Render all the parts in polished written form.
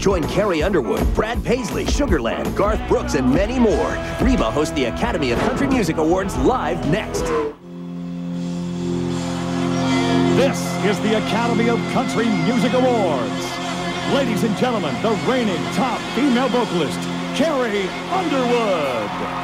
Join Carrie Underwood, Brad Paisley, Sugarland, Garth Brooks, and many more. Reba hosts the Academy of Country Music Awards live next. This is the Academy of Country Music Awards. Ladies and gentlemen, the reigning top female vocalist, Carrie Underwood.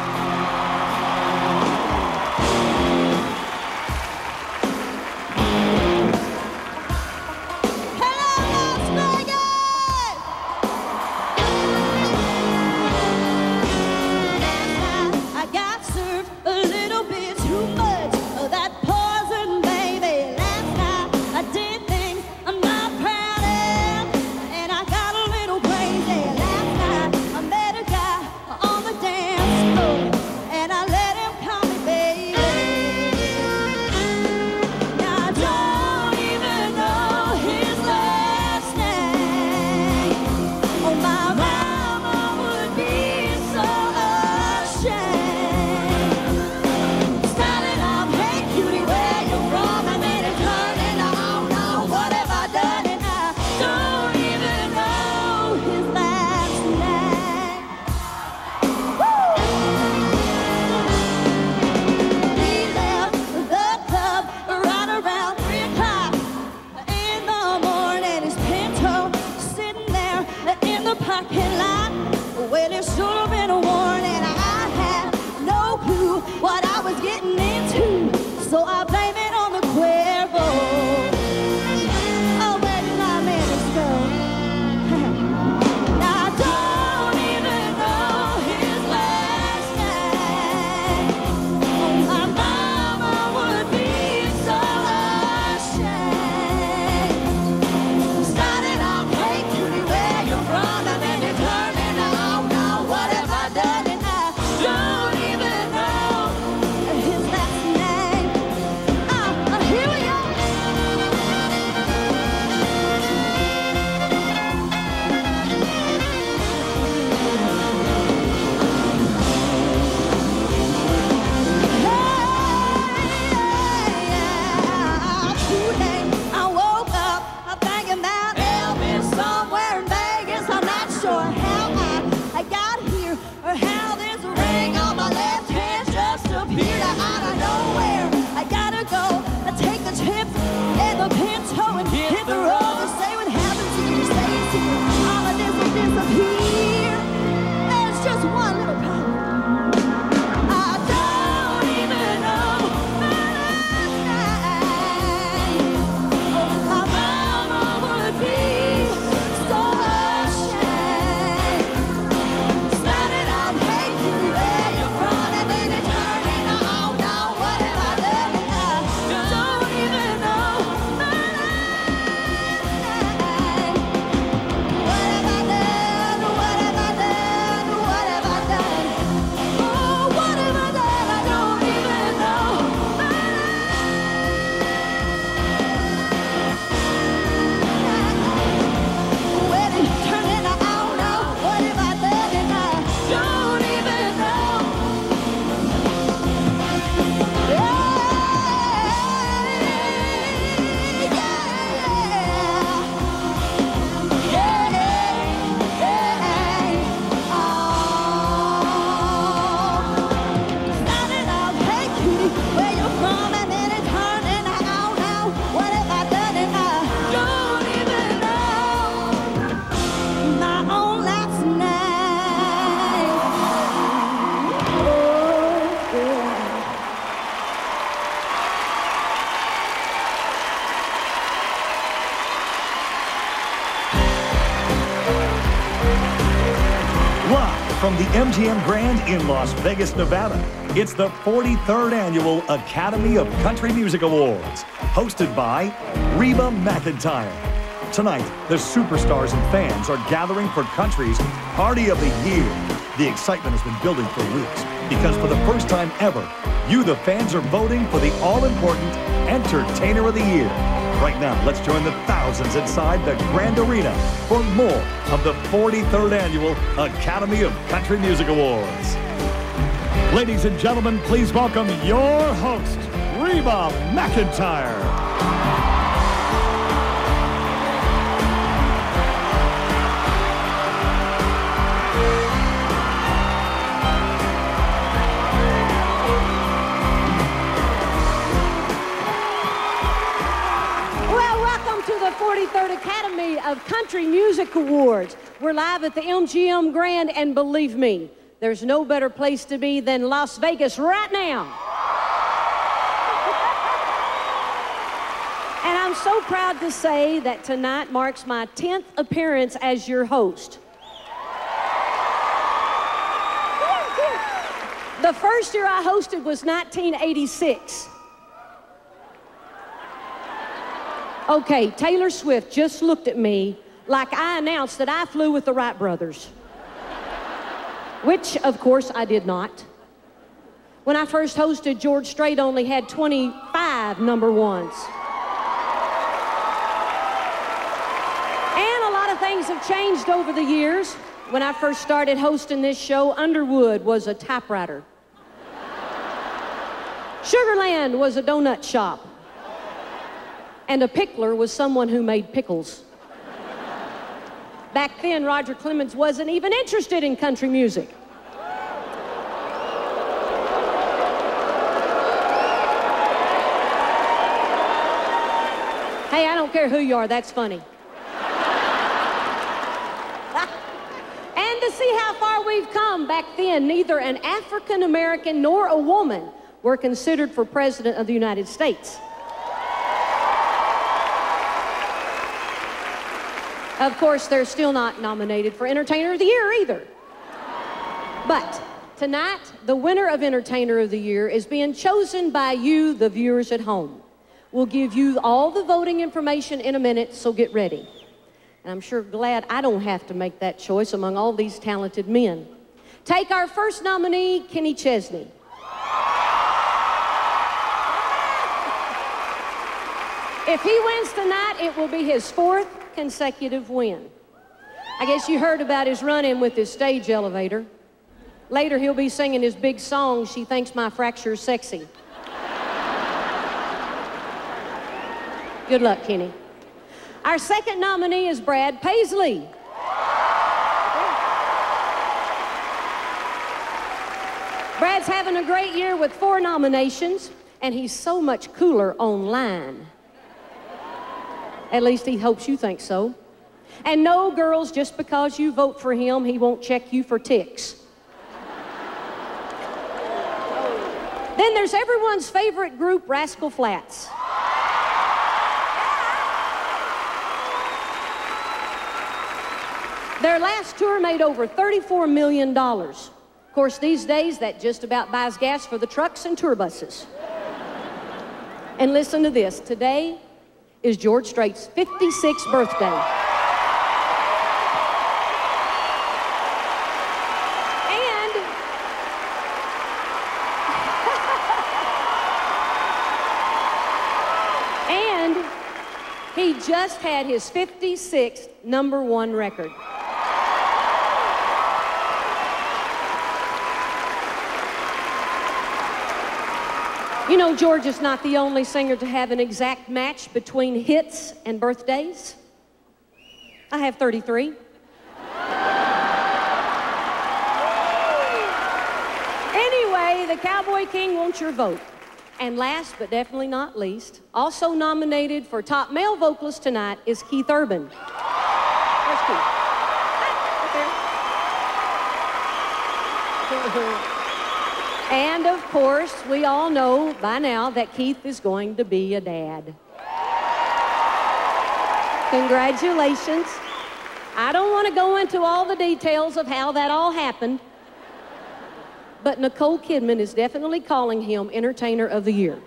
From the MGM Grand in Las Vegas, Nevada, it's the 43rd Annual Academy of Country Music Awards, hosted by Reba McEntire. Tonight, the superstars and fans are gathering for country's Party of the Year. The excitement has been building for weeks because for the first time ever, you, the fans, are voting for the all-important Entertainer of the Year. Right now, let's join the thousands inside the Grand Arena for more of the 43rd Annual Academy of Country Music Awards. Ladies and gentlemen, please welcome your host, Reba McEntire. Country Music Awards. We're live at the MGM Grand, and believe me, there's no better place to be than Las Vegas right now. And I'm so proud to say that tonight marks my 10th appearance as your host. The first year I hosted was 1986. Okay, Taylor Swift just looked at me like I announced that I flew with the Wright brothers. Which, of course, I did not. When I first hosted, George Strait only had 25 number ones. And a lot of things have changed over the years. When I first started hosting this show, Underwood was a typewriter. Sugarland was a donut shop. And a pickler was someone who made pickles. Back then, Roger Clemens wasn't even interested in country music. Hey, I don't care who you are, that's funny. And to see how far we've come, back then, neither an African American nor a woman were considered for President of the United States. Of course, they're still not nominated for Entertainer of the Year either. But tonight, the winner of Entertainer of the Year is being chosen by you, the viewers at home. We'll give you all the voting information in a minute, so get ready. And I'm sure glad I don't have to make that choice among all these talented men. Take our first nominee, Kenny Chesney. If he wins tonight, it will be his 4th consecutive win. I guess you heard about his run-in with his stage elevator. Later, he'll be singing his big song, She Thinks My Fracture's Sexy. Good luck, Kenny. Our second nominee is Brad Paisley. Brad's having a great year with 4 nominations, and he's so much cooler online. At least he hopes you think so. And no, girls, just because you vote for him, he won't check you for ticks. Then there's everyone's favorite group, Rascal Flatts. Their last tour made over $34 million. Of course, these days, that just about buys gas for the trucks and tour buses. And listen to this. Today is George Strait's 56th birthday. And he just had his 56th #1 record. You know, George is not the only singer to have an exact match between hits and birthdays. I have 33. Anyway, the Cowboy King wants your vote. And last but definitely not least, also nominated for top male vocalist tonight is Keith Urban. Where's Keith? Right there. And of course, we all know by now that Keith is going to be a dad. Congratulations. I don't want to go into all the details of how that all happened, but Nicole Kidman is definitely calling him Entertainer of the Year.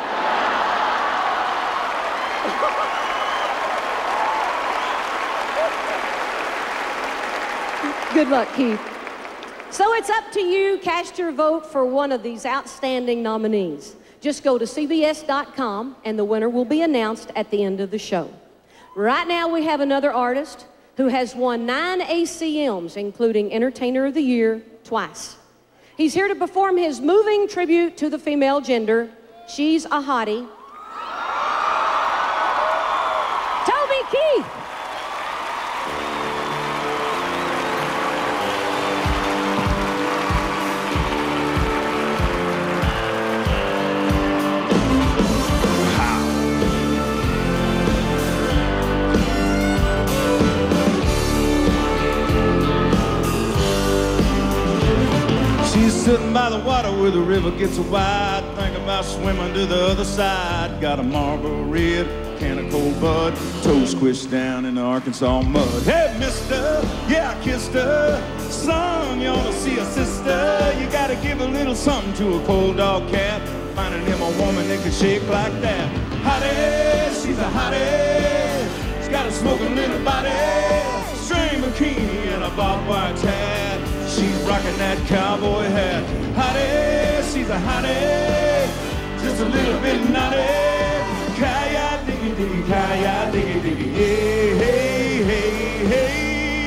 Good luck, Keith. So it's up to you. Cast your vote for one of these outstanding nominees. Just go to CBS.com and the winner will be announced at the end of the show. Right now we have another artist who has won 9 ACMs, including Entertainer of the Year twice. He's here to perform his moving tribute to the female gender. She's a hottie. Toby Keith. Sitting by the water where the river gets wide, thinking about swimming to the other side. Got a Marlboro Red, can of cold bud, toes squished down in the Arkansas mud. Hey, mister, yeah, I kissed her. Son, you ought to see a sister. You gotta give a little something to a cold dog cat. Finding him a woman that can shake like that. Hottie, she's a hottie. She's got a smoking little body, string bikini and a barbed wire hat. She's rocking that cowboy hat. Hottie, she's a hottie, just a little bit naughty. Kaya diggy diggy, kaya diggy diggy, hey, hey, hey, hey.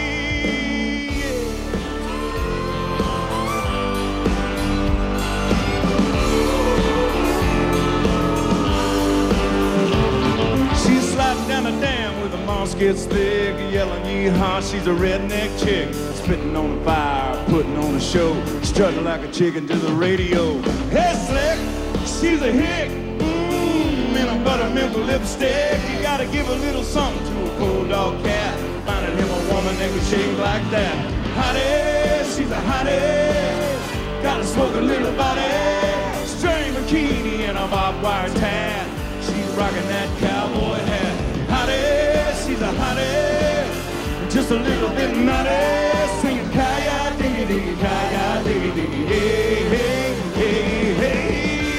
She's sliding down a dam where the moss gets thick, yelling yeehaw, she's a redneck chick. Spitting on a fire, putting on a show, strutting like a chicken to the radio. Hey, slick, she's a hick, in a buttermilk lipstick. You gotta give a little something to a cold dog cat. Finding him a woman that can shake like that. Hottie, she's a hottie, got a smoking little body, string bikini and a barbed wire hat. She's rocking that cowboy hat. Hottie, she's a hottie, just a little bit nutty. Singing kaya diggy diggy, kaya diggy diggy, hey, hey, hey, hey.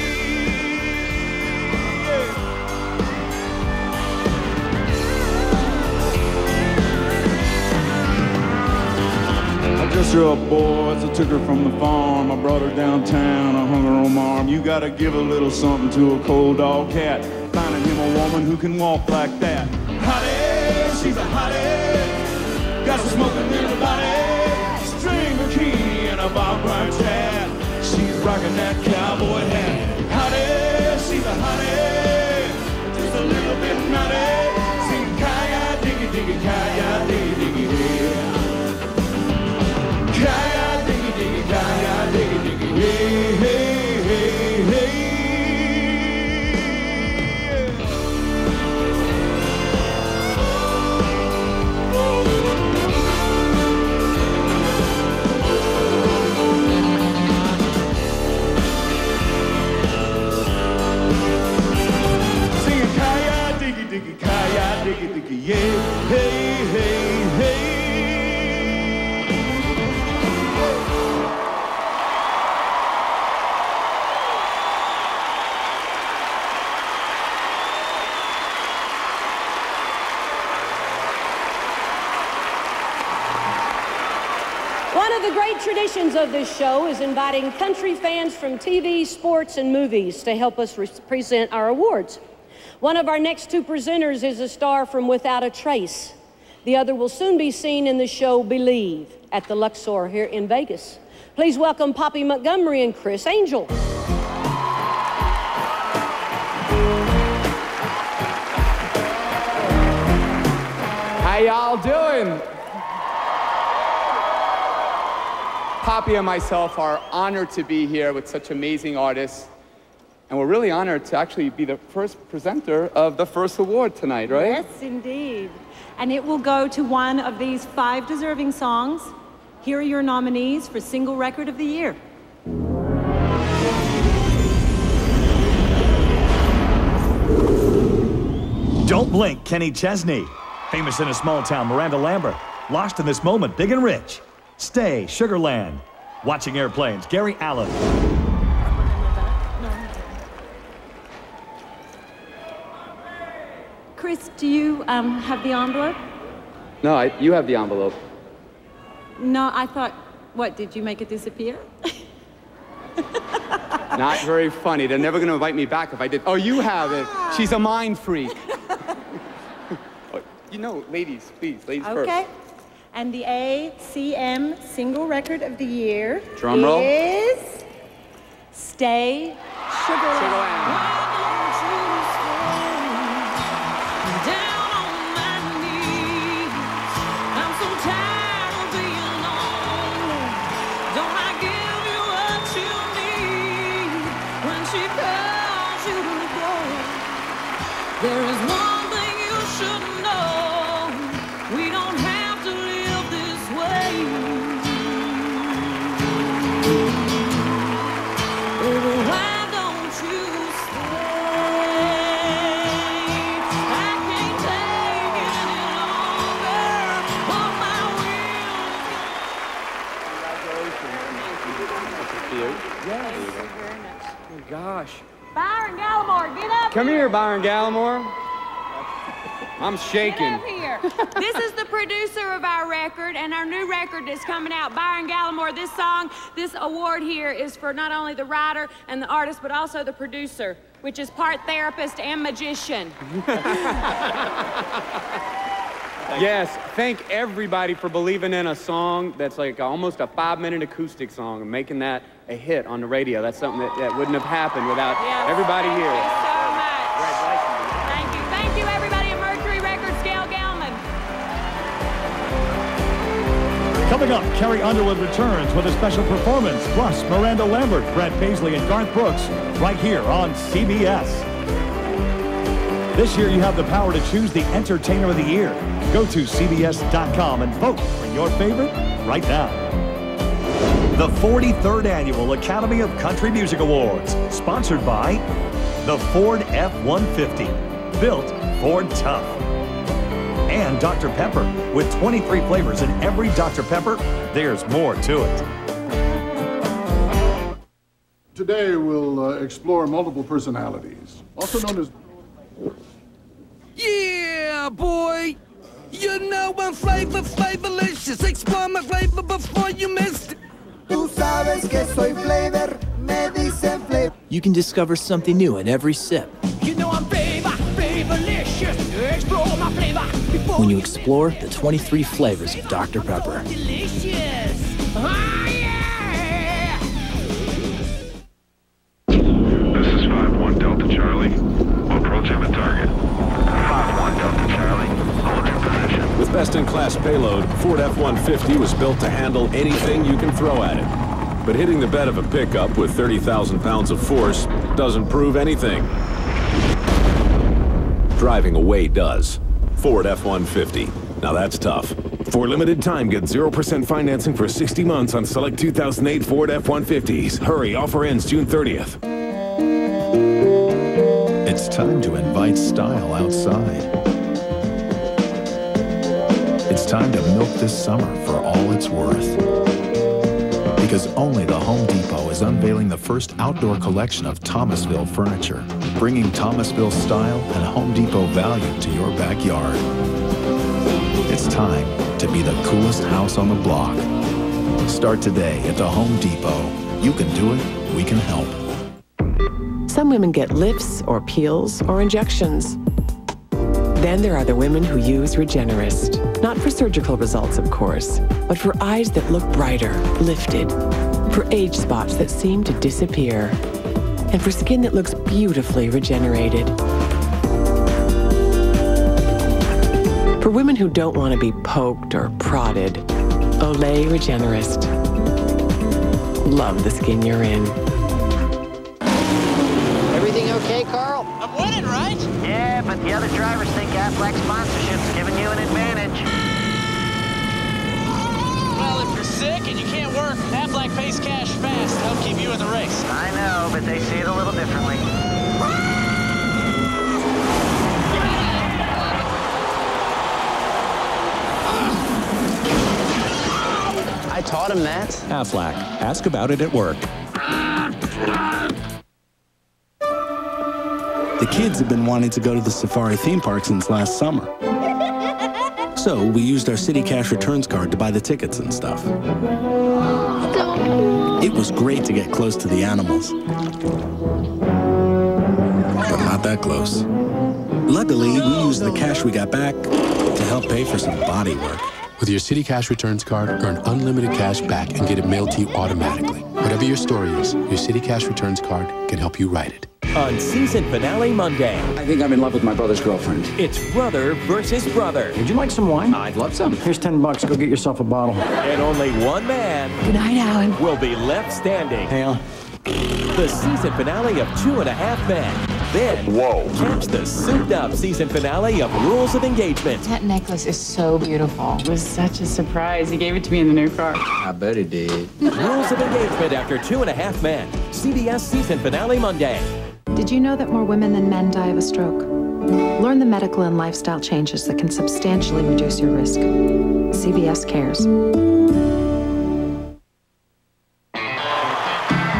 I dressed her up, boys. I took her from the farm. I brought her downtown. I hung her on my arm. You gotta give a little something to a cold dog cat. Finding him a woman who can walk like that. Hottie, she's a hottie, got some smoking little body, string bikini and a barbed wire hat. She's rocking that cowboy hat. Hottie, she's a hottie, just a little bit nutty. Sing kaya diggy diggy, kaya diggy diggy, yeah. Kaya diggy diggy, kaya diggy diggy, hey, hey, hey, hey. Diggy, kaya, diggy, diggy, yeah, hey, hey, hey. One of the great traditions of this show is inviting country fans from TV, sports, and movies to help us present our awards. One of our next two presenters is a star from Without a Trace. The other will soon be seen in the show Believe at the Luxor here in Vegas. Please welcome Poppy Montgomery and Criss Angel. How y'all doing? Poppy and myself are honored to be here with such amazing artists. And we're really honored to actually be the first presenter of the first award tonight, right? Yes, indeed. And it will go to one of these 5 deserving songs. Here are your nominees for Single Record of the Year. Don't Blink, Kenny Chesney. Famous in a Small Town, Miranda Lambert. Lost in This Moment, Big and Rich. Stay, Sugarland. Watching Airplanes, Gary Allen. Criss, do you have the envelope? No, you have the envelope. No, I thought, what, did you make it disappear? Not very funny. They're never going to invite me back if I did. Oh, you have it. She's a mind freak. You know, ladies, please, ladies first. Okay. And the ACM Single Record of the Year Drum roll. is Stay, Sugarland. There is one thing you should know. We don't have to live this way. you. Yes. Thank you very much. Oh, gosh. Byron Gallimore, get up Come here. here, Byron Gallimore. I'm shaking. Get up here. This is the producer of our record, and our new record is coming out. Byron Gallimore, this song, this award here is for not only the writer and the artist, but also the producer, which is part therapist and magician. Yes, thank everybody for believing in a song that's like almost a 5-minute acoustic song and making that a hit on the radio. That's something that wouldn't have happened without everybody here. Thank you so much. Thank you. Thank you, everybody at Mercury Records, Gail Gelman. Coming up, Carrie Underwood returns with a special performance, plus Miranda Lambert, Brad Paisley, and Garth Brooks, right here on CBS. This year, you have the power to choose the Entertainer of the Year. Go to CBS.com and vote for your favorite right now. The 43rd Annual Academy of Country Music Awards, sponsored by the Ford F-150, built Ford Tough. And Dr. Pepper, with 23 flavors in every Dr. Pepper, there's more to it. Today, we'll explore multiple personalities, also known as... Yeah, boy! You know I'm flavorlicious. Explore my flavor before you miss it. Tú sabes que soy flavor, me dicen flavor. You can discover something new in every sip. You know I'm flavorlicious. Explore my flavor before When you explore the 23 flavors of Dr. Pepper. delicious. Ah, yeah! This is 5-1 Delta Charlie. Approaching the target. 5-1 Delta Charlie. Hold your position. With best-in-class payload, Ford F-150 was built to handle anything you can throw at it. But hitting the bed of a pickup with 30,000 pounds of force doesn't prove anything. Driving away does. Ford F-150. Now that's tough. For a limited time, get 0% financing for 60 months on select 2008 Ford F-150s. Hurry, offer ends June 30th. It's time to invite style outside. It's time to milk this summer for all it's worth. Because only the Home Depot is unveiling the first outdoor collection of Thomasville furniture, bringing Thomasville style and Home Depot value to your backyard. It's time to be the coolest house on the block. Start today at the Home Depot. You can do it, we can help. Some women get lifts or peels or injections. Then there are the women who use Regenerist. Not for surgical results, of course, but for eyes that look brighter, lifted, for age spots that seem to disappear, and for skin that looks beautifully regenerated. For women who don't want to be poked or prodded, Olay Regenerist. Love the skin you're in. Everything okay, Carl? I'm winning, right? Yeah, but the other drivers think Aflac sponsorship's giving you an advantage. Well, if you're sick and you can't work, Aflac pays cash fast to help keep you in the race. I know, but they see it a little differently. I taught him that. Aflac. Ask about it at work. The kids have been wanting to go to the Safari theme park since last summer. So we used our City Cash Returns card to buy the tickets and stuff. It was great to get close to the animals. But not that close. Luckily, we used the cash we got back to help pay for some body work. With your City Cash Returns card, earn unlimited cash back and get it mailed to you automatically. Whatever your story is, your City Cash Returns card can help you write it. On season finale Monday. I think I'm in love with my brother's girlfriend. It's brother versus brother. Would you like some wine? I'd love some. Here's $10. Go get yourself a bottle. And only one man. Good night, Alan. Will be left standing. Hey, Alan. The season finale of 2.5 Men. Then, catch the souped-up season finale of Rules of Engagement. That necklace is so beautiful. It was such a surprise. He gave it to me in the new car. I bet he did. Rules of Engagement after 2.5 Men. CBS season finale Monday. Did you know that more women than men die of a stroke? Learn the medical and lifestyle changes that can substantially reduce your risk. CBS Cares.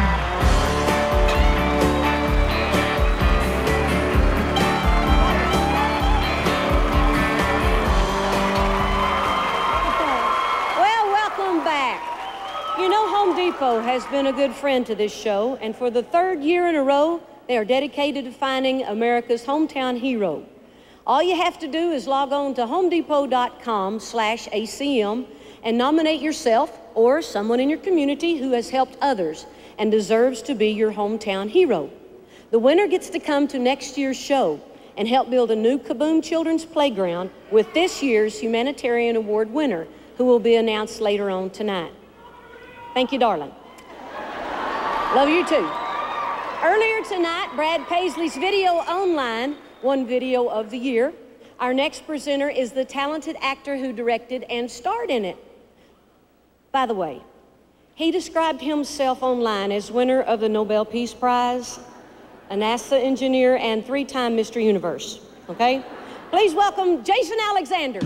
You know, Home Depot has been a good friend to this show, and for the third year in a row, they are dedicated to finding America's hometown hero. All you have to do is log on to homedepot.com/ACM and nominate yourself or someone in your community who has helped others and deserves to be your hometown hero. The winner gets to come to next year's show and help build a new Kaboom Children's Playground with this year's Humanitarian Award winner, who will be announced later on tonight. Thank you, darling. Love you too. Earlier tonight, Brad Paisley's Video Online won Video of the Year. Our next presenter is the talented actor who directed and starred in it. By the way, he described himself online as winner of the Nobel Peace Prize, a NASA engineer, and 3-time Mr. Universe, okay? Please welcome Jason Alexander.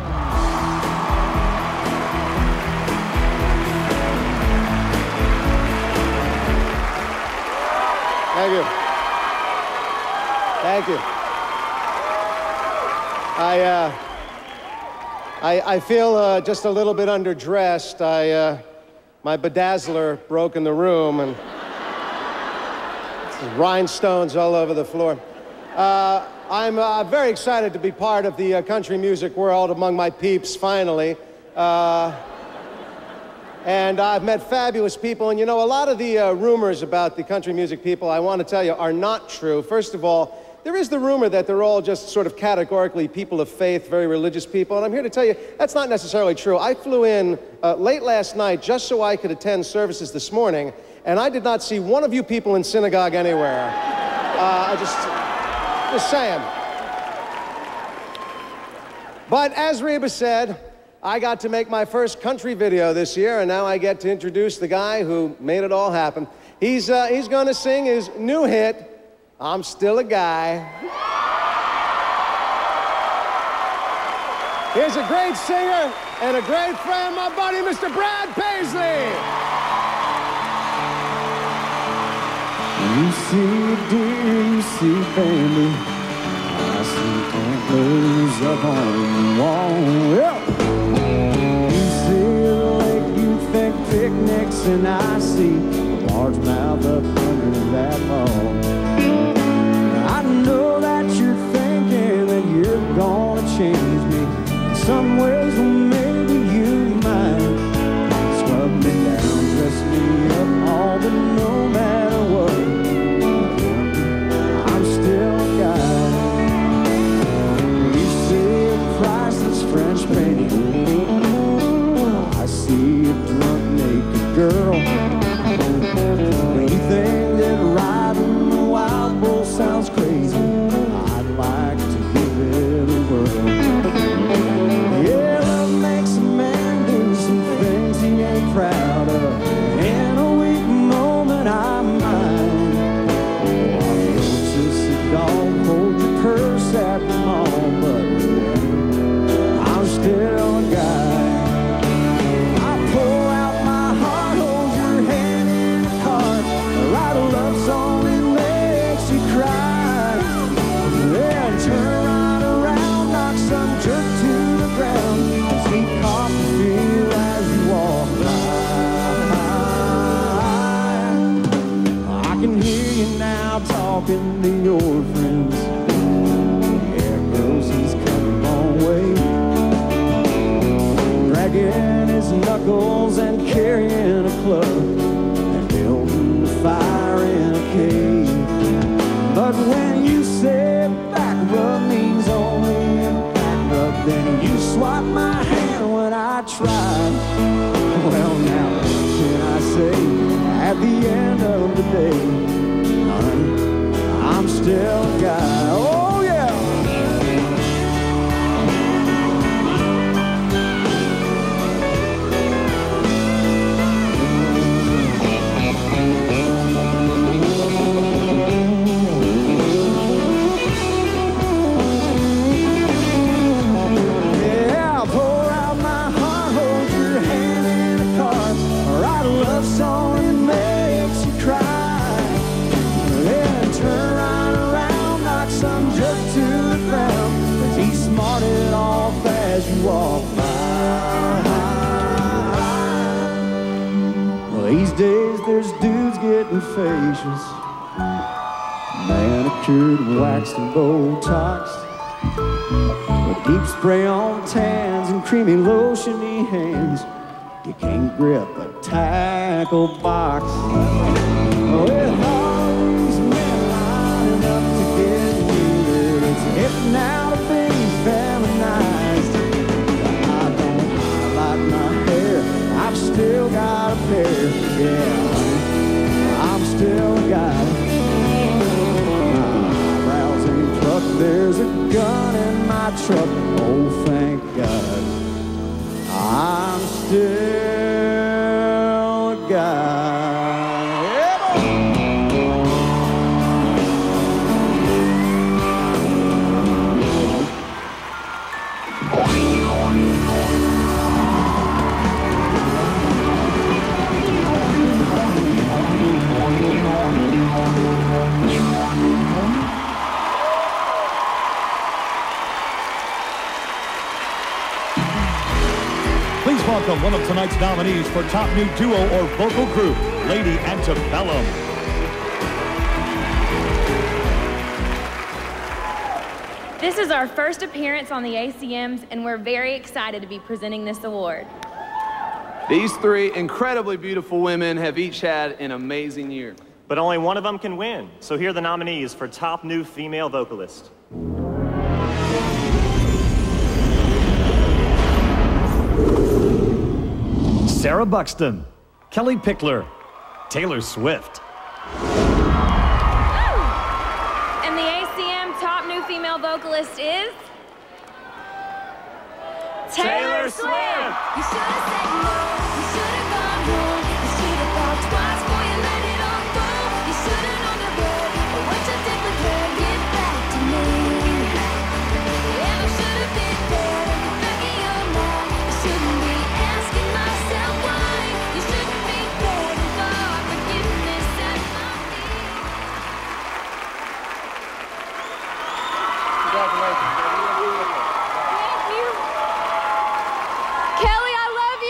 Thank you. Thank you. I feel just a little bit underdressed. My bedazzler broke in the room, and rhinestones all over the floor. I'm very excited to be part of the country music world among my peeps, finally. And I've met fabulous people, and you know, a lot of the rumors about the country music people, I want to tell you, are not true. First of all, there is the rumor that they're all just sort of categorically people of faith, very religious people, and I'm here to tell you that's not necessarily true. I flew in late last night just so I could attend services this morning, and I did not see one of you people in synagogue anywhere. Just saying. But as Reba said, I got to make my first country video this year, and now I get to introduce the guy who made it all happen. He's going to sing his new hit, I'm Still a Guy. Here's a great singer and a great friend, my buddy, Mr. Brad Paisley. You see, dear, you see, baby, I see antlers up on the wall. Yeah. You see the lake, you think picnics, and I see a largemouth up under that ball. I know that you're thinking that you're gonna change me in some ways, well, maybe you might. Scrub me down, dress me up, all, but no matter what, I'm still a guy. You see a priceless French painting, I see a drunk naked girl. When you think that riding the wild bull sounds crazy, I'd like to give it a whirl. Yeah, love makes a man do some things he ain't proud of. In a weak moment I might notice a dog hold your purse at the mall, but I'm still a guy. I pour out my heart, hold your hand in a cart, write a love song that makes you cry, then turn right around, knock some jerk to the ground, and sweet coffee feel as you walk by. I can hear you now talking to your friends. There goes he's coming a long way, dragging his knuckles and carrying a club and building a fire in a cave. But when you say back rub means only a back rub, then you swipe my hand when I try. Well, now what can I say? At the end of the day, honey, I'm still a guy. Oh yeah. Yeah, pour out my heart, hold your hand in a cart, write a love song that makes you cry. These days there's dudes getting facials, manicured, waxed, and Botoxed, with deep spray on tans and creamy lotiony hands. You can't grip a tackle box. With all these men lining up to get weird, it's hip now to be feminized. I don't highlight my hair, I've still got a pair. Yeah, I'm still a guy. My eyebrows ain't plucked, there's a gun in my truck. Oh, thank God, I'm still a guy. Please welcome one of tonight's nominees for Top New Duo or Vocal Group, Lady Antebellum. This is our first appearance on the ACMs, and we're very excited to be presenting this award. These three incredibly beautiful women have each had an amazing year. But only one of them can win. So here are the nominees for Top New Female Vocalist. Sarah Buxton, Kelly Pickler, Taylor Swift. And the ACM Top New Female Vocalist is... Taylor Swift! You should have said no, you should have gone home, you should have thought twice before you let it all go. You should have known the road, but what you did with her, get back to me. Yeah, I should have been there in the back of your mind. I shouldn't be asking myself why. You shouldn't be begging for forgiveness at my feet. Congratulations, baby. Thank you. Kelly, I love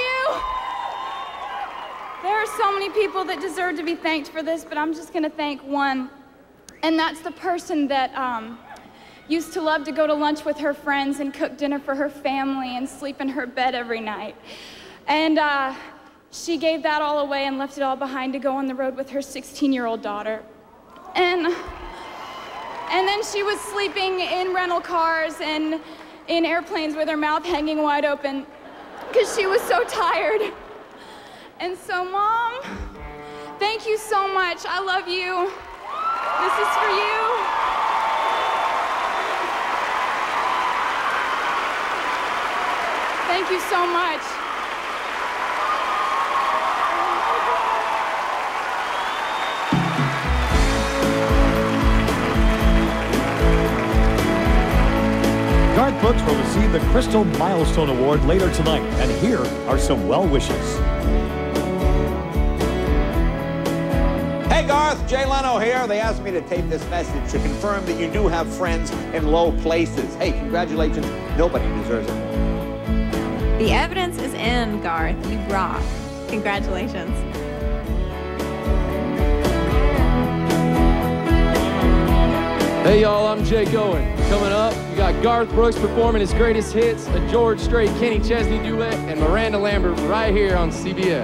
you. There are so many people that deserve to be thanked for this, but I'm just gonna thank one. And that's the person that used to love to go to lunch with her friends and cook dinner for her family and sleep in her bed every night. And she gave that all away and left it all behind to go on the road with her 16-year-old daughter. And then she was sleeping in rental cars and in airplanes with her mouth hanging wide open because she was so tired. And so, Mom, thank you so much. I love you. This is for you. Thank you so much. Garth Brooks will receive the Crystal Milestone Award later tonight, and here are some well wishes. Hey Garth, Jay Leno here. They asked me to tape this message to confirm that you do have friends in low places. Hey, congratulations. Nobody deserves it more. The evidence is in, Garth. You rock. Congratulations. Hey y'all, I'm Jake Owen. Coming up, you got Garth Brooks performing his greatest hits, a George Strait, Kenny Chesney duet, and Miranda Lambert right here on CBS.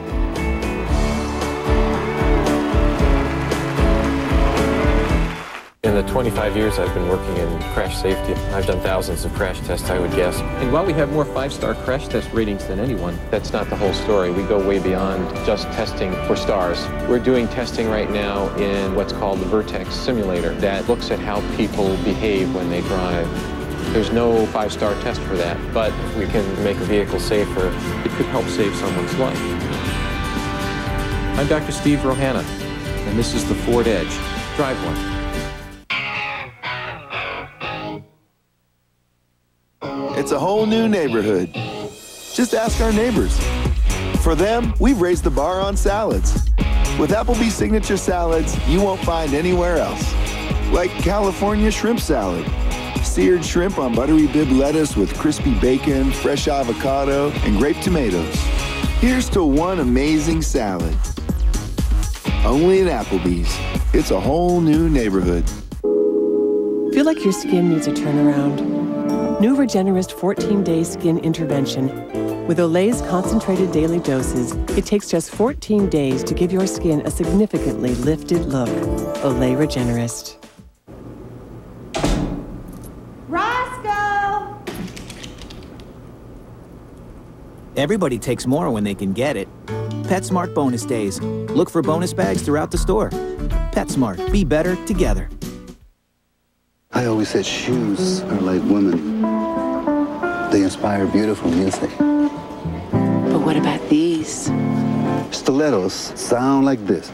In the 25 years I've been working in crash safety, I've done thousands of crash tests, I would guess. And while we have more 5-star crash test ratings than anyone, that's not the whole story. We go way beyond just testing for stars. We're doing testing right now in what's called the Vertex simulator that looks at how people behave when they drive. There's no 5-star test for that, but if we can make a vehicle safer, it could help save someone's life. I'm Dr. Steve Rohanna, and this is the Ford Edge. Drive one. It's a whole new neighborhood. Just ask our neighbors. For them, we've raised the bar on salads. With Applebee's signature salads you won't find anywhere else. Like California shrimp salad. Seared shrimp on buttery bib lettuce with crispy bacon, fresh avocado, and grape tomatoes. Here's to one amazing salad. Only at Applebee's. It's a whole new neighborhood. Feel like your skin needs a turnaround? New Regenerist 14-Day Skin Intervention. With Olay's concentrated daily doses, it takes just 14 days to give your skin a significantly lifted look. Olay Regenerist. Roscoe! Everybody takes more when they can get it. PetSmart Bonus Days. Look for bonus bags throughout the store. PetSmart. Be better together. I always said shoes are like women. They inspire beautiful music. But what about these? Stilettos sound like this.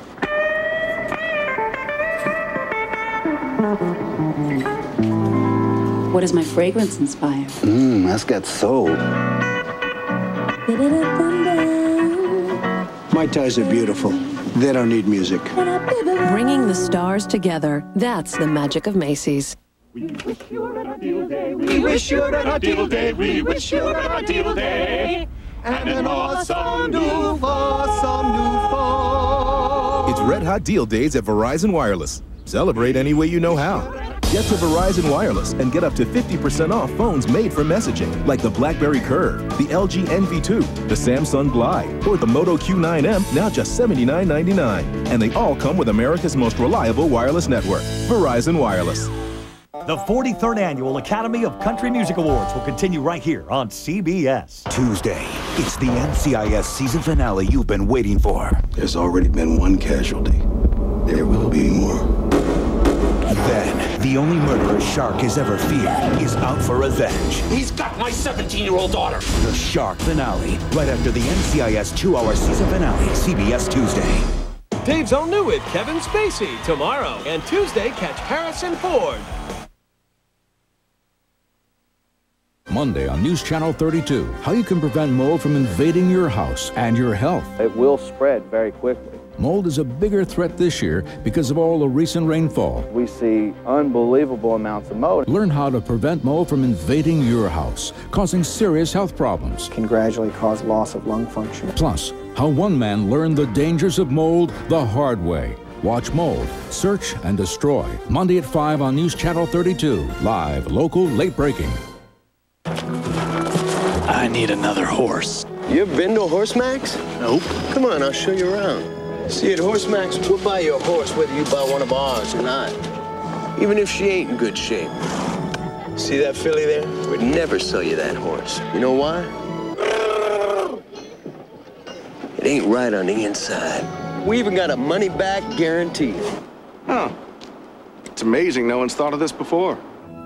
What does my fragrance inspire? That's got soul. My ties are beautiful. They don't need music. Bringing the stars together. That's the magic of Macy's. We wish you an ideal day. We wish you an ideal day. We wish you an ideal day. And an awesome new fall. It's Red Hot Deal Days at Verizon Wireless. Celebrate any way you know how. Get to Verizon Wireless and get up to 50% off phones made for messaging, like the BlackBerry Curve, the LG NV2, the Samsung Glide, or the Moto Q9M, now just $79.99. And they all come with America's most reliable wireless network, Verizon Wireless. The 43rd Annual Academy of Country Music Awards will continue right here on CBS. Tuesday, it's the NCIS season finale you've been waiting for. There's already been one casualty. There will be more. Then, the only murderer Shark has ever feared is out for revenge. He's got my 17-year-old daughter. The Shark finale, right after the NCIS 2-hour season finale, CBS Tuesday. Dave's all new with Kevin Spacey tomorrow. And Tuesday, catch Harrison Ford. Monday on News Channel 32, how you can prevent mold from invading your house and your health. It will spread very quickly. Mold is a bigger threat this year because of all the recent rainfall. We see unbelievable amounts of mold. Learn how to prevent mold from invading your house, causing serious health problems. Can gradually cause loss of lung function. Plus, how one man learned the dangers of mold the hard way. Watch Mold, Search and Destroy. Monday at 5 on News Channel 32. Live, local, late breaking. I need another horse. You ever been to Horsemax? Nope. Come on, I'll show you around. See, at Horsemax, we'll buy you a horse whether you buy one of ours or not. Even if she ain't in good shape. See that filly there? We'd never sell you that horse. You know why? It ain't right on the inside. We even got a money-back guarantee. Huh. It's amazing no one's thought of this before.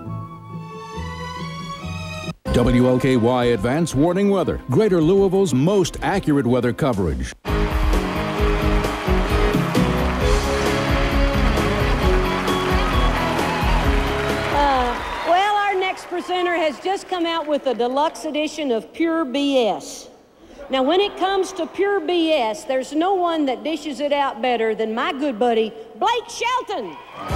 WLKY Advance Warning Weather. Greater Louisville's most accurate weather coverage. Well, our next presenter has just come out with a deluxe edition of Pure BS. Now, when it comes to Pure BS, there's no one that dishes it out better than my good buddy, Blake Shelton.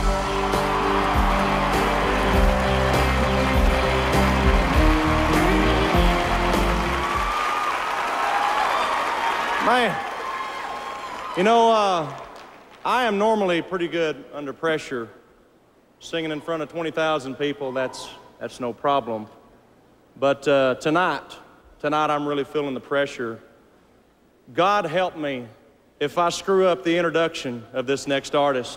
Man, you know, I am normally pretty good under pressure. Singing in front of 20,000 people, that's no problem. But tonight I'm really feeling the pressure. God help me if I screw up the introduction of this next artist.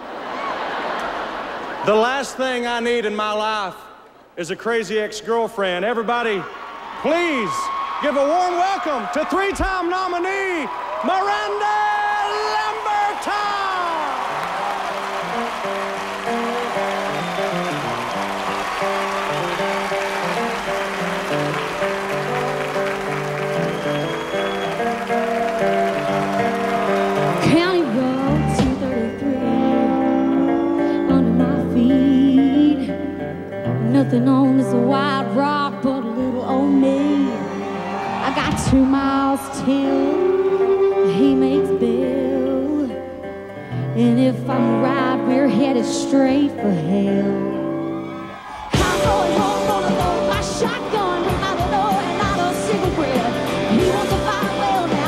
The last thing I need in my life is a crazy ex-girlfriend. Everybody, please give a warm welcome to three-time nominee, Miranda Lamberton! County Road 233 under my feet. Nothing on this wide rock but a little old me. I got 2 miles till he makes Bill. And if I'm right, we're headed straight for hell. I'm going home gonna load my shotgun with my little and not a cigarette. He wants to fight well now.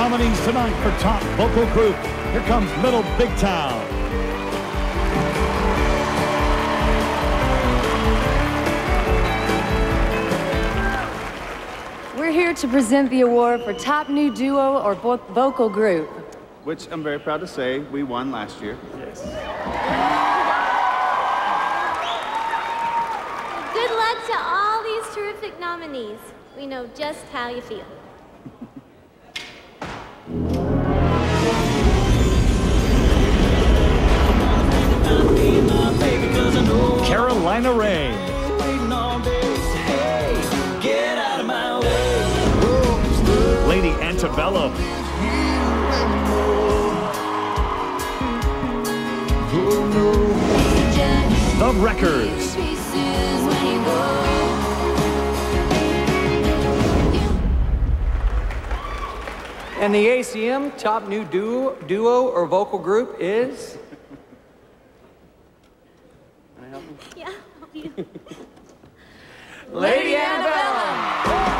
nominees tonight for Top Vocal Group. Here comes Middle Big Town. We're here to present the award for Top New Duo or Vocal Group. Which I'm very proud to say we won last year. Yes. Good luck to all these terrific nominees. We know just how you feel. Carolina Ray. Lady Antebellum. The Wreckers. And the ACM Top New Duo or Vocal Group is... Can I help you? Yeah, I'll help you. Lady Antebellum.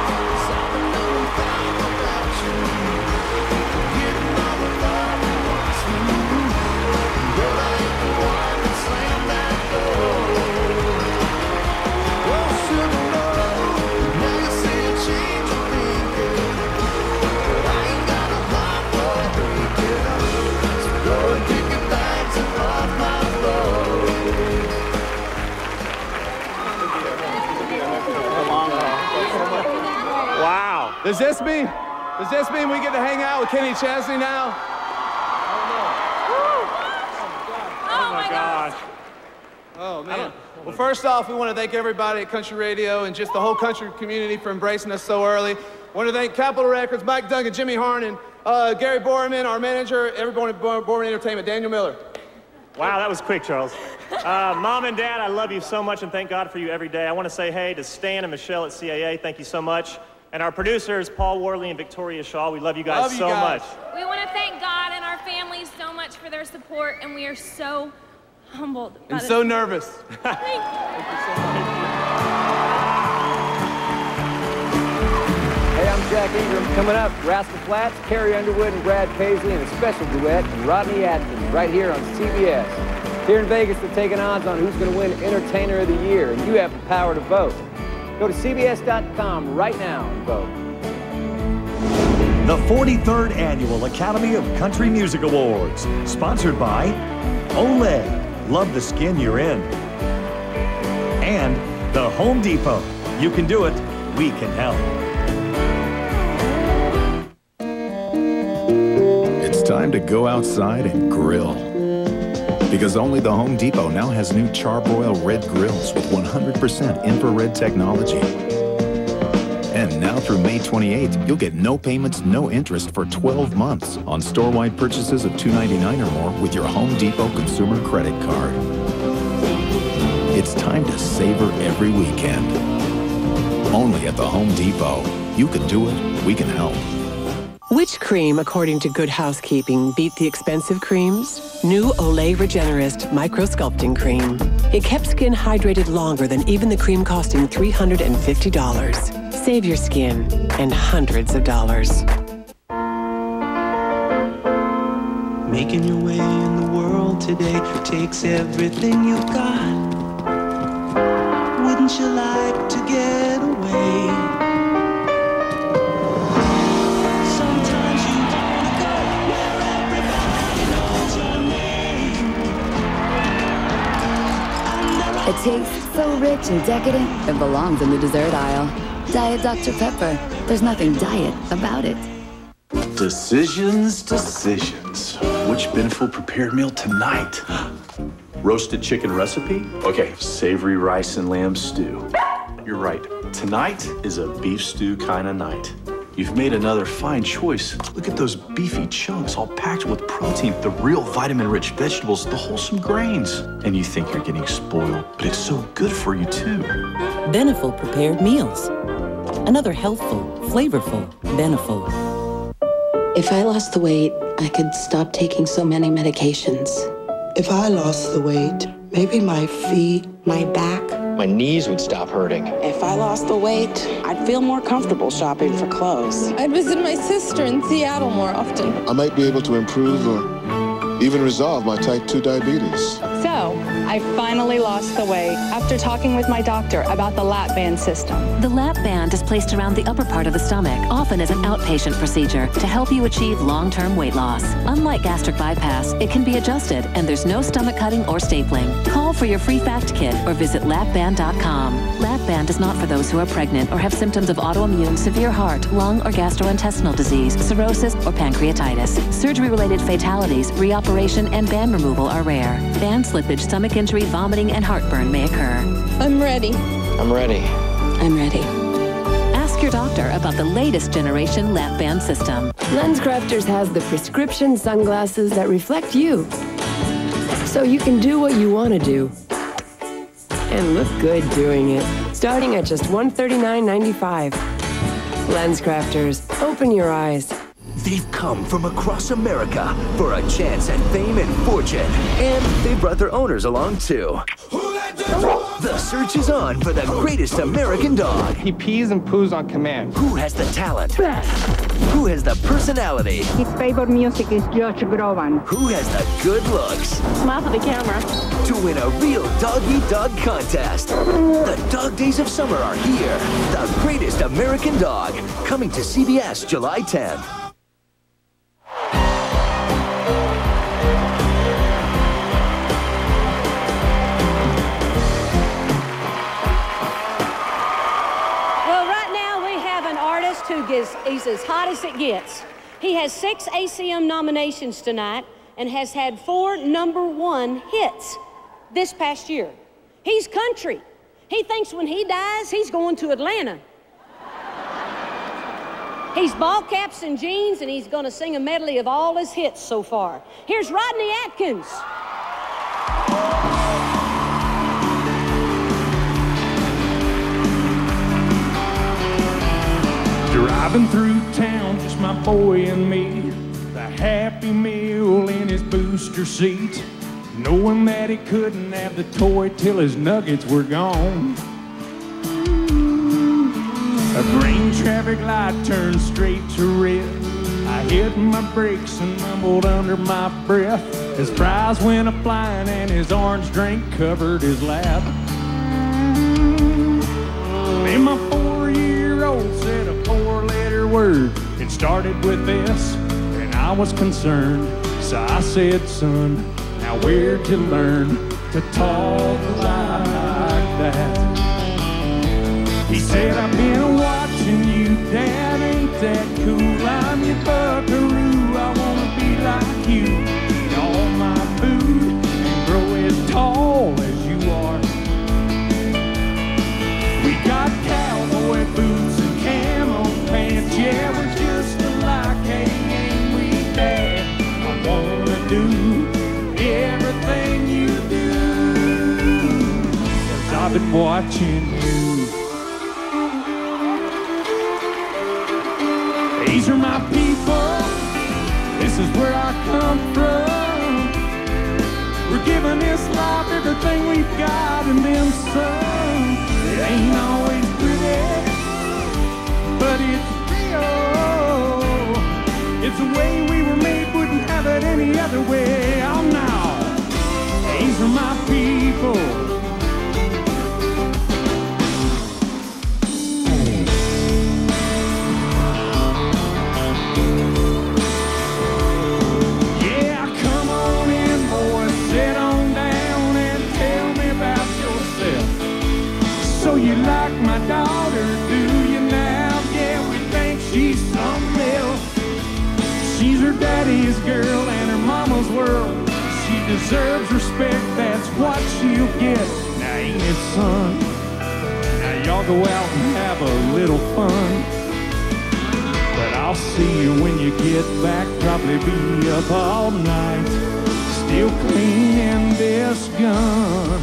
Wow. Does this mean we get to hang out with Kenny Chesney now? Oh my gosh. Oh, man. Well, first off, we want to thank everybody at Country Radio and just the whole country community for embracing us so early. I want to thank Capitol Records, Mike Duncan, Jimmy Harnan, Gary Borman, our manager, everyone at Borman Entertainment, Daniel Miller. Wow, that was quick, Charles. Mom and Dad, I love you so much and thank God for you every day. I want to say hey to Stan and Michelle at CAA. Thank you so much. And our producers, Paul Worley and Victoria Shaw. We love you guys so much. We want to thank God and our families so much for their support, and we are so humbled. And so nervous. Thank you. Hey, I'm Jack Ingram. Coming up, Rascal Flatts, Carrie Underwood and Brad Paisley, and a special duet from Rodney Atkins right here on CBS. Here in Vegas, they're taking odds on who's going to win Entertainer of the Year, and you have the power to vote. Go to CBS.com right now and vote. The 43rd Annual Academy of Country Music Awards, sponsored by Olay, love the skin you're in, and the Home Depot. You can do it, we can help. It's time to go outside and grill. Because only the Home Depot now has new Charbroil Red Grills with 100% infrared technology. And now through May 28th, you'll get no payments, no interest for 12 months on store-wide purchases of $2.99 or more with your Home Depot consumer credit card. It's time to savor every weekend. Only at the Home Depot. You can do it, we can help. Which cream, according to Good Housekeeping, beat the expensive creams? New Olay Regenerist Micro Sculpting Cream. It kept skin hydrated longer than even the cream costing $350. Save your skin and hundreds of dollars. Making your way in the world today takes everything you've got. Wouldn't you like to get away? It tastes so rich and decadent, it belongs in the dessert aisle. Diet Dr. Pepper. There's nothing diet about it. Decisions. Which Beneful prepared meal tonight? Roasted chicken recipe? Okay, savory rice and lamb stew. You're right. Tonight is a beef stew kind of night. You've made another fine choice. Look at those beefy chunks all packed with protein, the real vitamin-rich vegetables, the wholesome grains. And you think you're getting spoiled, but it's so good for you too. Beneful prepared meals. Another healthful, flavorful Beneful. If I lost the weight, I could stop taking so many medications. If I lost the weight, maybe my feet, my back, my knees would stop hurting. If I lost the weight, I'd feel more comfortable shopping for clothes. I'd visit my sister in Seattle more often. I might be able to improve or even resolve my type 2 diabetes. So, I finally lost the weight after talking with my doctor about the lap band system. The lap band is placed around the upper part of the stomach, often as an outpatient procedure, to help you achieve long-term weight loss. Unlike gastric bypass, it can be adjusted, and there's no stomach cutting or stapling. Call for your free fact kit or visit lapband.com. Lap band is not for those who are pregnant or have symptoms of autoimmune, severe heart, lung, or gastrointestinal disease, cirrhosis, or pancreatitis. Surgery-related fatalities, reoperation, and band removal are rare. Band slippage, stomach injury, vomiting, and heartburn may occur. I'm ready. I'm ready. I'm ready. Ask your doctor about the latest generation lap band system. LensCrafters has the prescription sunglasses that reflect you, so you can do what you want to do and look good doing it. Starting at just $139.95. LensCrafters, open your eyes. They've come from across America for a chance at fame and fortune. And they brought their owners along too. The search is on for the greatest American dog. He pees and poos on command. Who has the talent? Who has the personality? His favorite music is Josh Groban. Who has the good looks? Smile for the camera. To win a real dog-eat-dog contest. The dog days of summer are here. The greatest American dog. Coming to CBS July 10th. He's as hot as it gets. He has 6 ACM nominations tonight and has had 4 #1 hits this past year. He's country. He thinks when he dies, he's going to Atlanta. He's ball caps and jeans, and he's going to sing a medley of all his hits so far. Here's Rodney Atkins. Driving through town, just my boy and me, the Happy Meal in his booster seat, knowing that he couldn't have the toy till his nuggets were gone. A green traffic light turned straight to red. I hit my brakes and mumbled under my breath as fries went a-flying and his orange drink covered his lap. And my 4-year-old said a 4-letter word. It started with S, and I was concerned. So I said, son, now where'd you learn to talk like that? He said, I've been watching you, Dad, ain't that cool? I'm your buckaroo, I wanna be like you. Eat all my food and grow as tall as you are. We got cowboy boots and camo pants, yeah, we're just alike, hey, ain't we, Dad? I wanna do everything you do, 'cause I've been watching you. These are my people, this is where I come from. We're giving this life everything we've got and then some. It ain't always pretty, but it's real. It's the way we were made, wouldn't have it any other way. Oh, now, these are my people. Yeah, come on in, boys, sit on down and tell me about yourself. So you like my daughter, do you now? Yeah, we think she's something else. She's her daddy's girl and her mama's world. She deserves respect, that's what she'll get. Now ain't it, son? Now y'all go out and have a little fun. But I'll see you when you get back, probably be up all night, still cleaning this gun.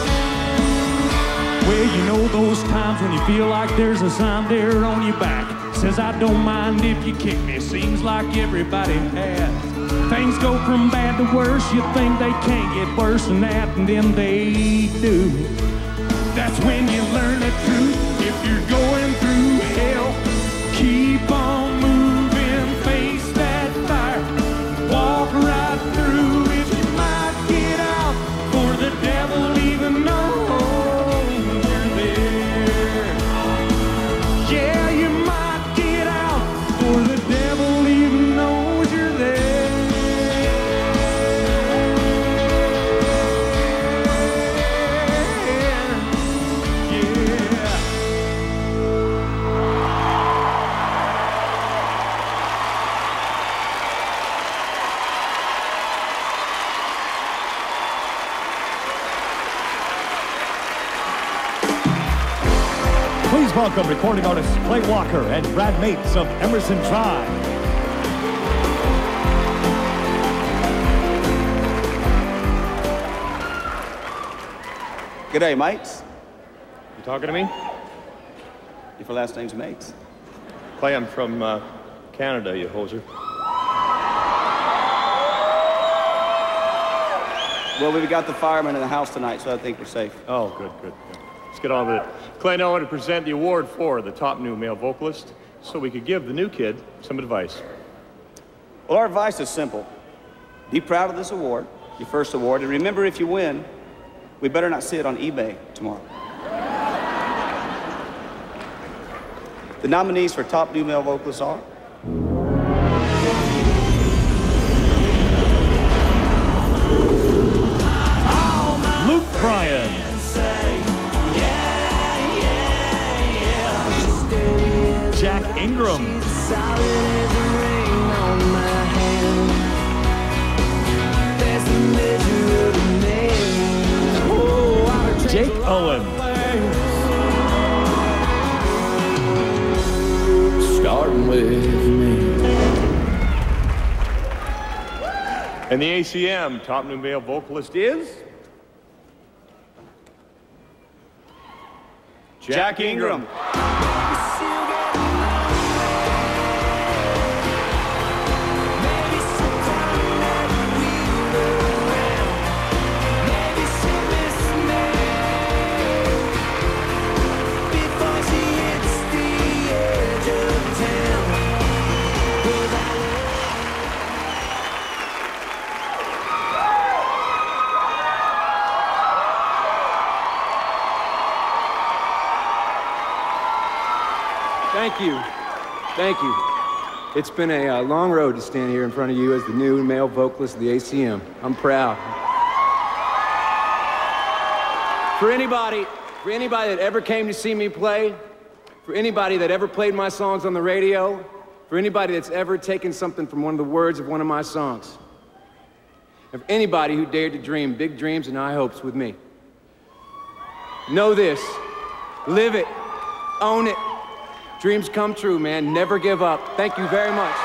Well, you know those times when you feel like there's a sign there on your back Says I don't mind if you kick me, seems like everybody has. Things go from bad to worse, you think they can't get worse than that, and then they do. That's when you learn the truth. If you're going through hell, keep on moving, face that fire, walk right through it. You might get out for the devil even knows you're there. Yeah, you might get out for the devil even knows you're there. Please welcome recording artists Clay Walker and Brad Mates of Emerson Tribe. G'day, mates. You talking to me? Your last name's Mates. Clay, I'm from Canada, you hoser. Well, we've got the firemen in the house tonight, so I think we're safe. Oh, good. Let's get on with it. Clay and I want to present the award for the top new male vocalist, so we could give the new kid some advice. Well, our advice is simple. Be proud of this award, your first award, and remember, if you win, we better not see it on eBay tomorrow. The nominees for top new male vocalists are Luke Bryan, Jack Ingram, Jake Owen, starting with me. And the ACM top new male vocalist is Jack Ingram. Thank you. It's been a long road to stand here in front of you as the new male vocalist of the ACM. I'm proud. For anybody that ever came to see me play, for anybody that ever played my songs on the radio, for anybody that's ever taken something from one of the words of one of my songs, and for anybody who dared to dream big dreams and high hopes with me, know this, live it, own it. Dreams come true, man. Never give up. Thank you very much.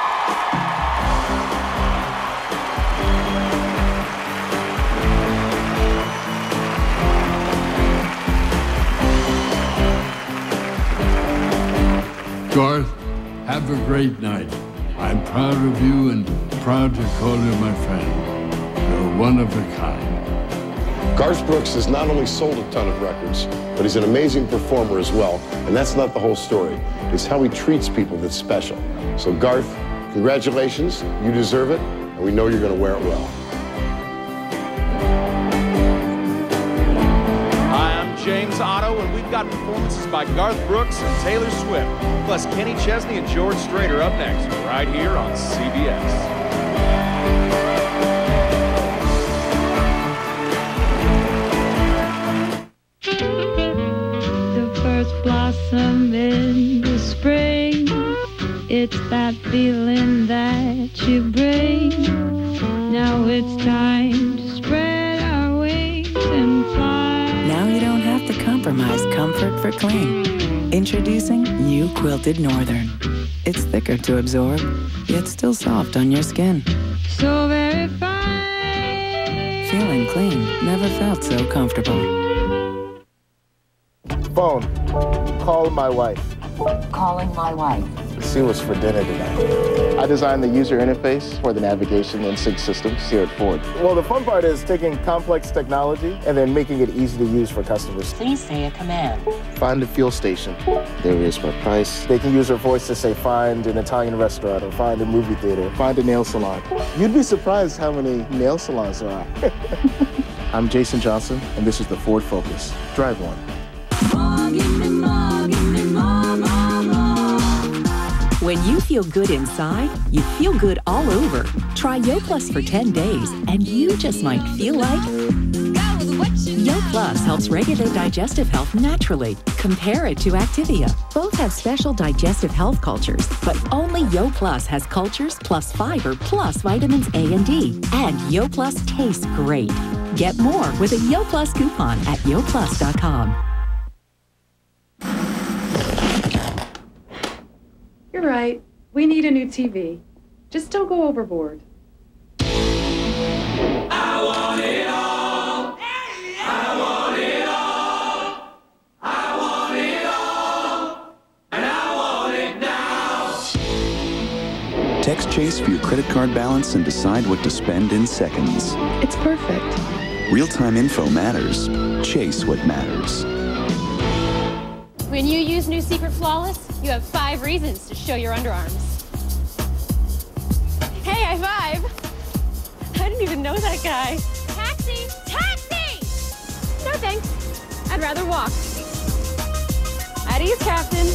Garth, have a great night. I'm proud of you and proud to call you my friend. You're one of a kind. Garth Brooks has not only sold a ton of records, but he's an amazing performer as well. And that's not the whole story. It's how he treats people that's special. So Garth, congratulations. You deserve it, and we know you're going to wear it well. Hi, I'm James Otto, and we've got performances by Garth Brooks and Taylor Swift, plus Kenny Chesney and George Strait up next, right here on CBS. Blossom in the spring, it's that feeling that you bring. Now it's time to spread our wings and fly. Now you don't have to compromise comfort for cling. Introducing new Quilted Northern. It's thicker to absorb, yet still soft on your skin. So very fine. Feeling clean never felt so comfortable. Phone. Call my wife. Calling my wife. See what's for dinner tonight. I designed the user interface for the navigation and sync systems here at Ford. Well, the fun part is taking complex technology and then making it easy to use for customers. Please say a command. Find a fuel station. There is my price. They can use their voice to say find an Italian restaurant or find a movie theater, find a nail salon. You'd be surprised how many nail salons there are. I'm Jason Johnson, and this is the Ford Focus. Drive one. When you feel good inside, you feel good all over. Try Yo Plus for 10 days, and you just might feel like... Yo Plus helps regulate digestive health naturally. Compare it to Activia. Both have special digestive health cultures, but only Yo Plus has cultures plus fiber plus vitamins A and D. And Yo Plus tastes great. Get more with a Yo Plus coupon at yoplus.com. You're right. We need a new TV. Just don't go overboard. I want it all. I want it all. I want it all. And I want it now. Text Chase for your credit card balance and decide what to spend in seconds. It's perfect. Real-time info matters. Chase what matters. When you use New Secret Flawless, you have 5 reasons to show your underarms. Hey, high five! I didn't even know that guy. Taxi! Taxi! No thanks. I'd rather walk. At ease, Captain.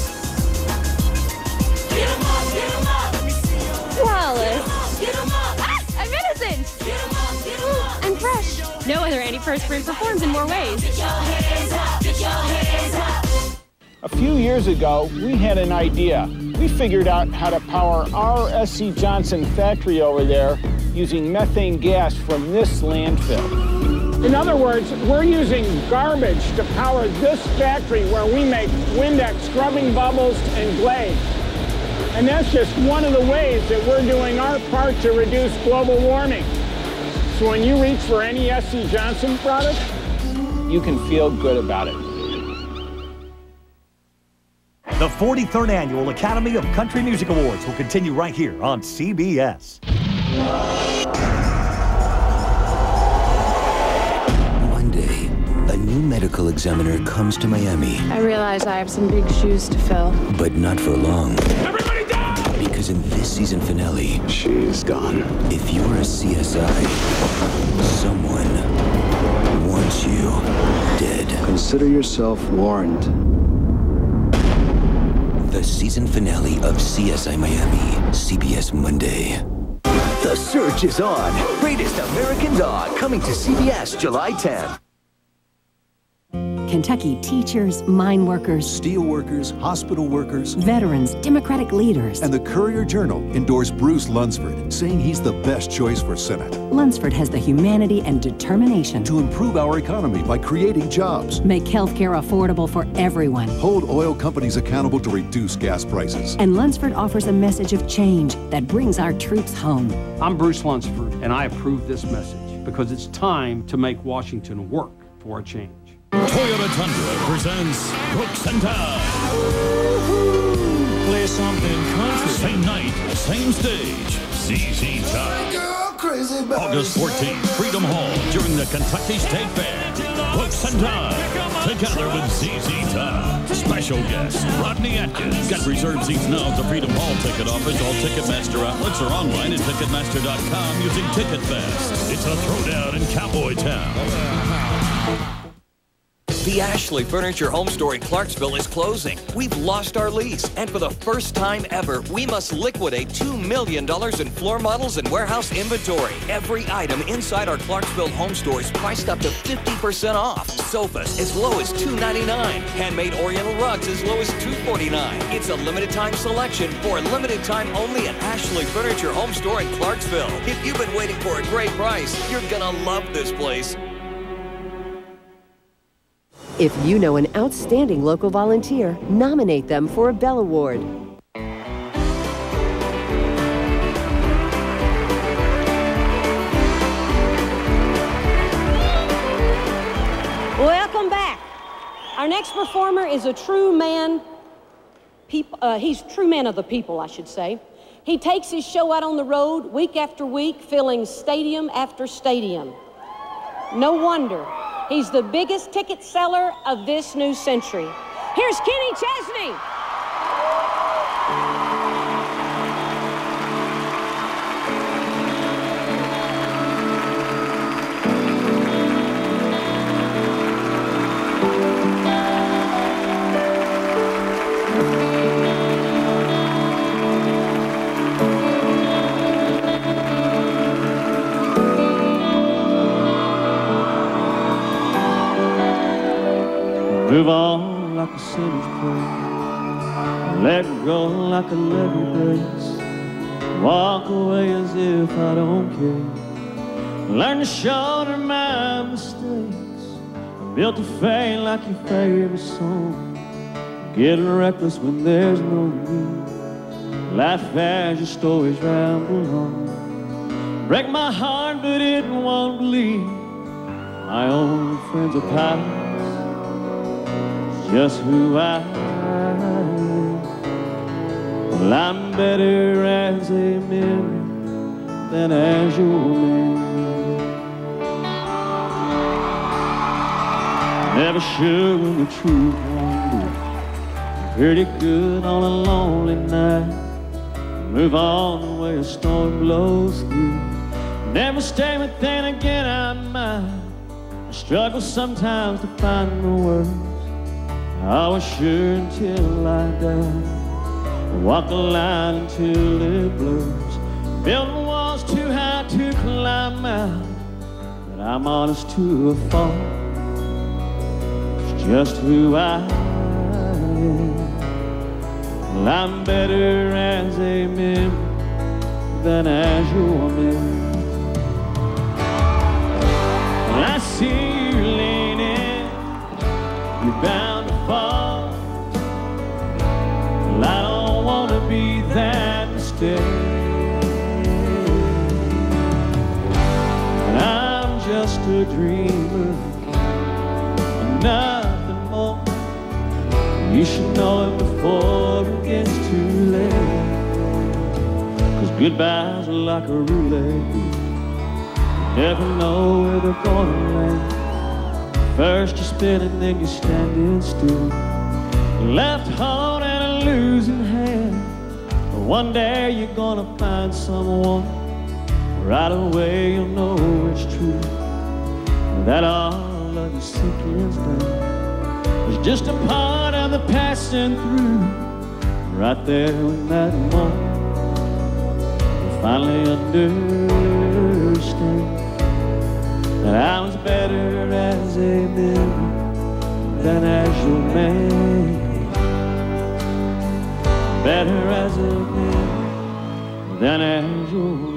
Get 'em up, get 'em up. Let me see 'em. Flawless. Get 'em up. Ah, I'm innocent. Get 'em up, get 'em up. I'm fresh. No other antiperspirant performs in more ways. Get your hands up, get your hands up. A few years ago, we had an idea. We figured out how to power our S.C. Johnson factory over there using methane gas from this landfill. In other words, we're using garbage to power this factory where we make Windex scrubbing bubbles and Glade. And that's just one of the ways that we're doing our part to reduce global warming. So when you reach for any S.C. Johnson product, you can feel good about it. The 43rd Annual Academy of Country Music Awards will continue right here on CBS. One day, a new medical examiner comes to Miami. I realize I have some big shoes to fill. But not for long. Everybody down! Because in this season finale, she's gone. If you're a CSI, someone wants you dead. Consider yourself warned. The season finale of CSI Miami, CBS Monday. The search is on. Greatest American Dog, coming to CBS July 10th. Kentucky teachers, mine workers, steel workers, hospital workers, veterans, Democratic leaders. And the Courier-Journal endorsed Bruce Lunsford, saying he's the best choice for Senate. Lunsford has the humanity and determination to improve our economy by creating jobs, make health care affordable for everyone, hold oil companies accountable to reduce gas prices. And Lunsford offers a message of change that brings our troops home. I'm Bruce Lunsford, and I approve this message because it's time to make Washington work for a change. Toyota Tundra presents Brooks and Dunn. Play something country. Same night, same stage. ZZ Top. August 14th, Freedom Hall during the Kentucky State Fair. Brooks and Dunn together with ZZ Top. Special guest Rodney Atkins. Get reserved seats now at the Freedom Hall ticket office, all Ticketmaster outlets, or online at Ticketmaster.com using TicketFast. It's a throwdown in Cowboy Town. The Ashley Furniture Home Store in Clarksville is closing. We've lost our lease, and for the first time ever, we must liquidate $2 million in floor models and warehouse inventory. Every item inside our Clarksville home store is priced up to 50% off. Sofas as low as $299. Handmade Oriental rugs as low as $249. It's a limited time selection for a limited time only at Ashley Furniture Home Store in Clarksville. If you've been waiting for a great price, you're gonna love this place. If you know an outstanding local volunteer, nominate them for a Bell Award. Welcome back. Our next performer is a true man, he's a true man of the people, I should say. He takes his show out on the road week after week, filling stadium after stadium. No wonder. He's the biggest ticket seller of this new century. Here's Kenny Chesney. Move on like a sinner's prayer, let go like a levee breaks, walk away as if I don't care, learn to shoulder my mistakes, built to fade like your favorite song, getting reckless when there's no need, laugh as your stories ramble on, break my heart but it won't bleed, my only friends are pirates, just who I am. Well, I'm better as a memory than as your man. Never sure when the truth won't be pretty good on a lonely night. Move on the way a storm blows through. Never stay, but then again I might. I struggle sometimes to find the words. I was sure until I die. Walk the line until it blurs. Building walls too high to climb out. But I'm honest to a fault. It's just who I am. Well, I'm better as a memory than as your man. Well, I see you leaning. You're bound to fall. Well, I don't want to be that mistake. And I'm just a dreamer and nothing more. You should know it before it gets too late. 'Cause goodbyes are like a roulette. You never know where they're gonna land. First you're spinning, then you're standing still. Left hold and a losing hand. But one day you're gonna find someone. Right away you'll know it's true. That all of your seeking's done. It's just a part of the passing through. Right there in that moment, you finally understand that I was better as a memory than as your man. Better as a memory than as your man.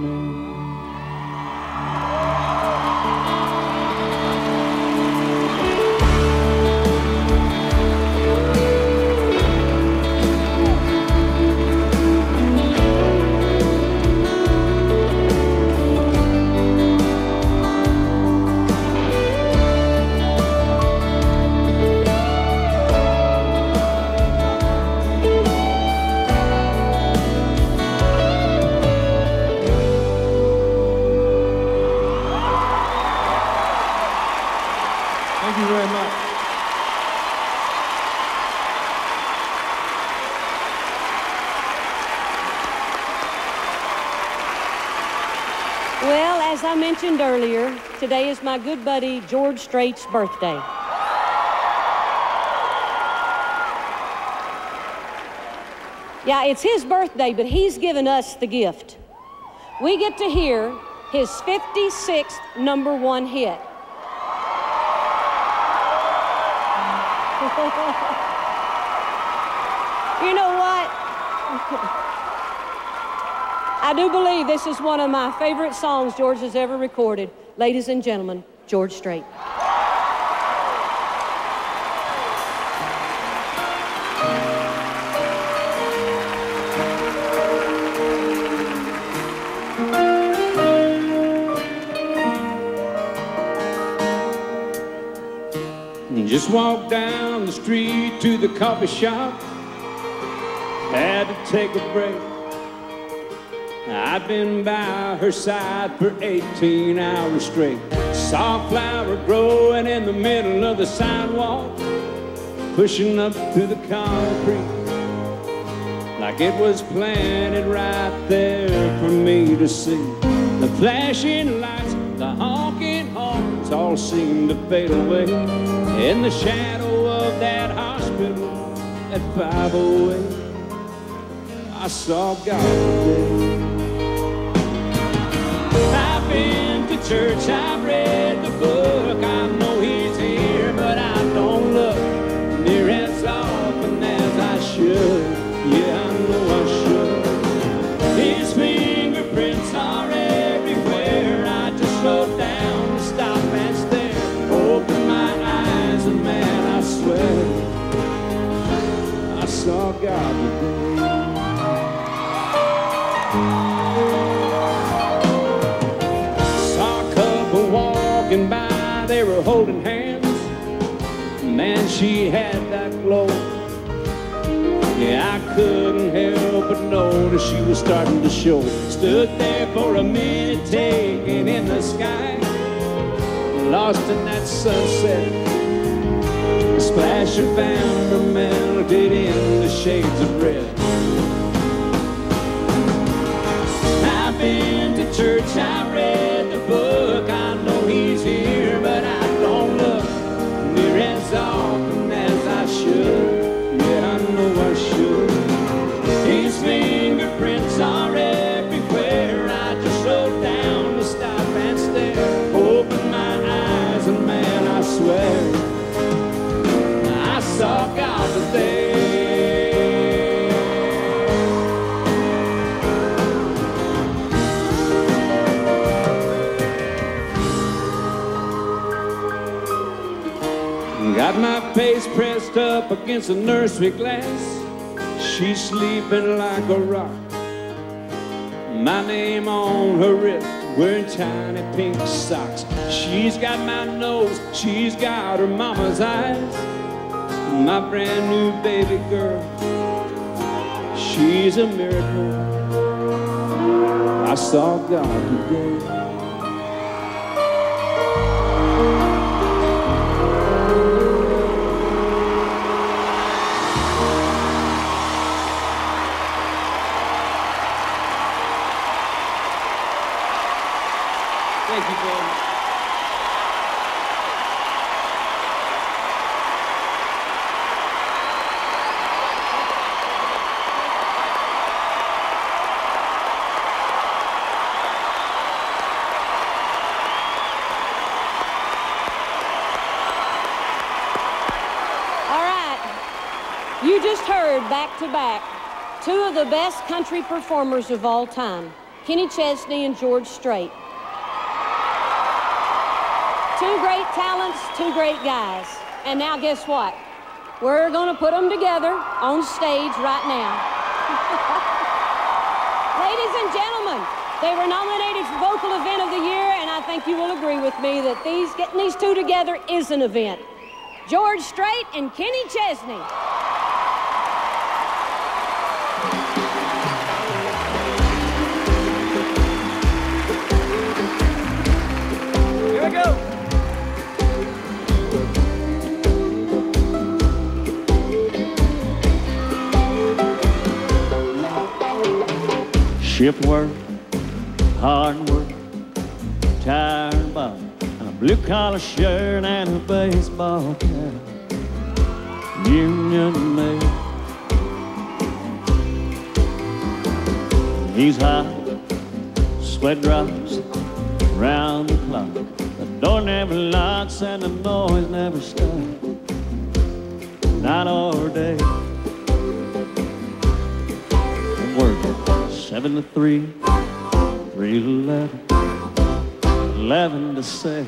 Thank you very much. Well, as I mentioned earlier, today is my good buddy George Strait's birthday. Yeah, it's his birthday, but he's given us the gift. We get to hear his 56th #1 hit. You know what? I do believe this is one of my favorite songs George has ever recorded. Ladies and gentlemen, George Strait. Just walk down the street to the coffee shop. had to take a break. I'd been by her side for 18 hours straight. Saw a flower growing in the middle of the sidewalk, pushing up through the concrete, like it was planted right there for me to see. The flashing lights, the honking horns all seemed to fade away in the shadow of that hospital at 508. I saw God today. I've been to church, I've read the book, I know He's here, but I don't look near as often as I should. Yeah, I know I should. His fingerprints are everywhere. I just slow down, stop and stare, open my eyes, and man, I swear I saw God today. Saw a couple walking by, they were holding hands. Man, she had that glow. Yeah, I couldn't help but notice she was starting to show. Stood there for a minute, taking in the sky, lost in that sunset. A splash of amber melted in the shades of red. I've been to church, I read the book, I know He's here, but I don't look near as often as I should. Yeah, I know I should. His fingerprints are everywhere. I just slow down to stop and stare, open my eyes, and man, I swear I saw God today. Got my face pressed up against the nursery glass. She's sleeping like a rock. My name on her wrist, wearing tiny pink socks. She's got my nose, she's got her mama's eyes. My brand new baby girl, she's a miracle. I saw God today. Thank you very much. All right, you just heard back to back two of the best country performers of all time, Kenny Chesney and George Strait. Two great talents, two great guys. And now guess what? We're going to put them together on stage right now. Ladies and gentlemen, they were nominated for Vocal Event of the Year, and I think you will agree with me that getting these two together is an event. George Strait and Kenny Chesney. Here we go. Shift work, hard work, tired body, and a blue-collar shirt and a baseball cap. Union made. He's hot, sweat drops round the clock. The door never locks and the noise never stops. Night or day. Working 7 to 3, 3 to 11, 11 to 7.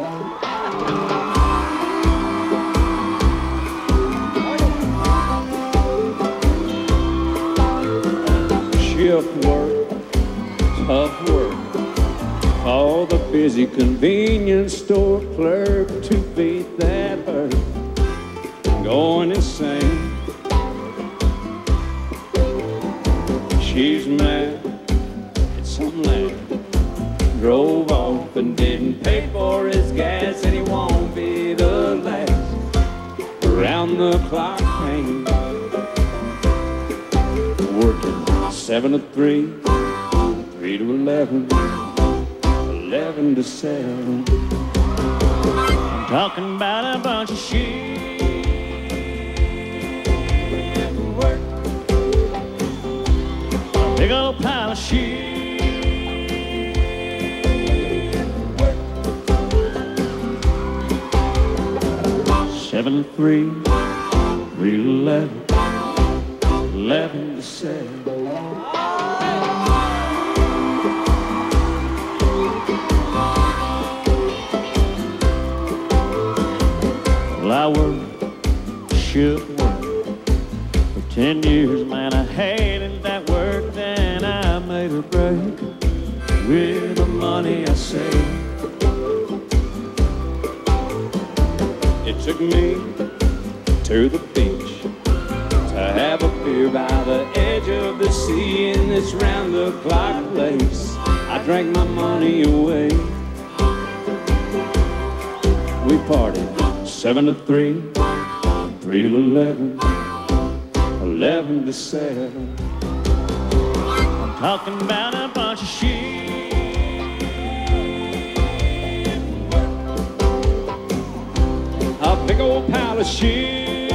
Shift work, tough work. All the busy convenience store clerk, 2 feet that hurt, going insane. she's mad at some lad. Drove off and didn't pay for his gas, and he won't be the last. Around the clock hanging, working 7 to 3, 3 to 11, 11 to 7. I'm talking about a bunch of sheep work, a big old pile of sheep. 7 to 3, 3 to 11, 11 to 7. Well, I worked, should work for 10 years, man. I hated that work. Then I made a break with the money I saved. It took me to the beach to have a beer by the edge of the sea in this round-the-clock place. I drank my money away. We partied 7 to 3, 3 to 11, 11 to 7. I'm talking about a bunch of sheep. A big old pile of sheep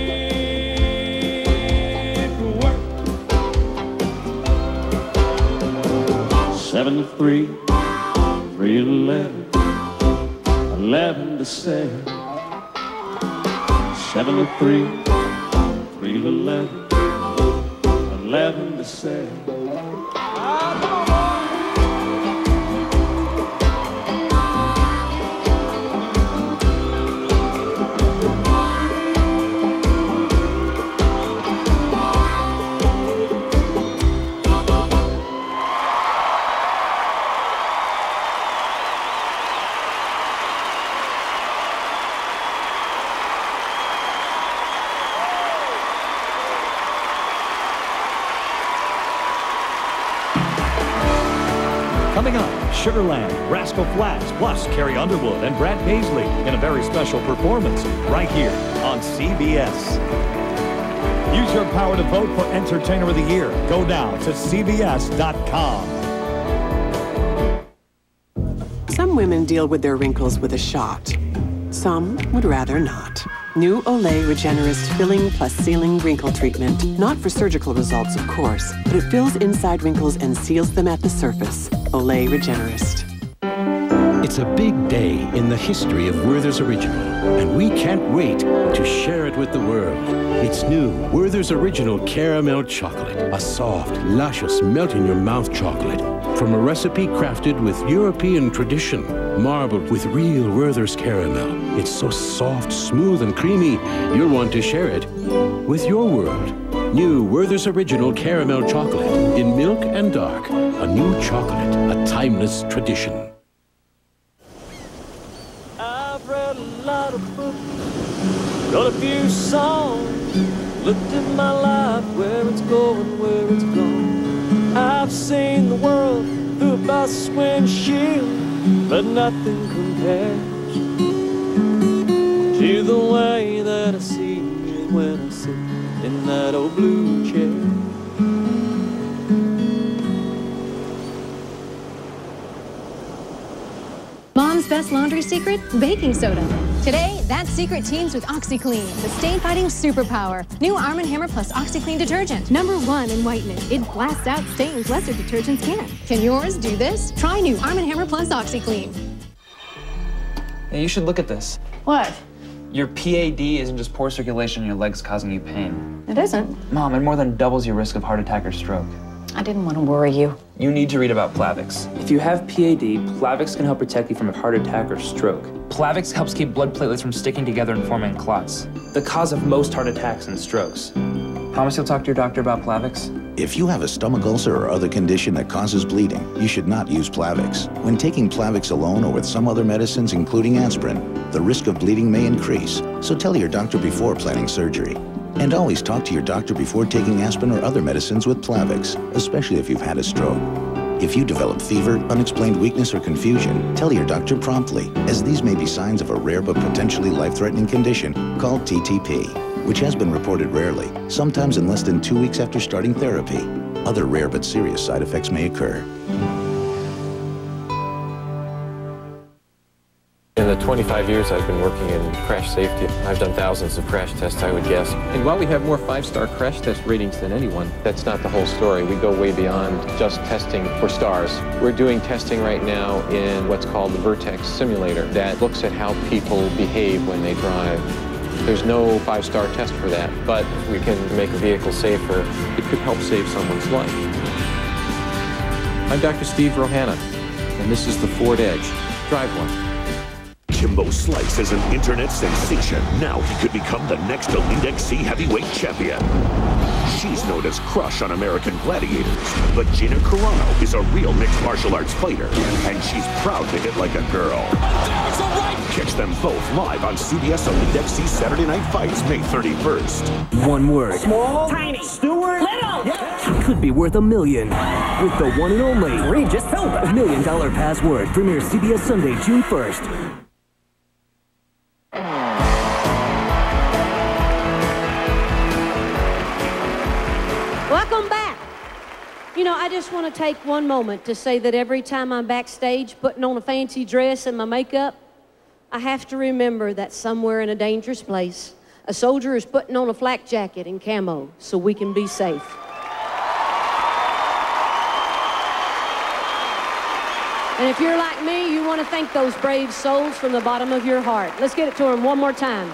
work. 7 to 3, 3 to 11, 11 to 7. 7 to 3, 3 to 11, 11 to 7. Coming up, Sugarland, Rascal Flatts, plus Carrie Underwood and Brad Paisley in a very special performance right here on CBS. Use your power to vote for Entertainer of the Year. Go now to CBS.com. Some women deal with their wrinkles with a shot. Some would rather not. New Olay Regenerist Filling Plus Sealing Wrinkle Treatment. Not for surgical results, of course, but it fills inside wrinkles and seals them at the surface. Olay Regenerist. It's a big day in the history of Werther's Original, and we can't wait to share it with the world. It's new Werther's Original Caramel Chocolate, a soft, luscious, melt-in-your-mouth chocolate from a recipe crafted with European tradition, marbled with real Werther's caramel. It's so soft, smooth, and creamy, you'll want to share it with your world. New Werther's Original Caramel Chocolate in milk and dark. A new chocolate, a timeless tradition. I've read a lot of books, wrote a few songs, looked at my life, where it's going, where it's gone. I've seen the world through a bus windshield, but nothing compares to the way that I see it when I sit in that old blue chair. Mom's best laundry secret? Baking soda. Today, that secret teams with OxiClean, the stain-fighting superpower. New Arm & Hammer Plus OxiClean detergent. #1 in whitening. It blasts out stains lesser detergents can't. Can yours do this? Try new Arm & Hammer Plus OxiClean. Hey, you should look at this. What? Your PAD isn't just poor circulation in your legs causing you pain. It isn't. Mom, it more than doubles your risk of heart attack or stroke. I didn't want to worry you. You need to read about Plavix. If you have PAD, Plavix can help protect you from a heart attack or stroke. Plavix helps keep blood platelets from sticking together and forming clots, the cause of most heart attacks and strokes. Promise you'll talk to your doctor about Plavix? If you have a stomach ulcer or other condition that causes bleeding, you should not use Plavix. When taking Plavix alone or with some other medicines, including aspirin, the risk of bleeding may increase, so tell your doctor before planning surgery. And always talk to your doctor before taking aspirin or other medicines with Plavix, especially if you've had a stroke. If you develop fever, unexplained weakness, or confusion, tell your doctor promptly, as these may be signs of a rare but potentially life-threatening condition called TTP, which has been reported rarely, sometimes in less than 2 weeks after starting therapy. Other rare but serious side effects may occur. In the 25 years I've been working in crash safety, I've done thousands of crash tests, I would guess. And while we have more 5-star crash test ratings than anyone, that's not the whole story. We go way beyond just testing for stars. We're doing testing right now in what's called the Vertex simulator that looks at how people behave when they drive. There's no 5-star test for that, but if we can make a vehicle safer, it could help save someone's life. I'm Dr. Steve Rohanna, and this is the Ford Edge. Drive one. Kimbo Slice is an internet sensation. Now he could become the next Elite XC heavyweight champion. She's known as Crush on American Gladiators, but Gina Carano is a real mixed martial arts fighter, and she's proud to hit like a girl. Catch them both live on CBS Elite XC Saturday Night Fights, May 31st. One word. Small. Tiny. Stewart. Little. Yeah. Could be worth $1 million. With the one and only Regis Philbin. $1 Million Password. Premieres CBS Sunday, June 1st. Welcome back. You know, I just want to take one moment to say that every time I'm backstage putting on a fancy dress and my makeup, I have to remember that somewhere in a dangerous place, a soldier is putting on a flak jacket and camo so we can be safe. And if you're like me, you want to thank those brave souls from the bottom of your heart. Let's get it to them one more time.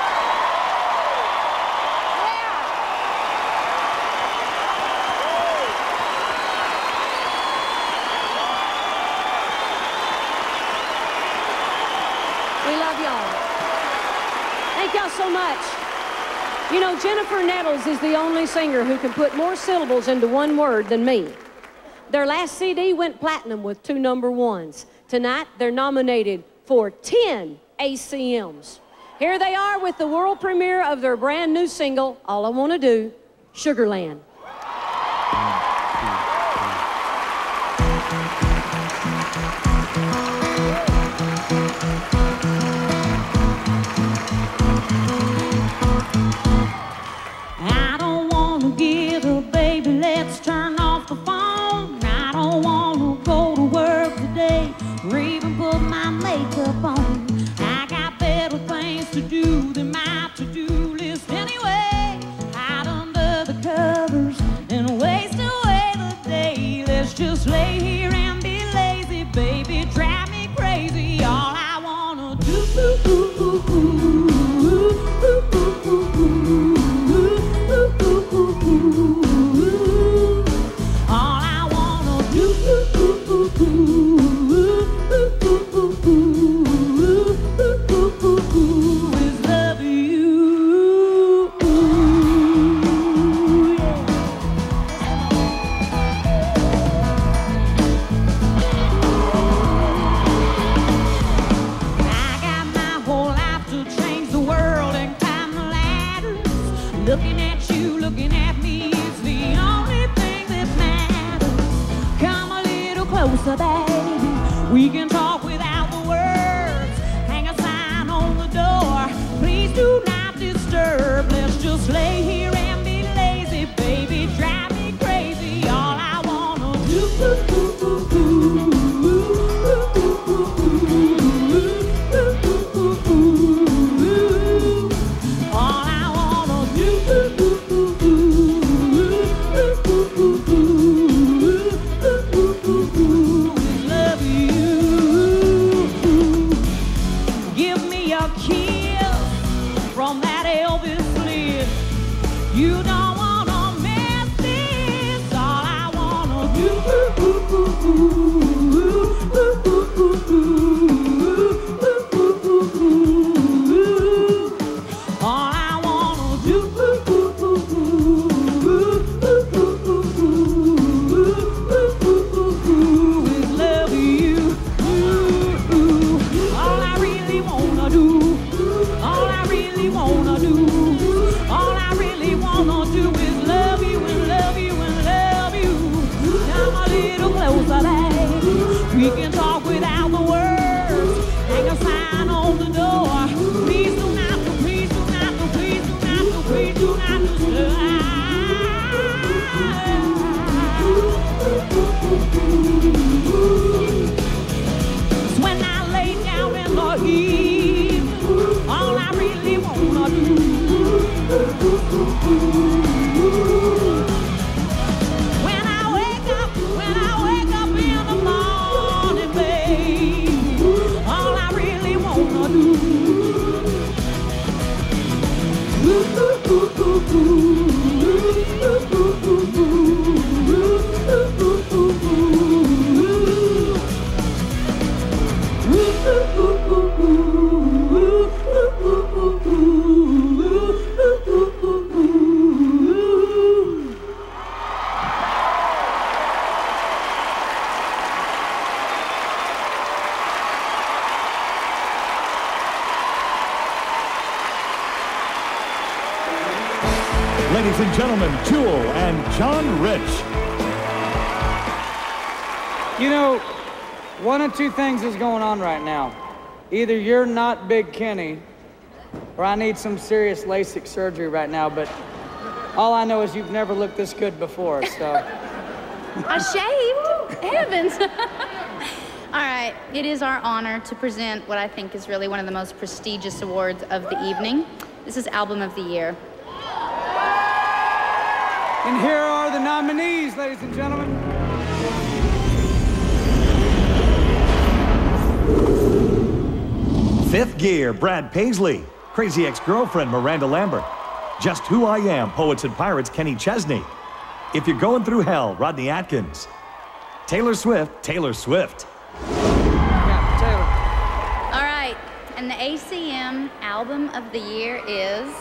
So much. You know, Jennifer Nettles is the only singer who can put more syllables into one word than me. Their last CD went platinum with 2 number 1s. Tonight, they're nominated for 10 ACMs. Here they are with the world premiere of their brand new single, All I Want to Do, Sugarland. I got better things to do than my to-do list anyway. Hide under the covers and waste away the day. Let's just lay here and be lazy, baby. Drive me crazy. All I wanna do. All I wanna do. Looking at you, looking at me is the only thing that matters. Come a little closer, baby. We can talk without the words. Hang a sign on the door. Please do not disturb. Let's just lay here and be lazy, baby. Drive me crazy. All I wanna do. Love you. Ladies and gentlemen, Jewel and John Rich. You know, one of two things is going on right now. Either you're not Big Kenny, or I need some serious LASIK surgery right now, but all I know is you've never looked this good before, so. I shaved? Heavens. All right, it is our honor to present what I think is really one of the most prestigious awards of the evening. This is Album of the Year. And here are the nominees, ladies and gentlemen. Fifth Gear, Brad Paisley. Crazy Ex-Girlfriend, Miranda Lambert. Just Who I Am, Poets and Pirates, Kenny Chesney. If You're Going Through Hell, Rodney Atkins. Taylor Swift, Taylor Swift. Yeah, Taylor. All right, and the ACM Album of the Year is...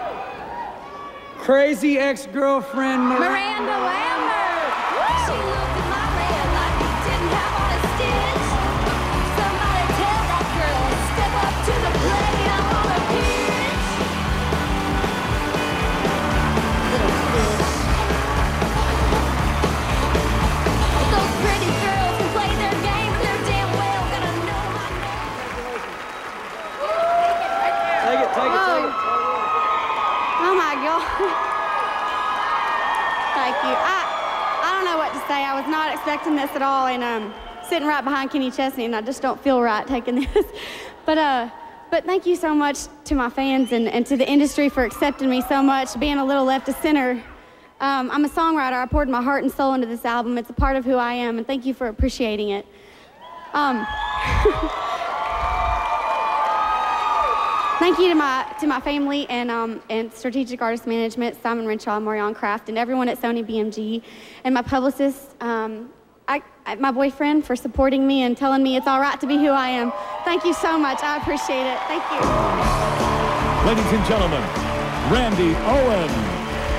Crazy Ex-Girlfriend, Miranda Lambert. She looked at my man like he didn't have on a stitch. Somebody tell that girl to step up to the plate. I'm on a pitch. Little fish. But those pretty girls can play their game, but they're damn well gonna know my name. Take it, take it, take it. Oh my God. Thank you. I don't know what to say. I was not expecting this at all, and sitting right behind Kenny Chesney, and I just don't feel right taking this. But thank you so much to my fans and to the industry for accepting me so much, being a little left of center. I'm a songwriter. I poured my heart and soul into this album. It's a part of who I am, and thank you for appreciating it. Thank you to my family and Strategic Artist Management, Simon Renshaw and Marion Kraft, and everyone at Sony BMG, and my publicist, my boyfriend, for supporting me and telling me it's all right to be who I am. Thank you so much. I appreciate it. Thank you. Ladies and gentlemen, Randy Owen.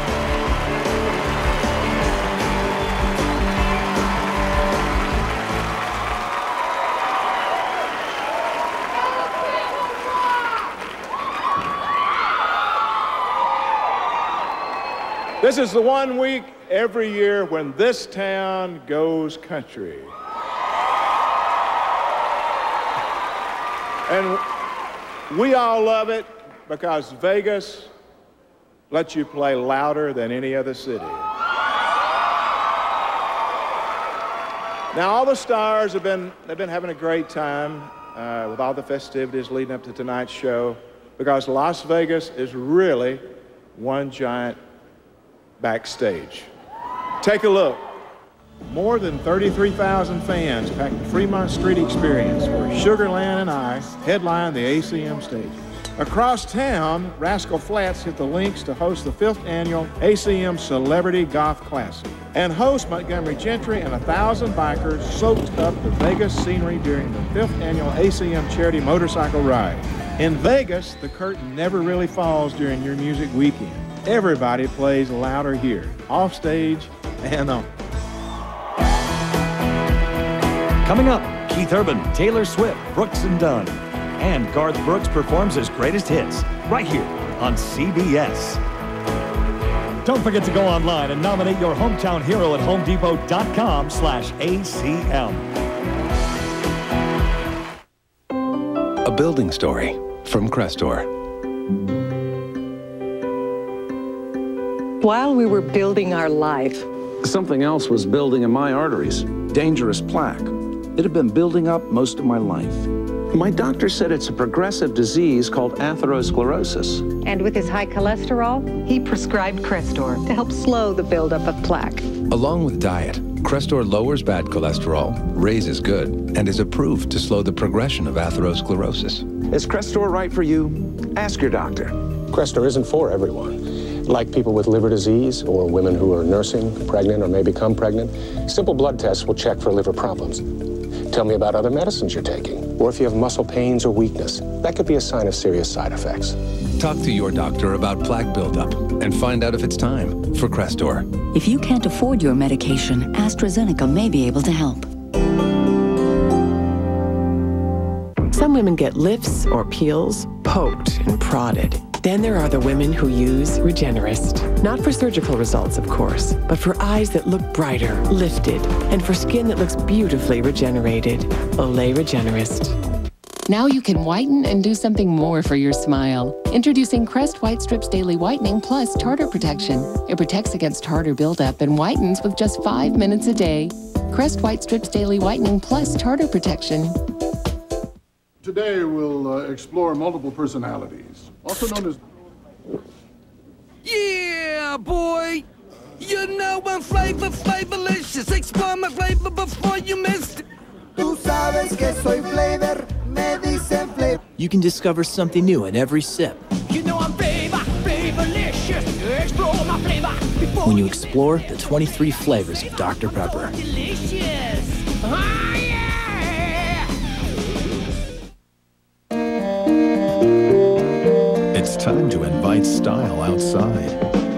This is the one week every year when this town goes country. And we all love it because Vegas lets you play louder than any other city. Now, all the stars they've been having a great time with all the festivities leading up to tonight's show, because Las Vegas is really one giant backstage. Take a look. More than 33,000 fans packed the Fremont Street Experience, where Sugarland and I headline the ACM stages. Across town, Rascal Flatts hit the links to host the 5th annual ACM Celebrity Golf Classic. And host Montgomery Gentry and 1,000 bikers soaked up the Vegas scenery during the 5th annual ACM Charity Motorcycle Ride. In Vegas, the curtain never really falls during your music weekend. Everybody plays louder here, off stage and on. Coming up, Keith Urban, Taylor Swift, Brooks and Dunn. And Garth Brooks performs his greatest hits right here on CBS. Don't forget to go online and nominate your hometown hero at homedepot.com/ACM. A building story from Crestor. While we were building our life, something else was building in my arteries. Dangerous plaque. It had been building up most of my life. My doctor said it's a progressive disease called atherosclerosis. and with his high cholesterol, he prescribed Crestor to help slow the buildup of plaque. Along with diet, Crestor lowers bad cholesterol, raises good, and is approved to slow the progression of atherosclerosis. Is Crestor right for you? Ask your doctor. Crestor isn't for everyone. Like people with liver disease or women who are nursing, pregnant, or may become pregnant, simple blood tests will check for liver problems. Tell me about other medicines you're taking, or if you have muscle pains or weakness. That could be a sign of serious side effects. Talk to your doctor about plaque buildup and find out if it's time for Crestor. If you can't afford your medication, AstraZeneca may be able to help. Some women get lifts or peels, poked and prodded. Then there are the women who use Regenerist. Not for surgical results, of course, but for eyes that look brighter, lifted, and for skin that looks beautifully regenerated. Olay Regenerist. Now you can whiten and do something more for your smile. Introducing Crest White Strips Daily Whitening Plus Tartar Protection. It protects against tartar buildup and whitens with just 5 minutes a day. Crest White Strips Daily Whitening Plus Tartar Protection. Today we'll explore multiple personalities, also known as... Yeah, boy! You know I'm flavorlicious. Explore my flavor before you miss it. Tú sabes que soy flavor, me dicen flavor. You can discover something new in every sip. You know I'm flavorlicious. Explore my flavor before When you explore the 23 flavors of Dr. Pepper. delicious. Ah, yeah! It's time to invite style outside.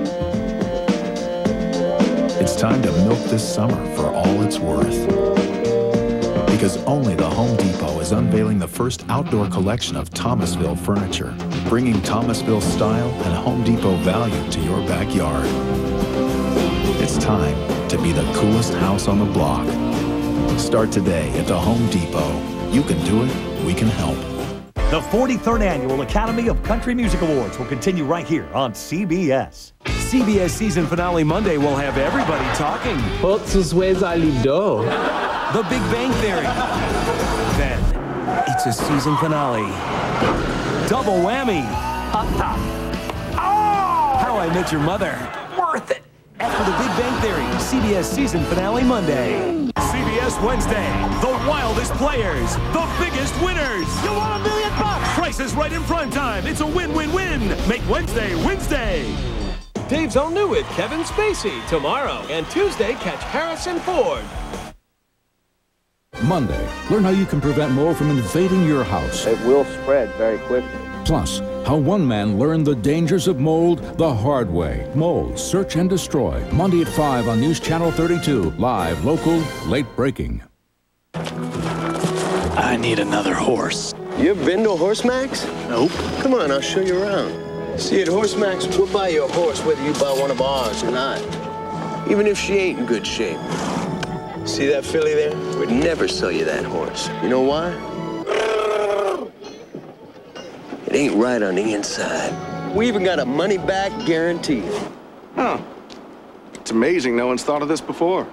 It's time to milk this summer for all it's worth. Because only the Home Depot is unveiling the first outdoor collection of Thomasville furniture, bringing Thomasville style and Home Depot value to your backyard. It's time to be the coolest house on the block. Start today at the Home Depot. You can do it, we can help. The 43rd Annual Academy of Country Music Awards will continue right here on CBS. CBS season finale Monday will have everybody talking. The Big Bang Theory. Then, it's a season finale. Double whammy. How I Met Your Mother. Worth it. After The Big Bang Theory, CBS season finale Monday. CBS Wednesday, the wildest players, the biggest winners. You want $1 million? Price is Right in prime time. It's a win-win-win. Make Wednesday Wednesday. Dave's All New with Kevin Spacey tomorrow. And Tuesday, catch Harrison Ford. Monday, learn how you can prevent mold from invading your house. It will spread very quickly. Plus, how one man learned the dangers of mold the hard way. Mold, Search and Destroy. Monday at 5 on News Channel 32. Live, local, late breaking. I need another horse. You ever been to HorseMax? Nope. Come on, I'll show you around. See, at HorseMax, we'll buy you a horse whether you buy one of ours or not. Even if she ain't in good shape. See that filly there? We'd never sell you that horse. You know why? It ain't right on the inside. We even got a money-back guarantee. Huh. It's amazing no one's thought of this before.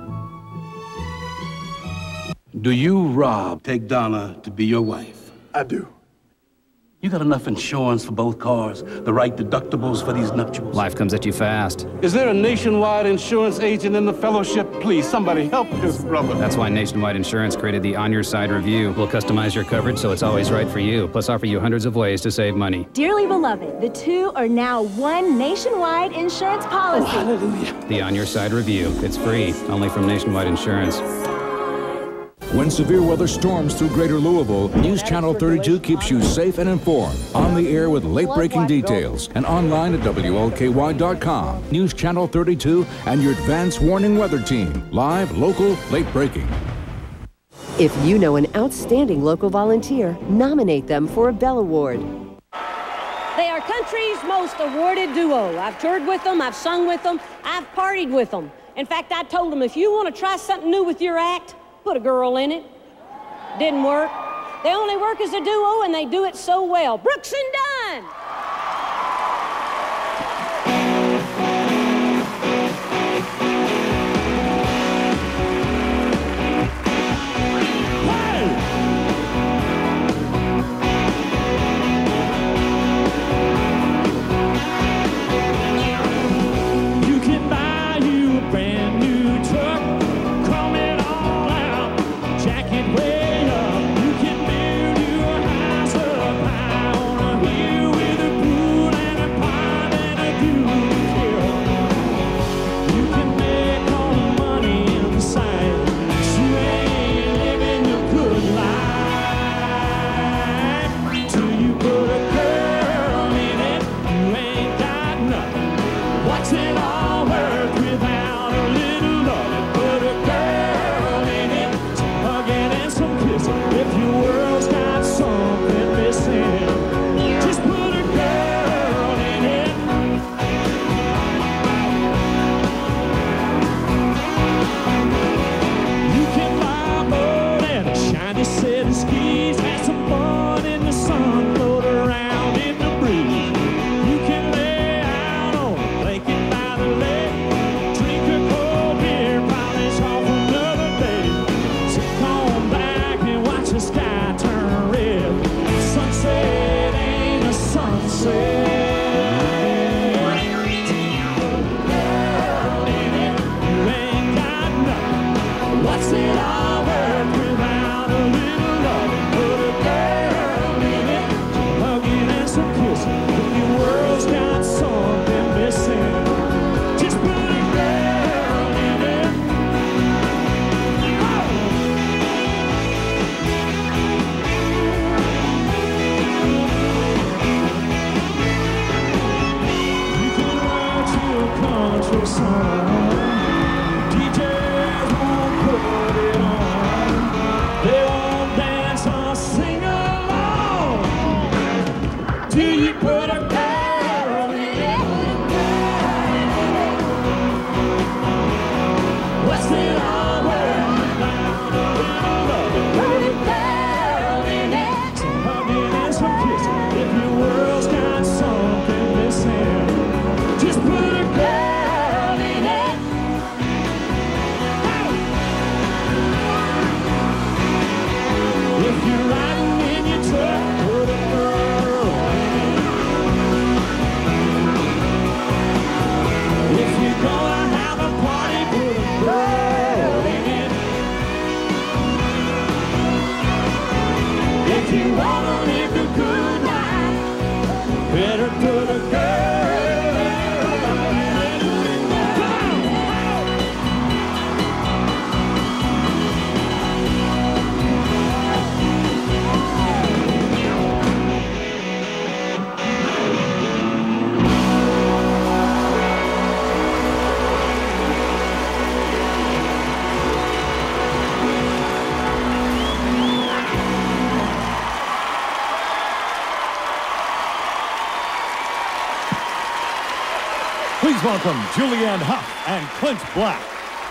Do you, Rob, take Donna to be your wife? I do. You got enough insurance for both cars, the right deductibles for these nuptials? Life comes at you fast. Is there a nationwide insurance agent in the fellowship? Please, somebody help this brother. That's why Nationwide Insurance created the On Your Side review. We'll customize your coverage so it's always right for you, plus offer you hundreds of ways to save money. Dearly beloved, the two are now one nationwide insurance policy. Oh, hallelujah. The On Your Side review. It's free, only from Nationwide Insurance. When severe weather storms through Greater Louisville, News Channel 32 keeps you safe and informed. On the air with late-breaking details and online at WLKY.com. News Channel 32 and your advance warning weather team. Live, local, late-breaking. If you know an outstanding local volunteer, nominate them for a Bell Award. They are country's most awarded duo. I've toured with them, I've sung with them, I've partied with them. In fact, I told them, if you want to try something new with your act, put a girl in it. Didn't work. They only work as a duo, and they do it so well. Brooks and Dunn! You can buy you a brand new truck, chrome it all out, jack it way up. You can build your house up high on a hill. Don't you wanna live a good life? Better put a girl. Please welcome Julianne Hough and Clint Black.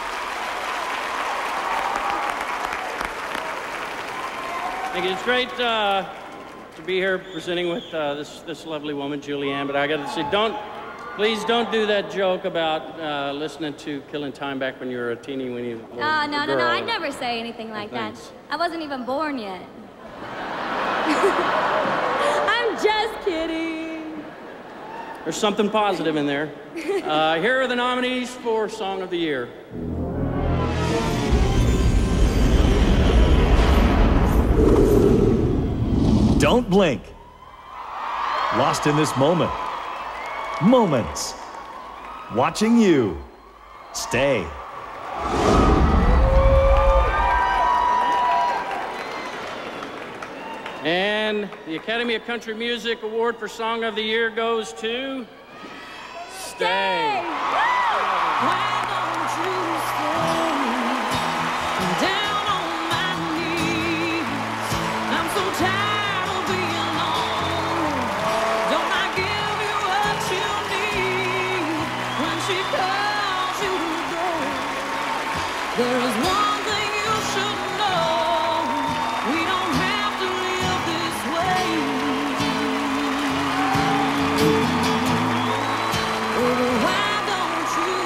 Thank you. It's great to be here presenting with this lovely woman, Julianne. But I got to say, please don't do that joke about listening to Killing Time back when you were a teenie, when you were a no, girl. I'd never say anything like that. I wasn't even born yet. I'm just kidding. There's something positive in there. Here are the nominees for Song of the Year. Don't Blink. Lost in This Moment. Moments. Watching You. Stay. And the Academy of Country Music Award for Song of the Year goes to Stay. Why don't you stay down on my knees? I'm so tired of being alone. Don't I give you what you need when she calls you to go? There is one thing you should know. We don't have to live this way. Why don't you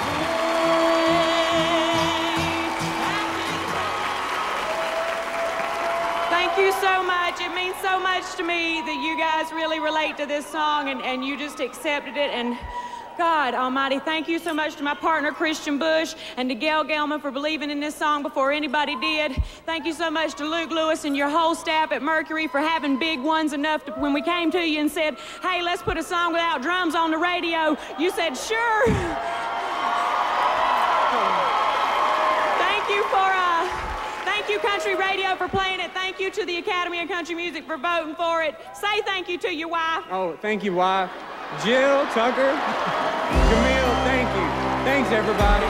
stay? Thank you so much. It means so much to me that you guys really relate to this song and you just accepted it. And God Almighty, thank you so much to my partner, Christian Bush, and to Gail Gelman for believing in this song before anybody did. Thank you so much to Luke Lewis and your whole staff at Mercury for having big ones enough to, when we came to you and said, hey, let's put a song without drums on the radio, you said, sure. Thank you, Country Radio, for playing it. Thank you to the Academy of Country Music for voting for it. Say thank you to your wife. Oh, thank you, wife. Jill, Tucker, Camille, thank you. Thanks, everybody.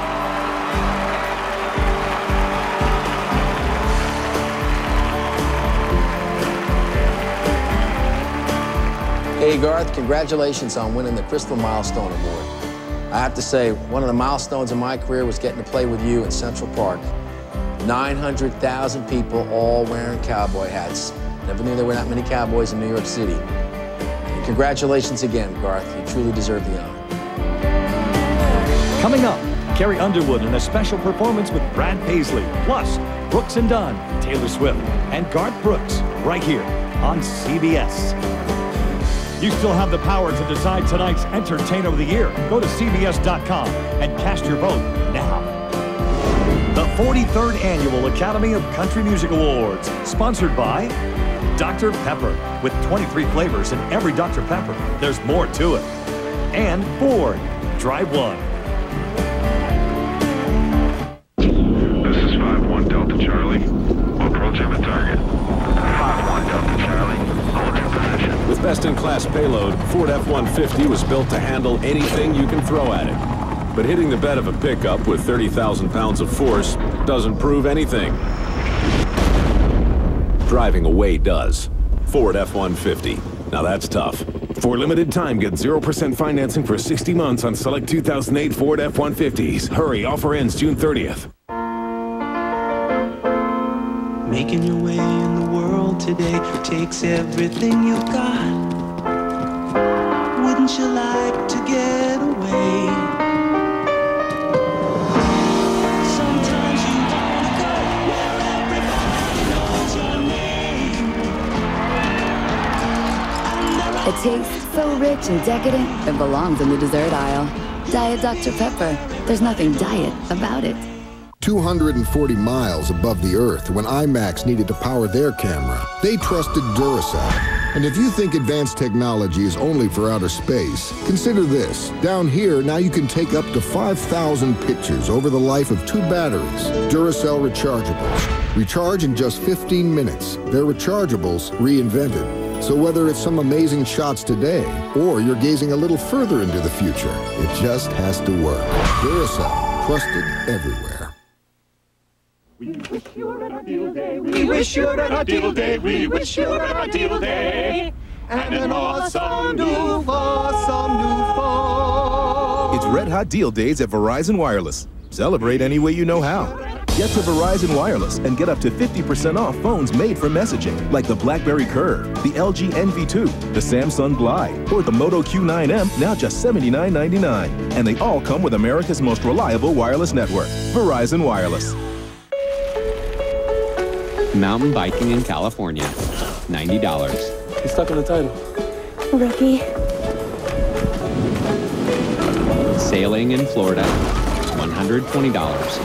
Hey, Garth, congratulations on winning the Crystal Milestone Award. I have to say, one of the milestones in my career was getting to play with you in Central Park. 900,000 people all wearing cowboy hats. Never knew there were that many cowboys in New York City. And congratulations again, Garth. You truly deserve the honor. Coming up, Carrie Underwood in a special performance with Brad Paisley, plus Brooks and Dunn, Taylor Swift, and Garth Brooks, right here on CBS. You still have the power to decide tonight's Entertainer of the Year. Go to CBS.com and cast your vote now. The 43rd Annual Academy of Country Music Awards, sponsored by Dr. Pepper. With 23 flavors in every Dr. Pepper, there's more to it. And Ford. Drive one. This is 5-1 Delta Charlie. Approaching the target. 5-1 Delta Charlie. Hold your position. With best-in-class payload, Ford F-150 was built to handle anything you can throw at it. But hitting the bed of a pickup with 30,000 pounds of force doesn't prove anything. Driving away does. Ford F-150. Now that's tough. For a limited time, get 0% financing for 60 months on select 2008 Ford F-150s. Hurry, offer ends June 30th. Making your way in the world today takes everything you've got. Wouldn't you like to get away? Sometimes you wanna go where everybody knows your name. It tastes so rich and decadent, it belongs in the dessert aisle. Diet Dr. Pepper. There's nothing diet about it. 240 miles above the Earth when IMAX needed to power their camera, they trusted Duracell. And if you think advanced technology is only for outer space, consider this. Down here, now you can take up to 5,000 pictures over the life of 2 batteries. Duracell rechargeables. Recharge in just 15 minutes. They're rechargeables reinvented. So whether it's some amazing shots today, or you're gazing a little further into the future, it just has to work. Duracell, trusted everywhere. We wish you were at our deal day. We wish you were at our deal day. We wish you were at our deal day. And an awesome new phone. It's Red Hot Deal Days at Verizon Wireless. Celebrate any way you know how. Get to Verizon Wireless and get up to 50% off phones made for messaging, like the BlackBerry Curve, the LG NV2, the Samsung Glide, or the Moto Q9M, now just $79.99. And they all come with America's most reliable wireless network, Verizon Wireless. Mountain biking in California, $90. He's stuck in the title. Rookie. Sailing in Florida, $120.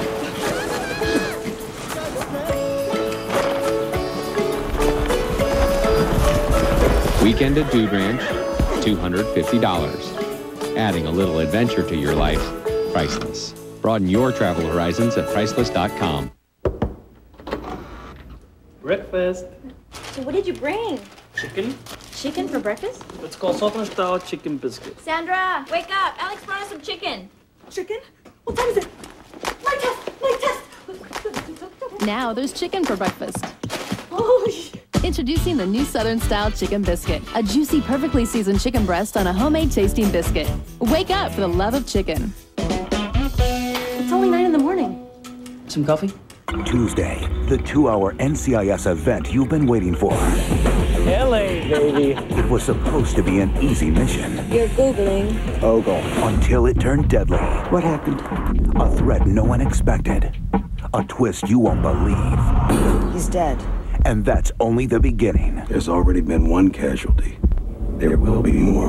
Weekend at Dude Ranch, $250. Adding a little adventure to your life, priceless. Broaden your travel horizons at priceless.com. Breakfast. So what did you bring? Chicken. Chicken for breakfast? It's called salt and style chicken biscuit. Sandra, wake up. Alex brought us some chicken. Chicken? What time is it? Light test! Light test! Now there's chicken for breakfast. Oh, Introducing the new Southern Style Chicken Biscuit, a juicy, perfectly seasoned chicken breast on a homemade tasting biscuit. Wake up for the love of chicken. it's only 9 in the morning. Some coffee? Tuesday, the 2-hour NCIS event you've been waiting for. LA, baby. It was supposed to be an easy mission. You're Googling. Ogle. Until it turned deadly. What happened? A threat no one expected. A twist you won't believe. He's dead. And that's only the beginning. There's already been one casualty. There will be more.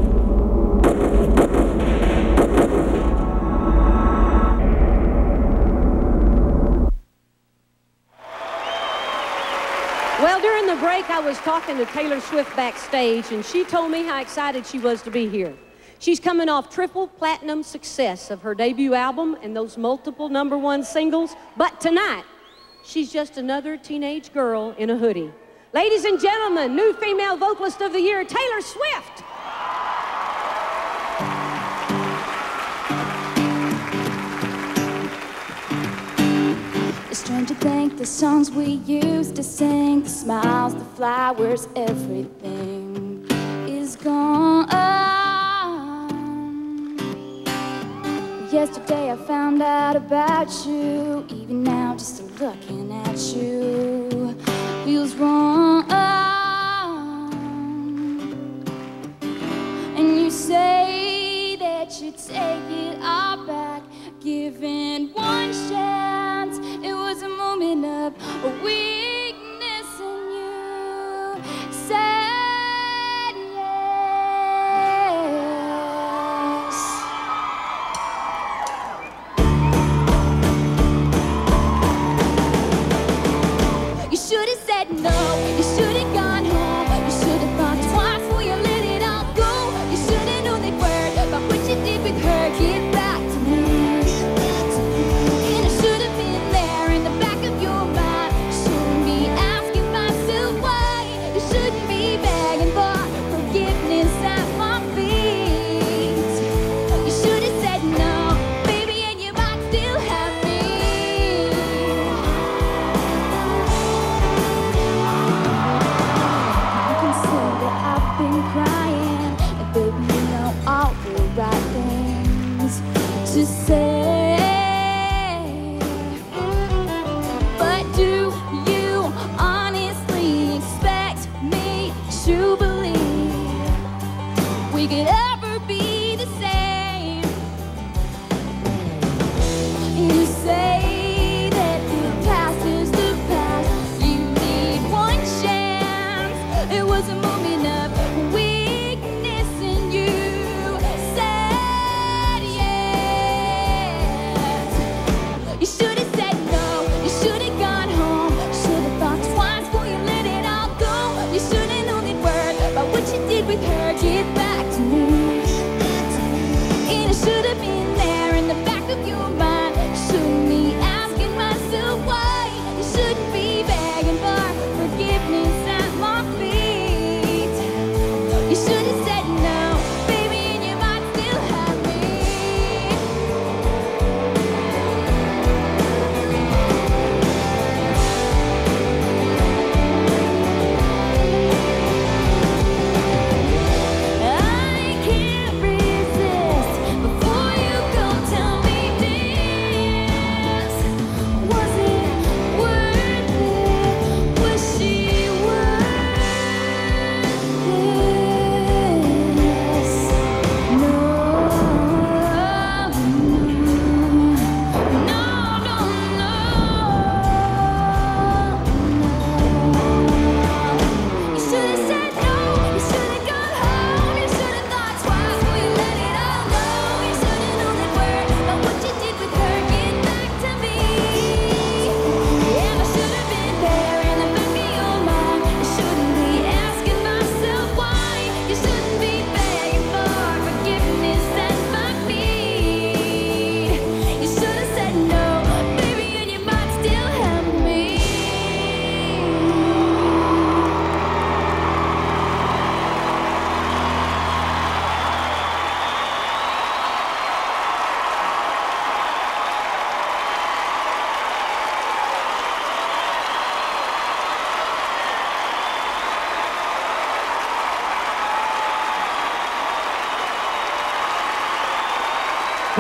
Well, during the break, I was talking to Taylor Swift backstage, and she told me how excited she was to be here. She's coming off triple platinum success of her debut album and those multiple #1 singles, but tonight, she's just another teenage girl in a hoodie. Ladies and gentlemen, new female vocalist of the year, Taylor Swift. It's strange to think the songs we used to sing, the smiles, the flowers, everything is gone. Yesterday I found out about you. Even now just looking at you feels wrong. And you say that you take it all back, given one chance. It was a moment of weakness and you said yes. You should have said no, you should have gone home, you should have thought twice before you let it all go. You should have known that word about what you did with her. Get back to me. And I should have been there in the back of your mind. You shouldn't be asking myself why. You shouldn't be begging for forgiveness at my feet. You should have said no, baby, and you might still have me.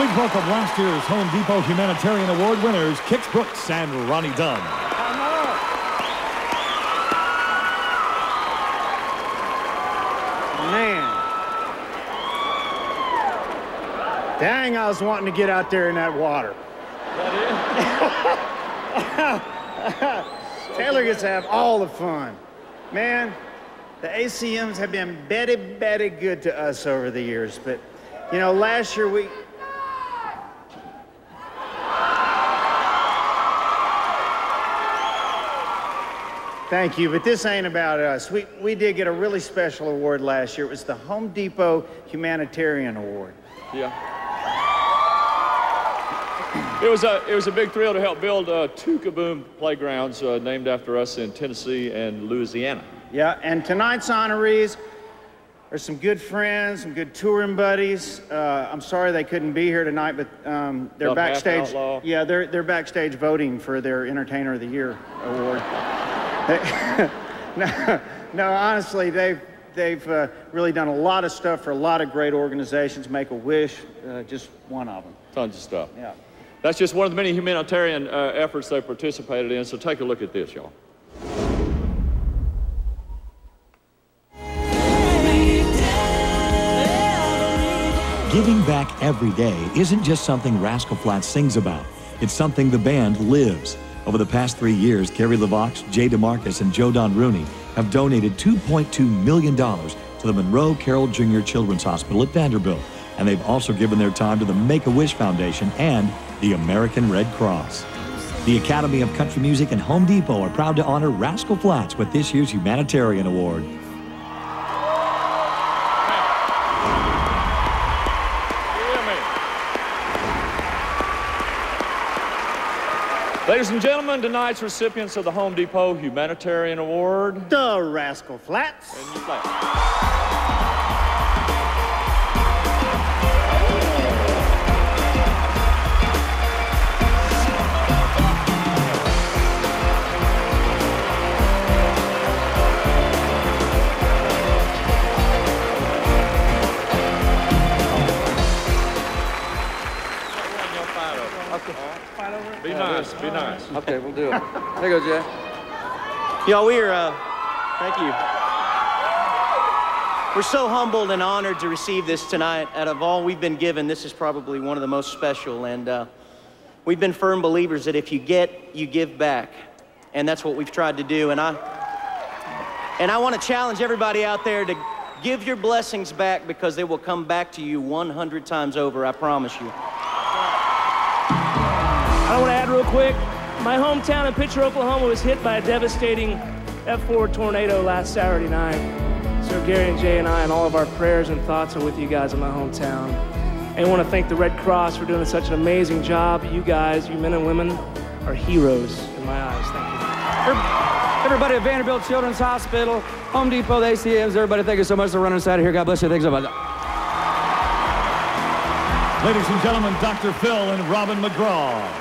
Please welcome last year's Home Depot Humanitarian Award winners, Kix Brooks and Ronnie Dunn. Man. Dang, I was wanting to get out there in that water. Taylor gets to have all the fun. Man, the ACMs have been very good to us over the years, but, you know, last year we... Thank you, but this ain't about us. We did get a really special award last year. It was the Home Depot Humanitarian Award. Yeah. It was a big thrill to help build 2 Kaboom playgrounds named after us in Tennessee and Louisiana. Yeah, and tonight's honorees are some good friends, some good touring buddies. I'm sorry they couldn't be here tonight, but they're backstage. Yeah, they're backstage voting for their Entertainer of the Year award. No, honestly, they've really done a lot of stuff for a lot of great organizations. Make-A-Wish, just one of them. Tons of stuff. Yeah. That's just one of the many humanitarian efforts they participated in, so take a look at this, y'all. Giving back every day isn't just something Rascal Flatts sings about. It's something the band lives. Over the past 3 years, Gary LaVox, Jay DeMarcus, and Joe Don Rooney have donated $2.2 million to the Monroe Carroll Jr. Children's Hospital at Vanderbilt. And they've also given their time to the Make-A-Wish Foundation and the American Red Cross. The Academy of Country Music and Home Depot are proud to honor Rascal Flatts with this year's Humanitarian Award. Ladies and gentlemen, tonight's recipients of the Home Depot Humanitarian Award, the Rascal Flatts. And you play. Be nice, be nice. Okay, we'll do it. There you go, Jay. Y'all, thank you. We're so humbled and honored to receive this tonight. Out of all we've been given, this is probably one of the most special. And we've been firm believers that if you get, you give back. And that's what we've tried to do. And I want to challenge everybody out there to give your blessings back, because they will come back to you 100 times over, I promise you. I want to add real quick, my hometown of Pitcher, Oklahoma was hit by a devastating F4 tornado last Saturday night. So Gary and Jay and I and all of our prayers and thoughts are with you guys in my hometown. And I want to thank the Red Cross for doing such an amazing job. You guys, you men and women, are heroes in my eyes. Thank you. Everybody at Vanderbilt Children's Hospital, Home Depot, the ACMs, everybody, thank you so much for running us out of here. God bless you. Thanks so much. Ladies and gentlemen, Dr. Phil and Robin McGraw.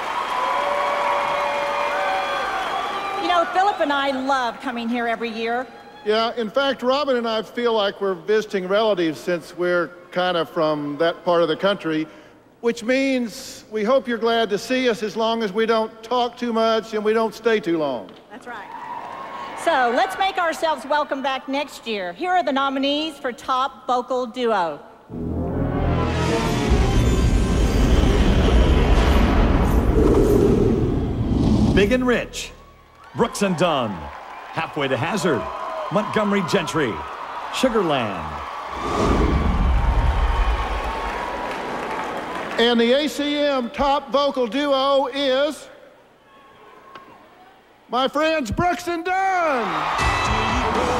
You know, Philip and I love coming here every year. Yeah, in fact, Robin and I feel like we're visiting relatives since we're kind of from that part of the country, which means we hope you're glad to see us as long as we don't talk too much and we don't stay too long. That's right. So let's make ourselves welcome back next year. Here are the nominees for Top Vocal Duo. Big and Rich, Brooks and Dunn, Halfway to Hazard, Montgomery Gentry, Sugarland. And the ACM Top Vocal Duo is my friends Brooks and Dunn.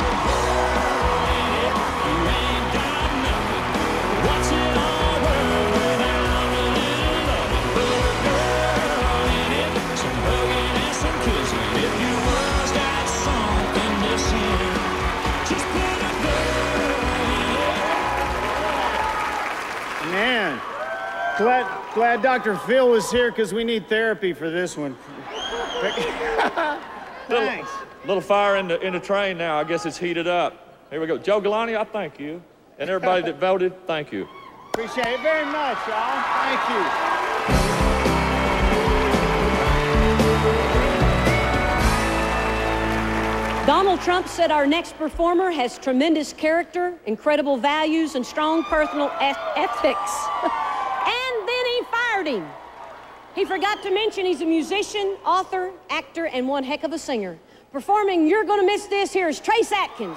Man, glad Dr. Phil was here, because we need therapy for this one. Thanks. Little fire in the train now. I guess it's heated up. Here we go. Joe Galani, I thank you. And everybody that voted, thank you. Appreciate it very much, y'all. Thank you. Donald Trump said our next performer has tremendous character, incredible values, and strong personal ethics. And then he fired him. He forgot to mention he's a musician, author, actor, and one heck of a singer. Performing You're Gonna Miss This, here is Trace Atkins.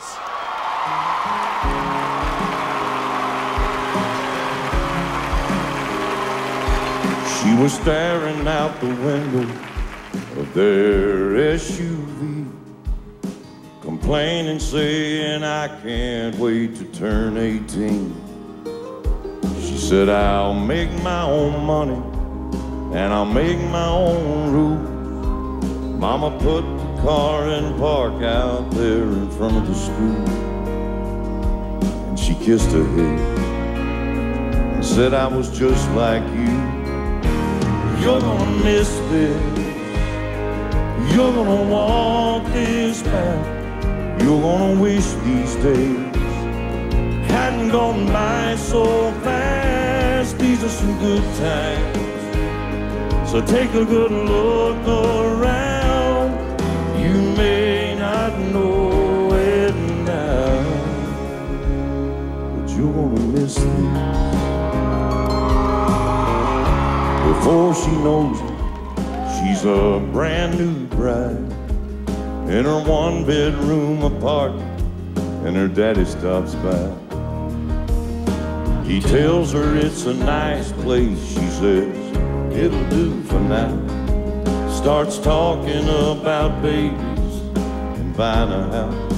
She was staring out the window of their SUV, complaining, saying, I can't wait to turn 18. She said, I'll make my own money and I'll make my own rules. Mama put the car in park out there in front of the school, and she kissed her head and said, I was just like you. You're gonna miss this. You're gonna want this back. You're gonna wish these days hadn't gone by so fast. These are some good times, so take a good look around. You may not know it now, but you're gonna miss this. Before she knows it, she's a brand new bride in her one-bedroom apartment, and her daddy stops by. He tells her it's a nice place. She says, it'll do for now. Starts talking about babies and buying a house.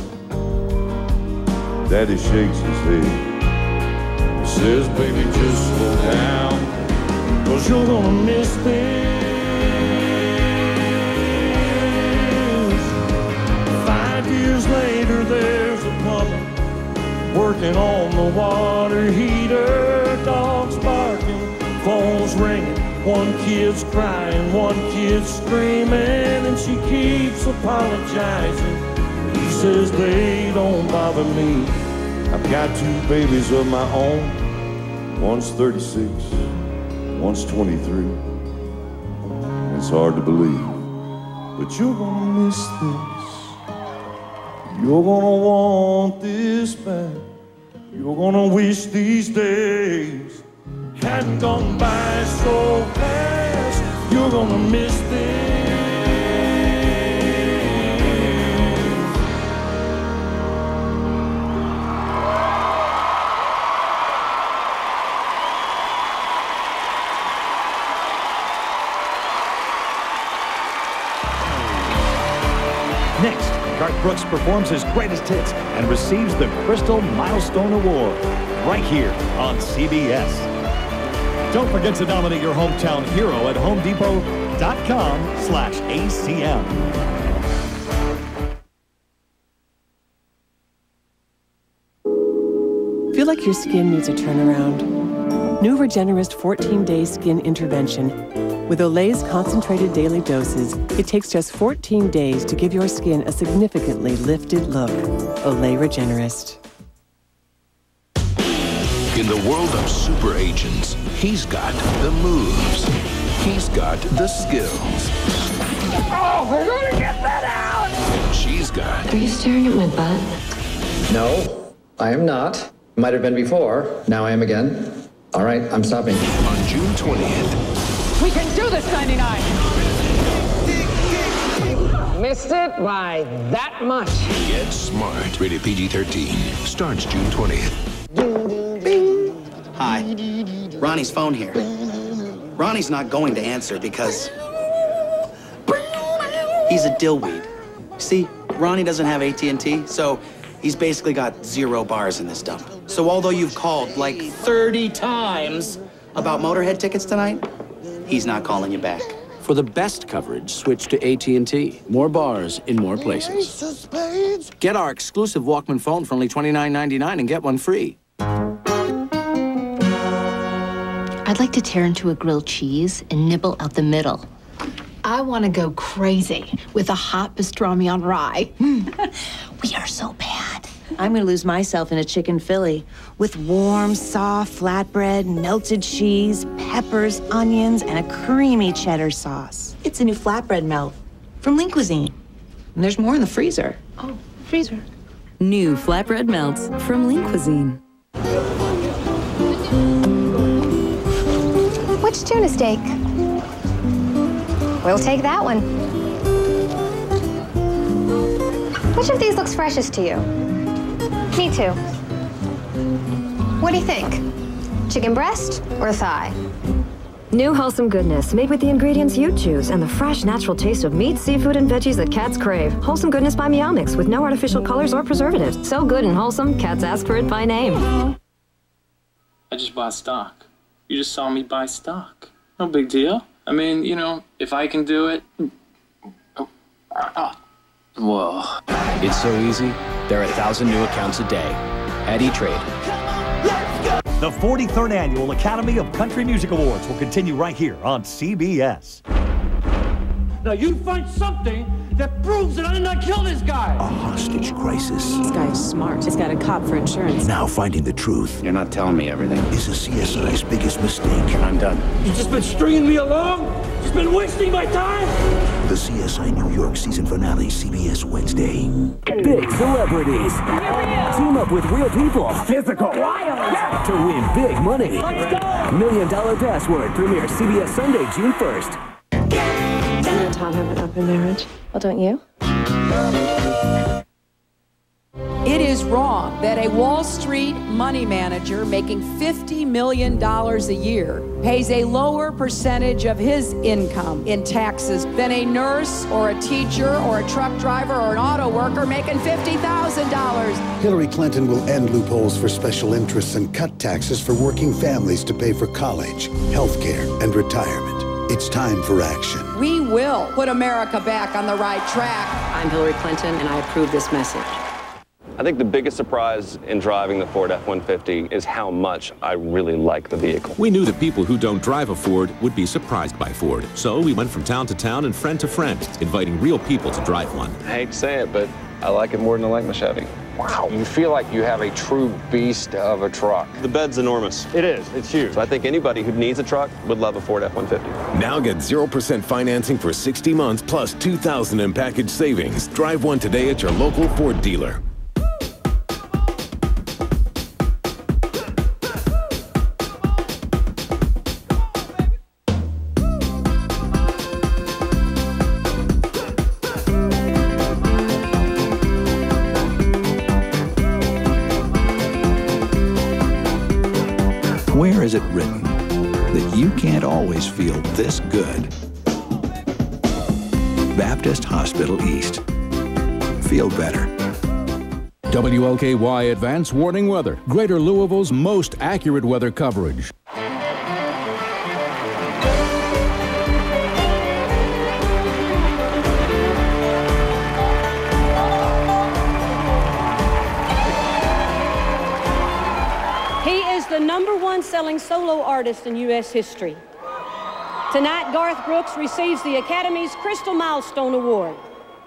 Daddy shakes his head. He says, baby, just slow down, 'cause you're gonna miss this. 5 years later, there's a plumber working on the water heater. Dogs barking, phones ringing, one kid's crying, one kid's screaming, and she keeps apologizing. He says, they don't bother me. I've got 2 babies of my own. One's 36, one's 23. It's hard to believe, but you're gonna miss this. You're gonna want this back. You're gonna wish these days hadn't gone by so fast. You're gonna miss this. Next, Garth Brooks performs his greatest hits and receives the Crystal Milestone Award right here on CBS. Don't forget to nominate your hometown hero at homedepot.com/ACM. Feel like your skin needs a turnaround? New Regenerist 14-Day Skin Intervention. With Olay's concentrated daily doses, it takes just 14 days to give your skin a significantly lifted look. Olay Regenerist. In the world of super agents, he's got the moves. He's got the skills. Oh, we're gonna get that out! And she's got... Are you staring at my butt? No, I am not. Might have been before. Now I am again. All right, I'm stopping. On June 20th. We can do this, 99! Missed it by that much. Get Smart. Rated PG-13. Starts June 20th. Hi. Ronnie's phone here. Ronnie's not going to answer because he's a dillweed. See, Ronnie doesn't have AT&T, so he's basically got 0 bars in this dump. So although you've called like 30 times about Motorhead tickets tonight, he's not calling you back. For the best coverage, switch to AT&T. More bars in more places. Get our exclusive Walkman phone for only $29.99 and get one free. I'd like to tear into a grilled cheese and nibble out the middle. I want to go crazy with a hot pastrami on rye. We are so bad. I'm gonna lose myself in a chicken Philly with warm, soft flatbread, melted cheese, peppers, onions, and a creamy cheddar sauce. It's a new flatbread melt from Lean Cuisine. And there's more in the freezer. Oh, freezer. New flatbread melts from Lean Cuisine. Which tuna steak? We'll take that one. Which of these looks freshest to you? Me too. What do you think? Chicken breast or thigh? New wholesome goodness, made with the ingredients you choose and the fresh, natural taste of meat, seafood, and veggies that cats crave. Wholesome goodness by Meow Mix with no artificial colors or preservatives. So good and wholesome, cats ask for it by name. I just bought stock. You just saw me buy stock. No big deal. I mean, you know, if I can do it. Whoa. It's so easy. There are 1,000 new accounts a day at E-Trade. The 43rd Annual Academy of Country Music Awards will continue right here on CBS. Now you find something that proves that I did not kill this guy. A hostage crisis. This guy is smart. He's got a cop for insurance. Now finding the truth. You're not telling me everything. Is a CSI's biggest mistake. I'm done. You've just been stringing me along? Just been wasting my time? The CSI New York season finale, CBS Wednesday. Big celebrities. Team up with real people. Physical. Wild. To win big money. Let's go. $1 Million Password premieres CBS Sunday, June 1st. Me and Tom have an open marriage. Well, don't you? It is wrong that a Wall Street money manager making $50 million a year pays a lower percentage of his income in taxes than a nurse or a teacher or a truck driver or an auto worker making $50,000. Hillary Clinton will end loopholes for special interests and cut taxes for working families to pay for college, health care, and retirement. It's time for action. We will put America back on the right track. I'm Hillary Clinton, and I approve this message. I think the biggest surprise in driving the Ford F-150 is how much I really like the vehicle. We knew that people who don't drive a Ford would be surprised by Ford. So we went from town to town and friend to friend, inviting real people to drive one. I hate to say it, but I like it more than I like my Chevy. Wow, you feel like you have a true beast of a truck. The bed's enormous. It is, it's huge. So I think anybody who needs a truck would love a Ford F-150. Now get 0% financing for 60 months plus $2,000 in package savings. Drive one today at your local Ford dealer. Where is it written that you can't always feel this good? Baptist Hospital East. Feel better. WLKY Advance Warning Weather. Greater Louisville's most accurate weather coverage. The #1 selling solo artist in U.S. history. Tonight, Garth Brooks receives the Academy's Crystal Milestone Award.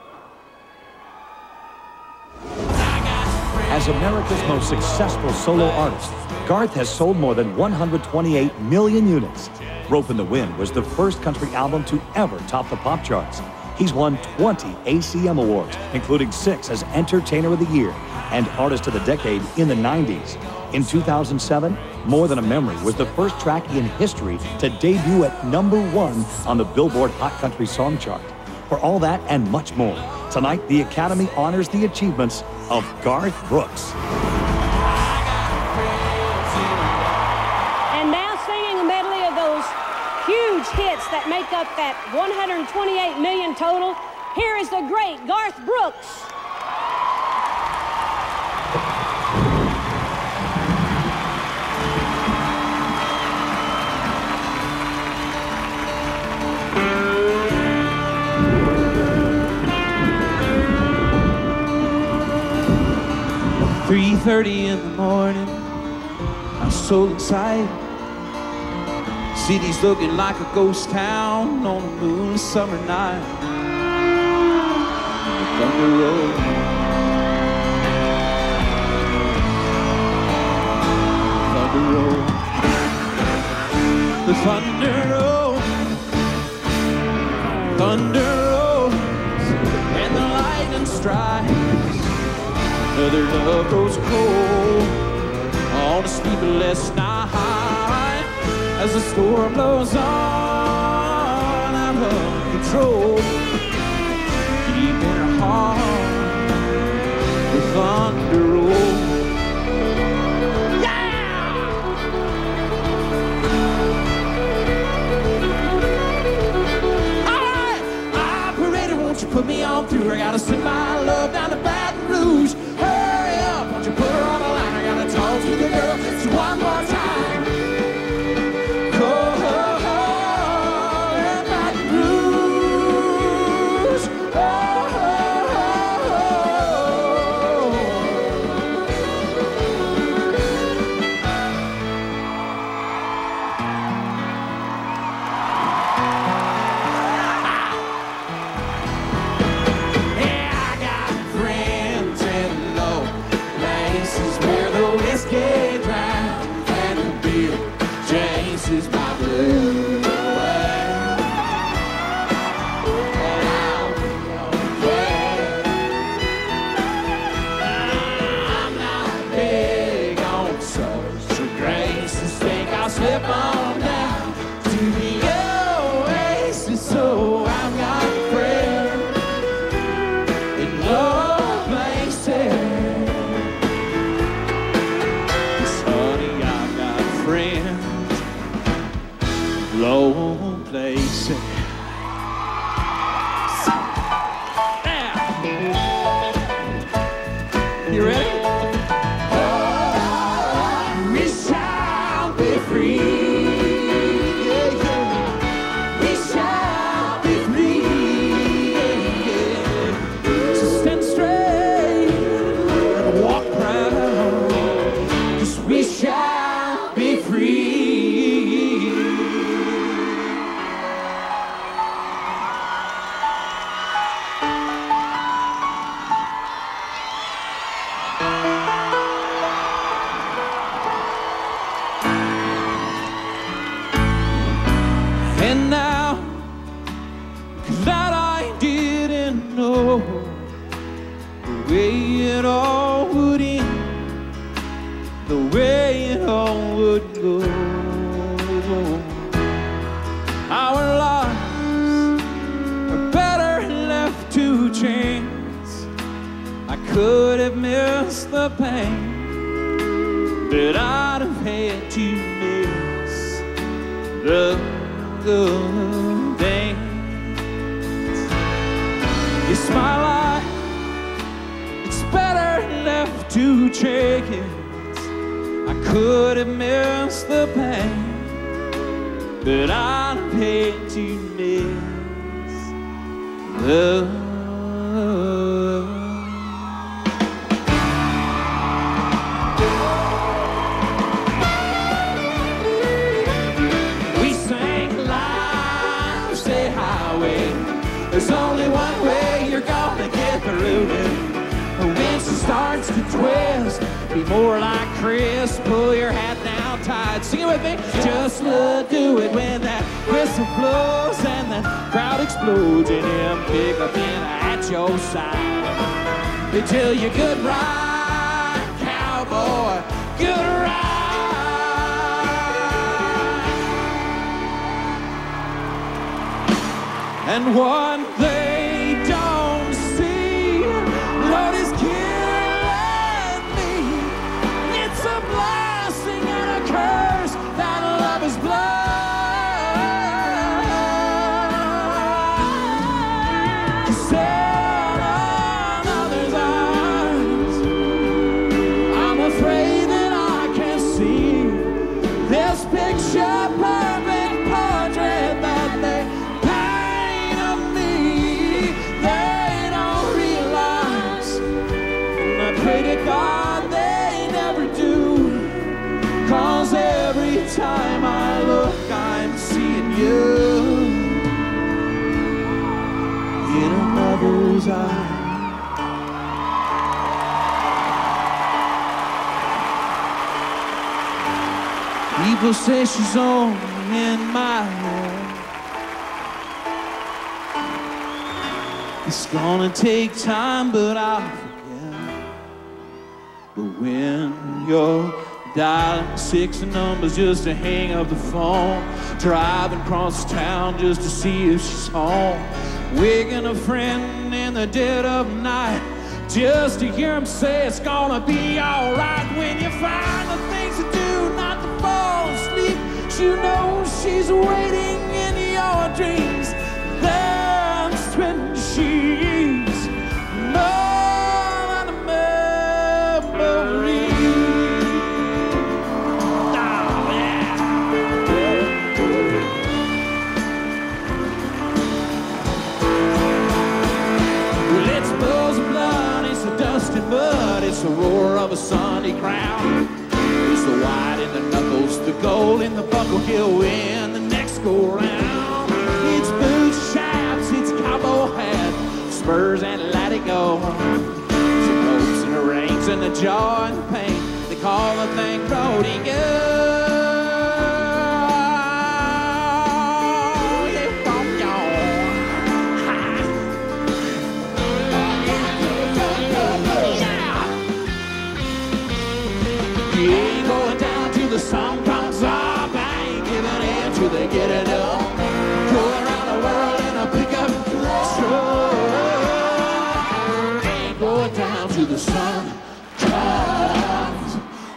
As America's most successful solo artist, Garth has sold more than 128 million units. Rope in the Wind was the first country album to ever top the pop charts. He's won 20 ACM awards, including 6 as Entertainer of the Year and Artist of the Decade in the 90s. In 2007, More Than a Memory was the first track in history to debut at #1 on the Billboard Hot Country Song Chart. For all that and much more, tonight the Academy honors the achievements of Garth Brooks. And now singing a medley of those huge hits that make up that 128 million total, here is the great Garth Brooks. .30 in the morning, I'm so excited. City's looking like a ghost town on a moonless summer night. Thunder roll. The thunder rolls, and the lightning strikes. Another love grows cold on a sleepless night as the storm blows on out of control. Deep in her heart, the thunder rolls. Put me on through, I gotta send my love down to Baton Rouge. Hurry up, won't you put her on the line? I gotta talk to the girl just one more time. Oh, in Baton Rouge. Slip on down to the oasis, so I've got a friend in low places. Yes, honey, I've got friends in low places. You ready? And now, that I didn't know the way it all would end, the way it all would go. Our lives are better left to chance. I could have missed the pain, but I'd have had to miss the good dance. It's my life, it's better left to chance. I could have missed the pain, but I'd have had to miss the There's only one way you're gonna get through it. When she starts to twist, be more like Chris. Pull your hat down tight. Sing it with me. Just do it when that whistle blows and the crowd explodes and him pick up in at your side. They tell you good ride, cowboy, good ride. And one they don't see, Lord is killing me. It's a blessing and a curse that love is blind. Set on others' eyes, I'm afraid that I can see this picture perfect portrait that they pray to God they never do, 'cause every time I look I'm seeing you in another's eye. People say she's only in my head. It's gonna take time, but I'll forget. But when you're dialing 6 numbers just to hang up the phone, driving across town just to see if she's home, waking a friend in the dead of night just to hear him say it's gonna be alright. When you find the things to do not to fall asleep, you know she's waiting in your dreams. That's when she's more than a memory. Oh, yeah. Well, it's buzz of blood, it's the dust and mud, it's the roar of a Sunday crowd. It's the white in the knuckles, the gold in the buckle, he'll win the next go round. It's boots, chaps, it's cowboy hat, spurs and latigo. It's the ropes and the reins and the jaw and the pain. They call the thing rodeo. The sun comes up, I ain't giving in till they get it up. Go around the world in a pickup truck. Ain't going down till the sun comes.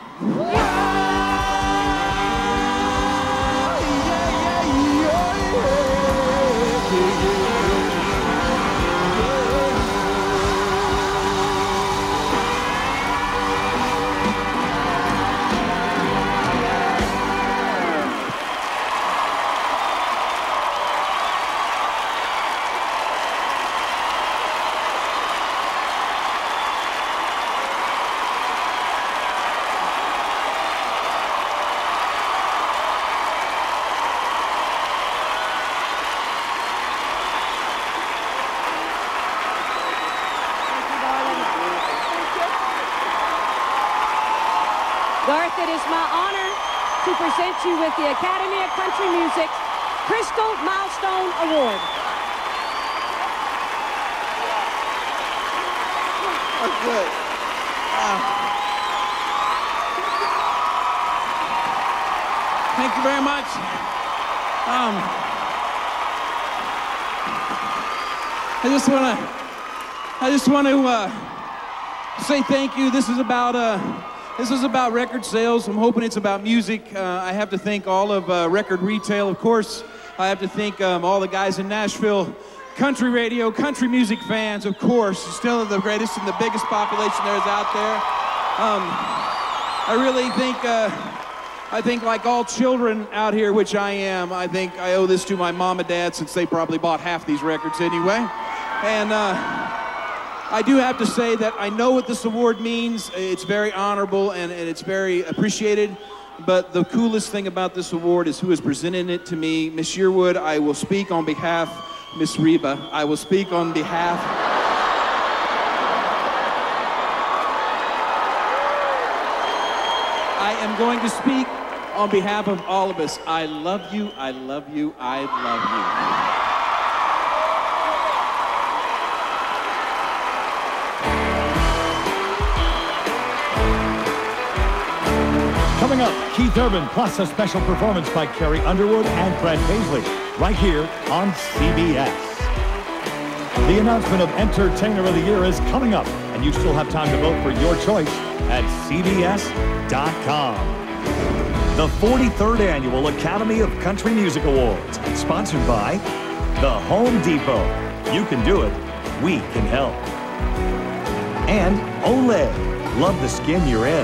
Garth, it is my honor to present you with the Academy of Country Music's Crystal Milestone Award. That's good. Thank you very much. I just want to say thank you. This is about record sales. I'm hoping it's about music. I have to thank all of record retail, of course. I have to thank all the guys in Nashville, country radio, country music fans, of course. Still the greatest and the biggest population there is out there. I really think, I think like all children out here, which I am, I think I owe this to my mom and dad, since they probably bought half these records anyway. And I do have to say that I know what this award means. It's very honorable and it's very appreciated. But the coolest thing about this award is who is presenting it to me. Miss Yearwood, I will speak on behalf, Miss Reba, I will speak on behalf. I am going to speak on behalf of all of us. I love you, I love you, I love you. Coming up, Keith Urban plus a special performance by Carrie Underwood and Brett Paisley, right here on CBS. The announcement of Entertainer of the Year is coming up, and you still have time to vote for your choice at CBS.com. The 43rd Annual Academy of Country Music Awards, sponsored by The Home Depot. You can do it, we can help. And Olay, love the skin you're in.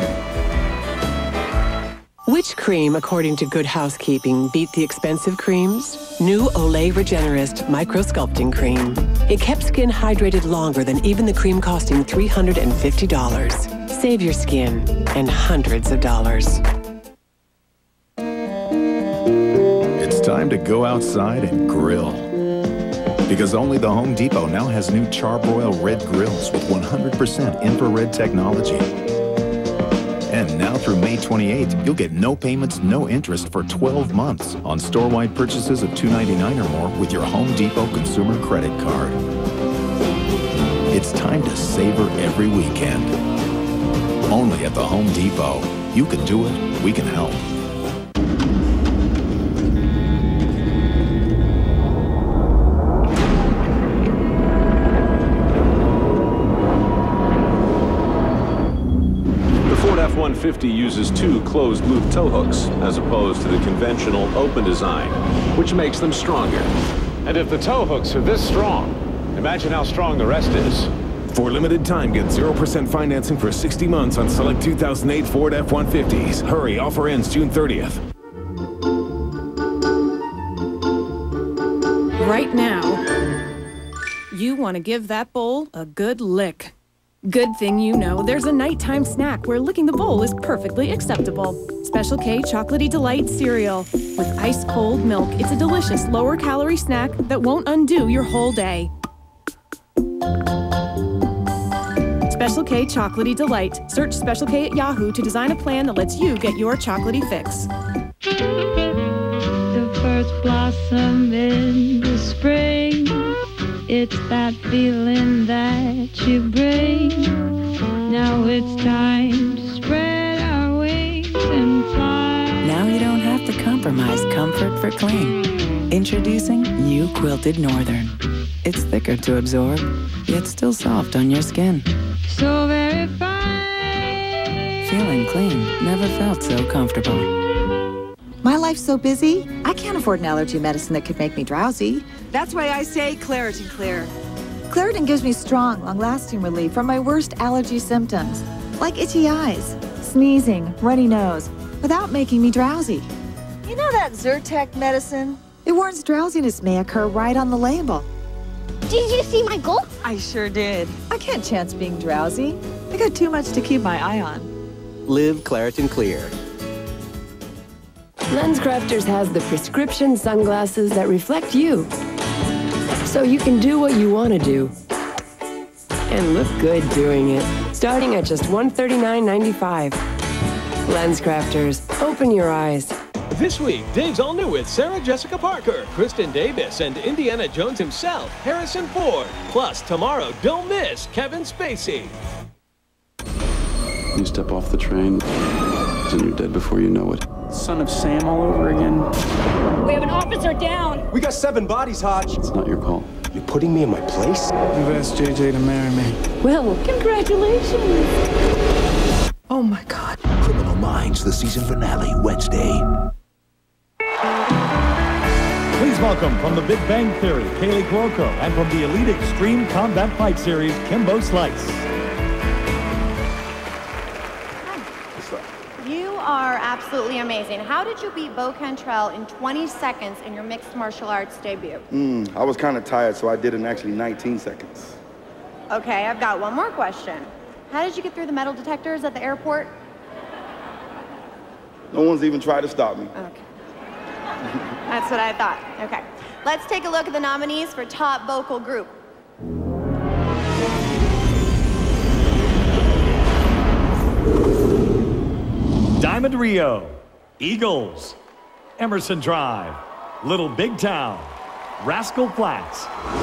Which cream, according to Good Housekeeping, beat the expensive creams? New Olay Regenerist Micro Sculpting Cream. It kept skin hydrated longer than even the cream costing $350. Save your skin and hundreds of dollars. It's time to go outside and grill. Because only the Home Depot now has new Charbroil Red grills with 100% infrared technology. And now through May 28th, you'll get no payments, no interest for 12 months on store-wide purchases of $2.99 or more with your Home Depot consumer credit card. It's time to savor every weekend. Only at the Home Depot. You can do it, we can help. F-150 uses two closed-loop tow hooks as opposed to the conventional open design, which makes them stronger. And if the tow hooks are this strong, imagine how strong the rest is. For limited time, get 0% financing for 60 months on select 2008 Ford F-150s. Hurry, offer ends June 30th. Right now, you want to give that bowl a good lick. Good thing you know there's a nighttime snack where licking the bowl is perfectly acceptable. Special K Chocolatey Delight cereal. With ice-cold milk, it's a delicious lower-calorie snack that won't undo your whole day. Special K Chocolatey Delight. Search Special K at Yahoo to design a plan that lets you get your chocolatey fix. The first blossom in the spring. It's that feeling that you bring. Now it's time to spread our wings and fly. Now you don't have to compromise comfort for cling. Introducing New Quilted Northern. It's thicker to absorb, yet still soft on your skin. So very fine. Feeling clean never felt so comfortable. My life's so busy, I can't afford an allergy medicine that could make me drowsy. That's why I say Claritin Clear. Claritin gives me strong, long-lasting relief from my worst allergy symptoms, like itchy eyes, sneezing, runny nose, without making me drowsy. You know that Zyrtec medicine? It warns drowsiness may occur right on the label. Did you see my goal? I sure did. I can't chance being drowsy. I got too much to keep my eye on. Live Claritin Clear. LensCrafters has the prescription sunglasses that reflect you, so you can do what you want to do and look good doing it, starting at just $139.95. LensCrafters, open your eyes. This week, Dave's all new with Sarah Jessica Parker, Kristen Davis, and Indiana Jones himself, Harrison Ford. Plus, tomorrow, don't miss Kevin Spacey. You step off the train, and you're dead before you know it. Son of Sam all over again. We have an officer down. We got 7 bodies, Hodge. It's not your call. You're putting me in my place? You've asked JJ to marry me. Well, congratulations. Oh my God. Criminal Minds, the season finale, Wednesday. Please welcome from the Big Bang Theory, Kaylee Cuoco, and from the Elite Extreme Combat Fight Series, Kimbo Slice. You are absolutely amazing. How did you beat Beau Cantrell in 20 seconds in your mixed martial arts debut? I was kind of tired, so I did it in actually 19 seconds. Okay, I've got one more question. How did you get through the metal detectors at the airport? No one's even tried to stop me. Okay. That's what I thought. Okay. Let's take a look at the nominees for Top Vocal Group. Diamond Rio, Eagles, Emerson Drive, Little Big Town, Rascal Flatts.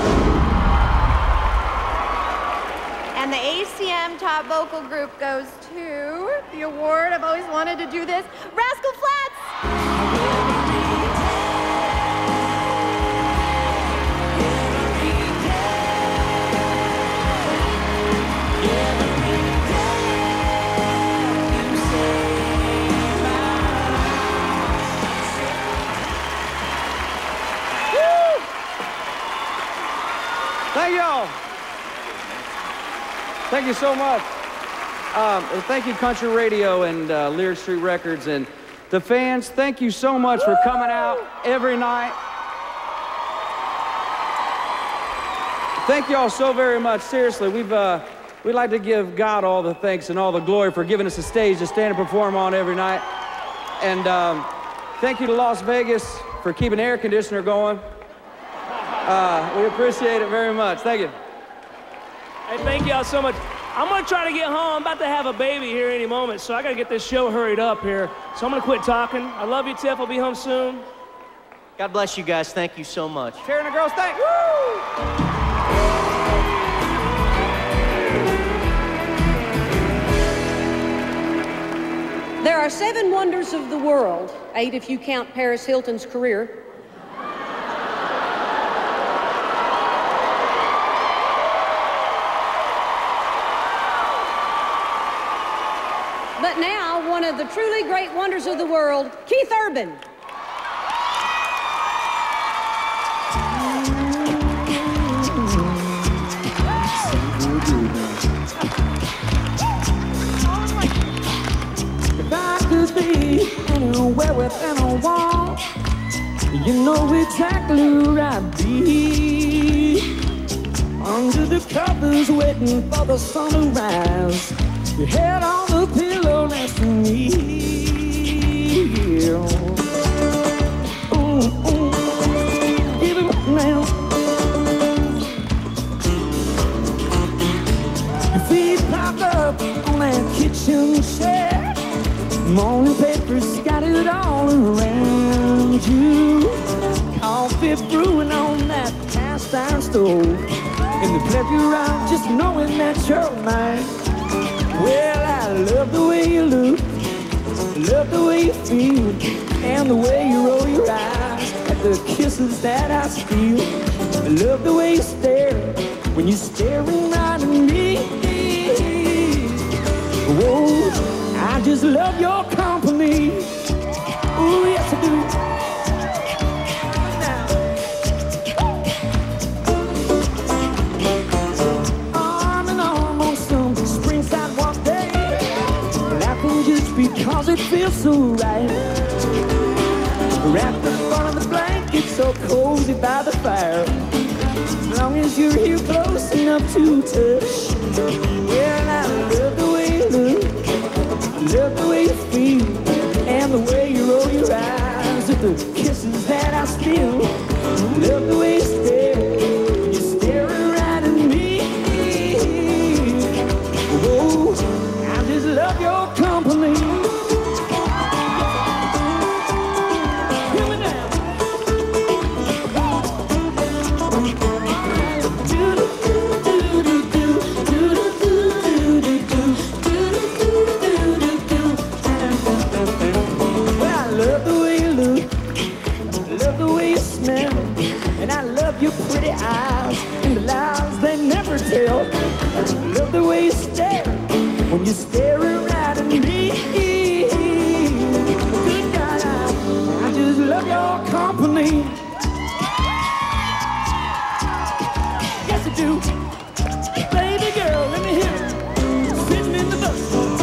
And the ACM Top Vocal Group goes to the award. I've always wanted to do this. Rascal Flatts! Thank y'all. Thank you so much. Thank you, Country Radio and Lyric Street Records, and the fans. Thank you so much for coming out every night. Thank y'all so very much. Seriously, we'd like to give God all the thanks and all the glory for giving us a stage to stand and perform on every night. And thank you to Las Vegas for keeping the air conditioner going. We appreciate it very much. Thank you. Hey, thank y'all so much. I'm gonna try to get home. I'm about to have a baby here any moment, so I gotta get this show hurried up here. So I'm gonna quit talking. I love you, Tiff. I'll be home soon. God bless you guys. Thank you so much. Tearing the girls, thank you. There are 7 wonders of the world, 8 if you count Paris Hilton's career. But now, one of the truly great wonders of the world, Keith Urban. If I could be anywhere within a wall, you know exactly where I'd be. Under the covers, waiting for the sun to rise. Your head on the pillow next to me. Yeah. Ooh, ooh. Give it now. Your feet pop up on that kitchen chair. Morning papers scattered all around you. Coffee brewing on that cast iron stove. And the pleasure of just knowing that you're mine. Well, I love the way you look, love the way you feel, and the way you roll your eyes at the kisses that I steal. I love the way you stare when you're staring right at me. Whoa, I just love your company. Ooh, yes I do. Because it feels so right. Wrapped up under the blanket, so cozy by the fire. As long as you're here close enough to touch. Well, I love the way you look, love the way you feel, and the way you roll your eyes at the kisses that I steal. Love the way you stare, you're staring right at me. Oh, I just love your company. Your pretty eyes and the lies they never tell. Love the way you stare when you're staring right at me. Good God, I just love your company. Yes, I do. Baby girl, let me hear it. Sitting in the bus.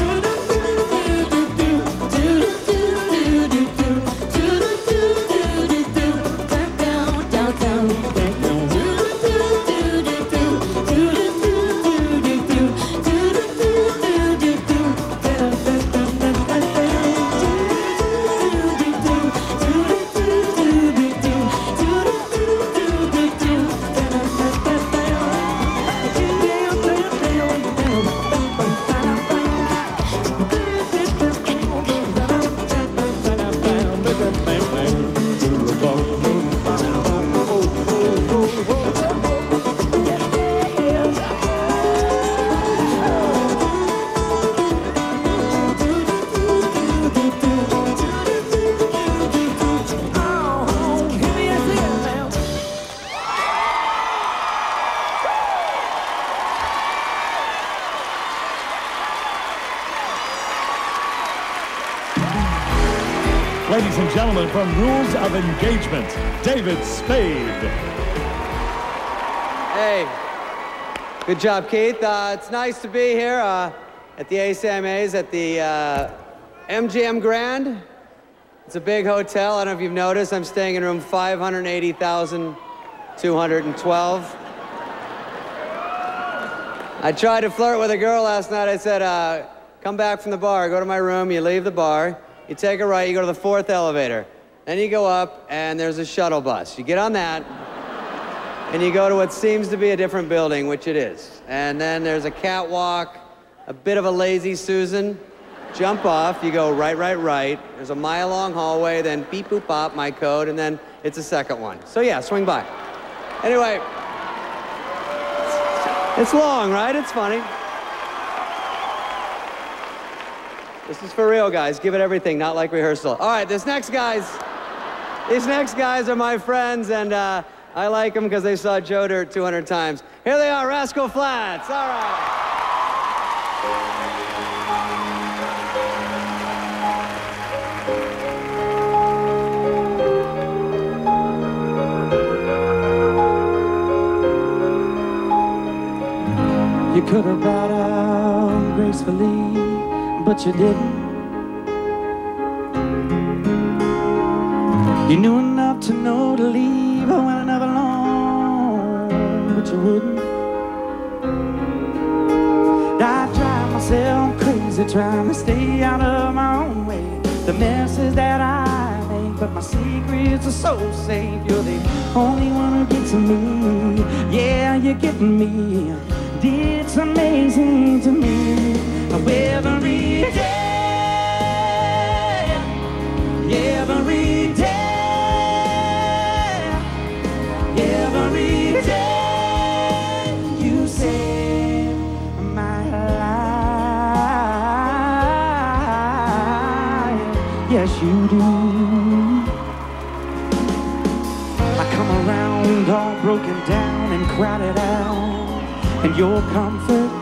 Ladies and gentlemen, from Rules of Engagement, David Spade. Hey, good job, Keith. It's nice to be here at the ACMAs at the MGM Grand. It's a big hotel. I don't know if you've noticed. I'm staying in room 580,212. I tried to flirt with a girl last night. I said, come back from the bar, go to my room, you leave the bar. You take a right, you go to the 4th elevator. Then you go up, and there's a shuttle bus. You get on that, and you go to what seems to be a different building, which it is. And then there's a catwalk, a bit of a lazy Susan. Jump off, you go right, right, right. There's a mile-long hallway, then beep, boop, bop, my code, and then it's a second one. So yeah, swing by. Anyway, it's long, right? It's funny. This is for real, guys. Give it everything, not like rehearsal. All right, these next guys are my friends, and I like them because they saw Joe Dirt 200 times. Here they are, Rascal Flatts. All right. You could have bowed out gracefully, but you didn't. You knew enough to know to leave her when enough alone, but you wouldn't. I drive myself crazy trying to stay out of my own way. The messes that I make, but my secrets are so safe. You're the only one who gets me. Yeah, you're getting me. It's amazing to me how every day, every day you save my life. Yes, you do. I come around all broken down and crowded out. And your comfort.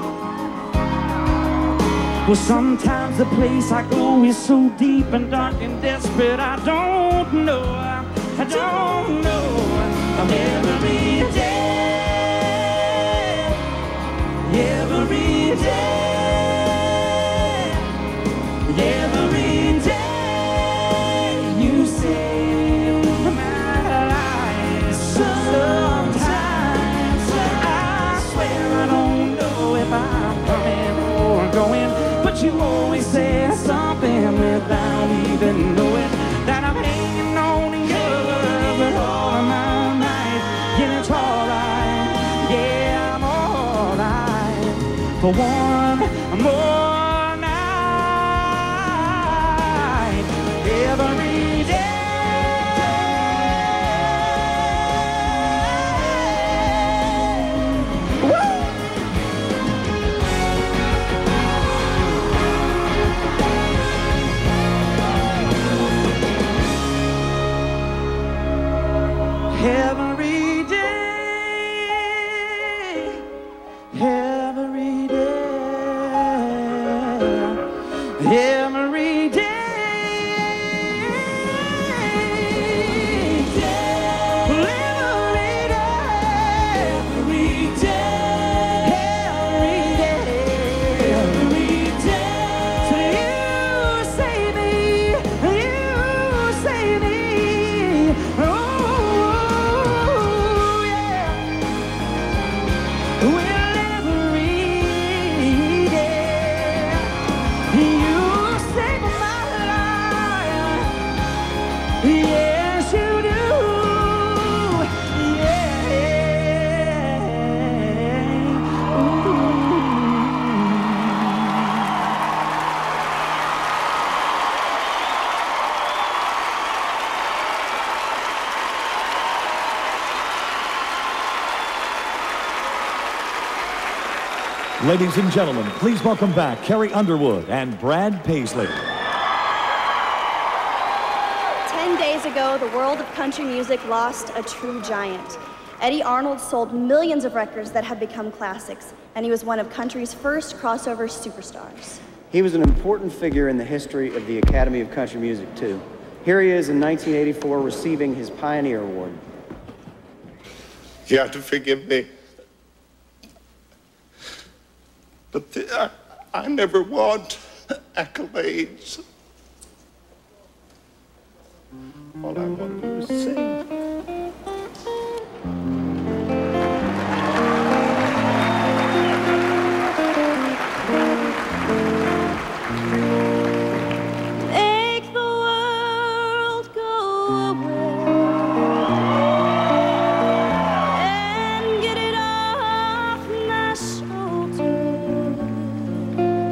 Well, sometimes the place I go is so deep and dark and desperate. I don't know. I don't know. I'm every day, every day, every day you save my life. Sometimes I swear I don't know if I'm coming or going, but you always say something without even knowing that I'm hanging on to you with all of my might. And it's alright, yeah, I'm alright for one more night. Every day. Every day, every day, every day, so you save me, oh. Yes, you do. Yeah. Ooh. Ladies and gentlemen, please welcome back Carrie Underwood and Brad Paisley. 10 days ago, the world of country music lost a true giant. Eddie Arnold sold millions of records that have become classics, and he was one of country's first crossover superstars. He was an important figure in the history of the Academy of Country Music, too. Here he is in 1984 receiving his Pioneer Award. You have to forgive me. But I never want accolades. All I want to do is sing. Make the world go away and get it off my shoulders.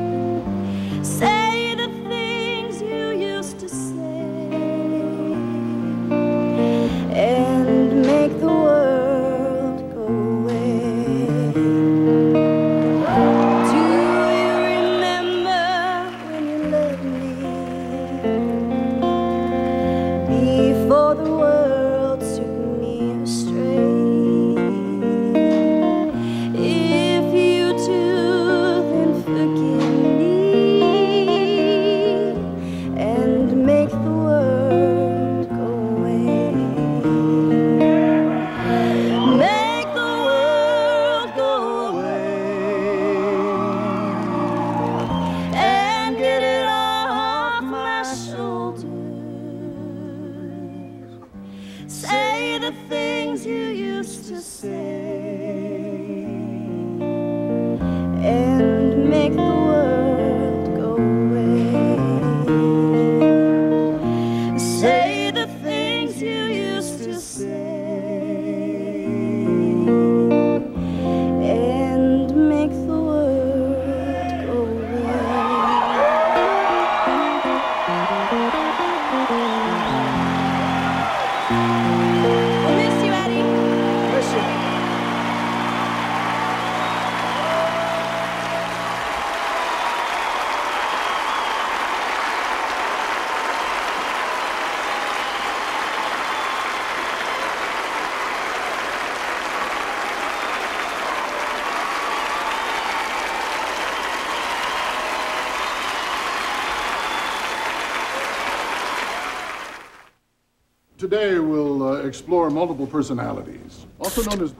Today we'll explore multiple personalities, also known as...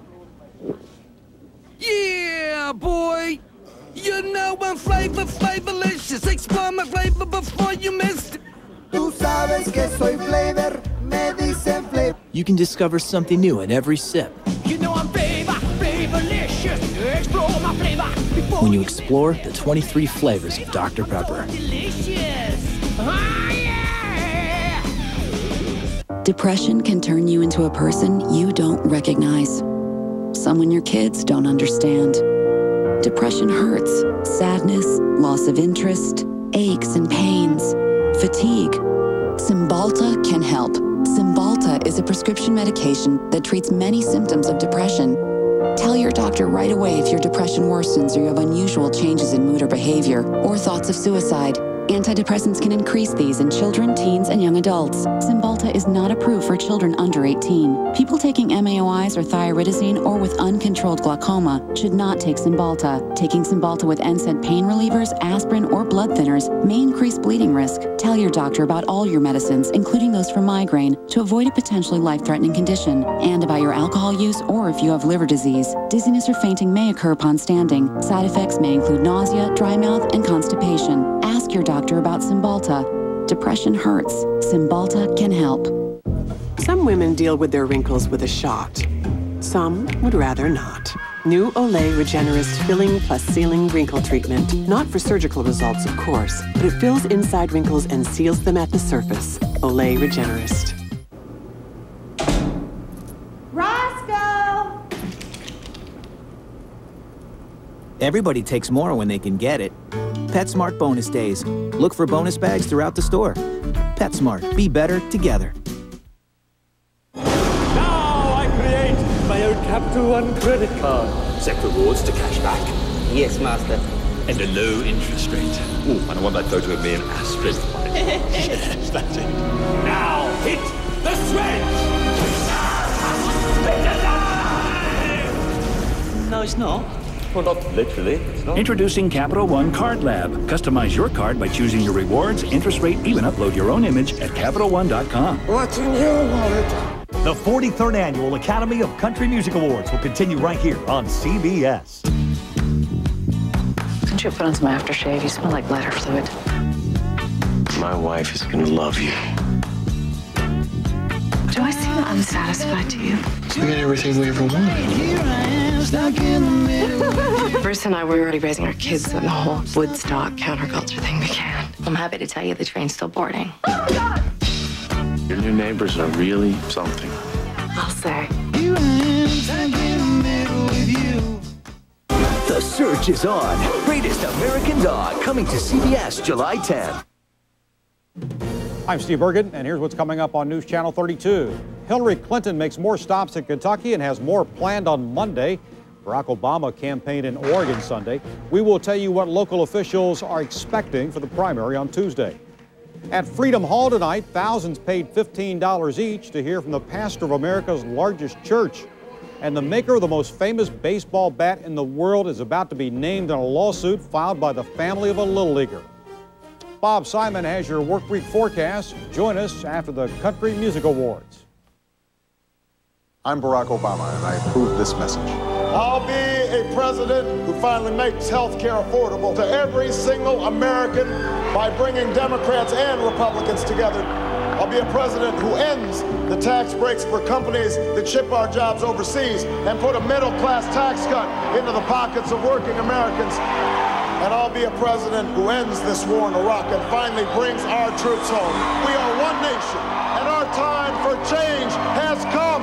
Yeah, boy! You know I'm flavorlicious. Explore my flavor before you miss it. Tú sabes que soy flavor, me dicen flavor. You can discover something new in every sip. You know I'm flavorlicious. Explore my flavor When you explore the 23 flavors of Dr. Pepper. Depression can turn you into a person you don't recognize. Someone your kids don't understand. Depression hurts, sadness, loss of interest, aches and pains, fatigue. Cymbalta can help. Cymbalta is a prescription medication that treats many symptoms of depression. Tell your doctor right away if your depression worsens or you have unusual changes in mood or behavior, or thoughts of suicide. Antidepressants can increase these in children, teens, and young adults. Cymbalta is not approved for children under 18. People taking MAOIs or thyroidazine or with uncontrolled glaucoma should not take Cymbalta. Taking Cymbalta with NSAID pain relievers, aspirin, or blood thinners may increase bleeding risk. Tell your doctor about all your medicines, including those for migraine, to avoid a potentially life-threatening condition, and about your alcohol use or if you have liver disease. Dizziness or fainting may occur upon standing. Side effects may include nausea, dry mouth, and constipation. Ask your doctor about Cymbalta. Depression hurts. Cymbalta can help. Some women deal with their wrinkles with a shot. Some would rather not. New Olay Regenerist Filling Plus Sealing Wrinkle Treatment. Not for surgical results, of course, but it fills inside wrinkles and seals them at the surface. Olay Regenerist. Roscoe! Everybody takes more when they can get it. PetSmart Bonus Days. Look for bonus bags throughout the store. PetSmart. Be better together. Now I create my own Capital One credit card. Set rewards to cash back. Yes, master. And a low interest rate. Oh, and I want that photo of me and Astrid. Yes, that's it. Now hit the switch! No, it's not. Well, not literally. It's not. Introducing Capital One Card Lab. Customize your card by choosing your rewards, interest rate, even upload your own image at CapitalOne.com. What's in your wallet? The 43rd Annual Academy of Country Music Awards will continue right here on CBS. Couldn't you put on some aftershave? You smell like bladder fluid. My wife is gonna love you. Do I seem unsatisfied to you? You get everything we ever wanted. Bruce and I were already raising our kids when the whole Woodstock counterculture thing began. I'm happy to tell you the train's still boarding. Your new neighbors are really something. I'll say. The Search is on. Greatest American Dog coming to CBS July 10th. I'm Steve Bergen, and here's what's coming up on News Channel 32. Hillary Clinton makes more stops in Kentucky and has more planned on Monday. Barack Obama campaigned in Oregon Sunday. We will tell you what local officials are expecting for the primary on Tuesday. At Freedom Hall tonight, thousands paid $15 each to hear from the pastor of America's largest church. And the maker of the most famous baseball bat in the world is about to be named in a lawsuit filed by the family of a Little Leaguer. Bob Simon has your work week forecast. Join us after the Country Music Awards. I'm Barack Obama, and I approve this message. I'll be a president who finally makes health care affordable to every single American by bringing Democrats and Republicans together. I'll be a president who ends the tax breaks for companies that ship our jobs overseas and put a middle-class tax cut into the pockets of working Americans. And I'll be a president who ends this war in Iraq and finally brings our troops home. We are one nation, and our time for change has come.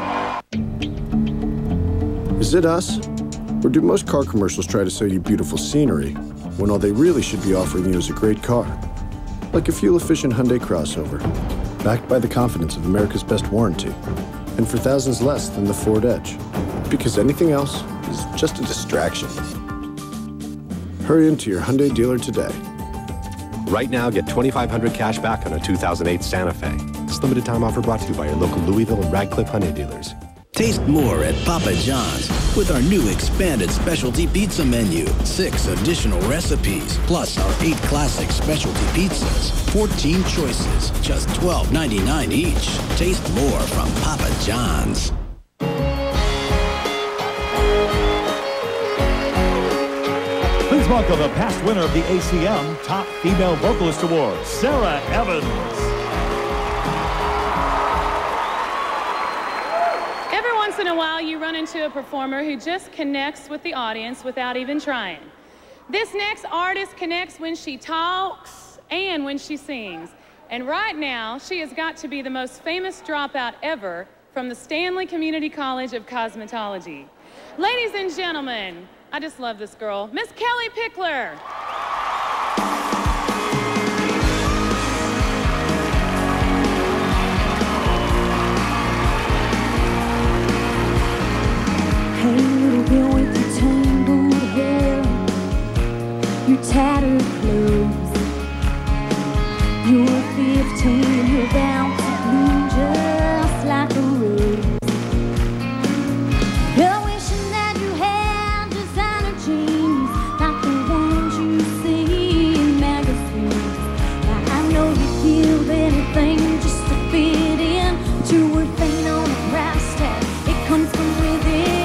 Is it us? Or do most car commercials try to sell you beautiful scenery when all they really should be offering you is a great car? Like a fuel-efficient Hyundai crossover, backed by the confidence of America's best warranty, and for thousands less than the Ford Edge. Because anything else is just a distraction. Hurry into your Hyundai dealer today. Right now, get $2,500 cash back on a 2008 Santa Fe. This limited time offer brought to you by your local Louisville and Radcliffe Hyundai dealers. Taste more at Papa John's with our new expanded specialty pizza menu. 6 additional recipes, plus our 8 classic specialty pizzas. 14 choices, just $12.99 each. Taste more from Papa John's. Please welcome the past winner of the ACM Top Female Vocalist Award, Sara Evans. Every once in a while, you run into a performer who just connects with the audience without even trying. This next artist connects when she talks and when she sings. And right now, she has got to be the most famous dropout ever from the Stanley Community College of Cosmetology. Ladies and gentlemen, I just love this girl, Miss Kellie Pickler. Hey, little girl with your tangled hair, your tattered clothes. You're 15 and you're about to bloom just like a rose. You're wishing that you had designer jeans like the ones you see in magazines. Now I know you'd give anything just to fit in, but you were faint on the price tag. It comes from within.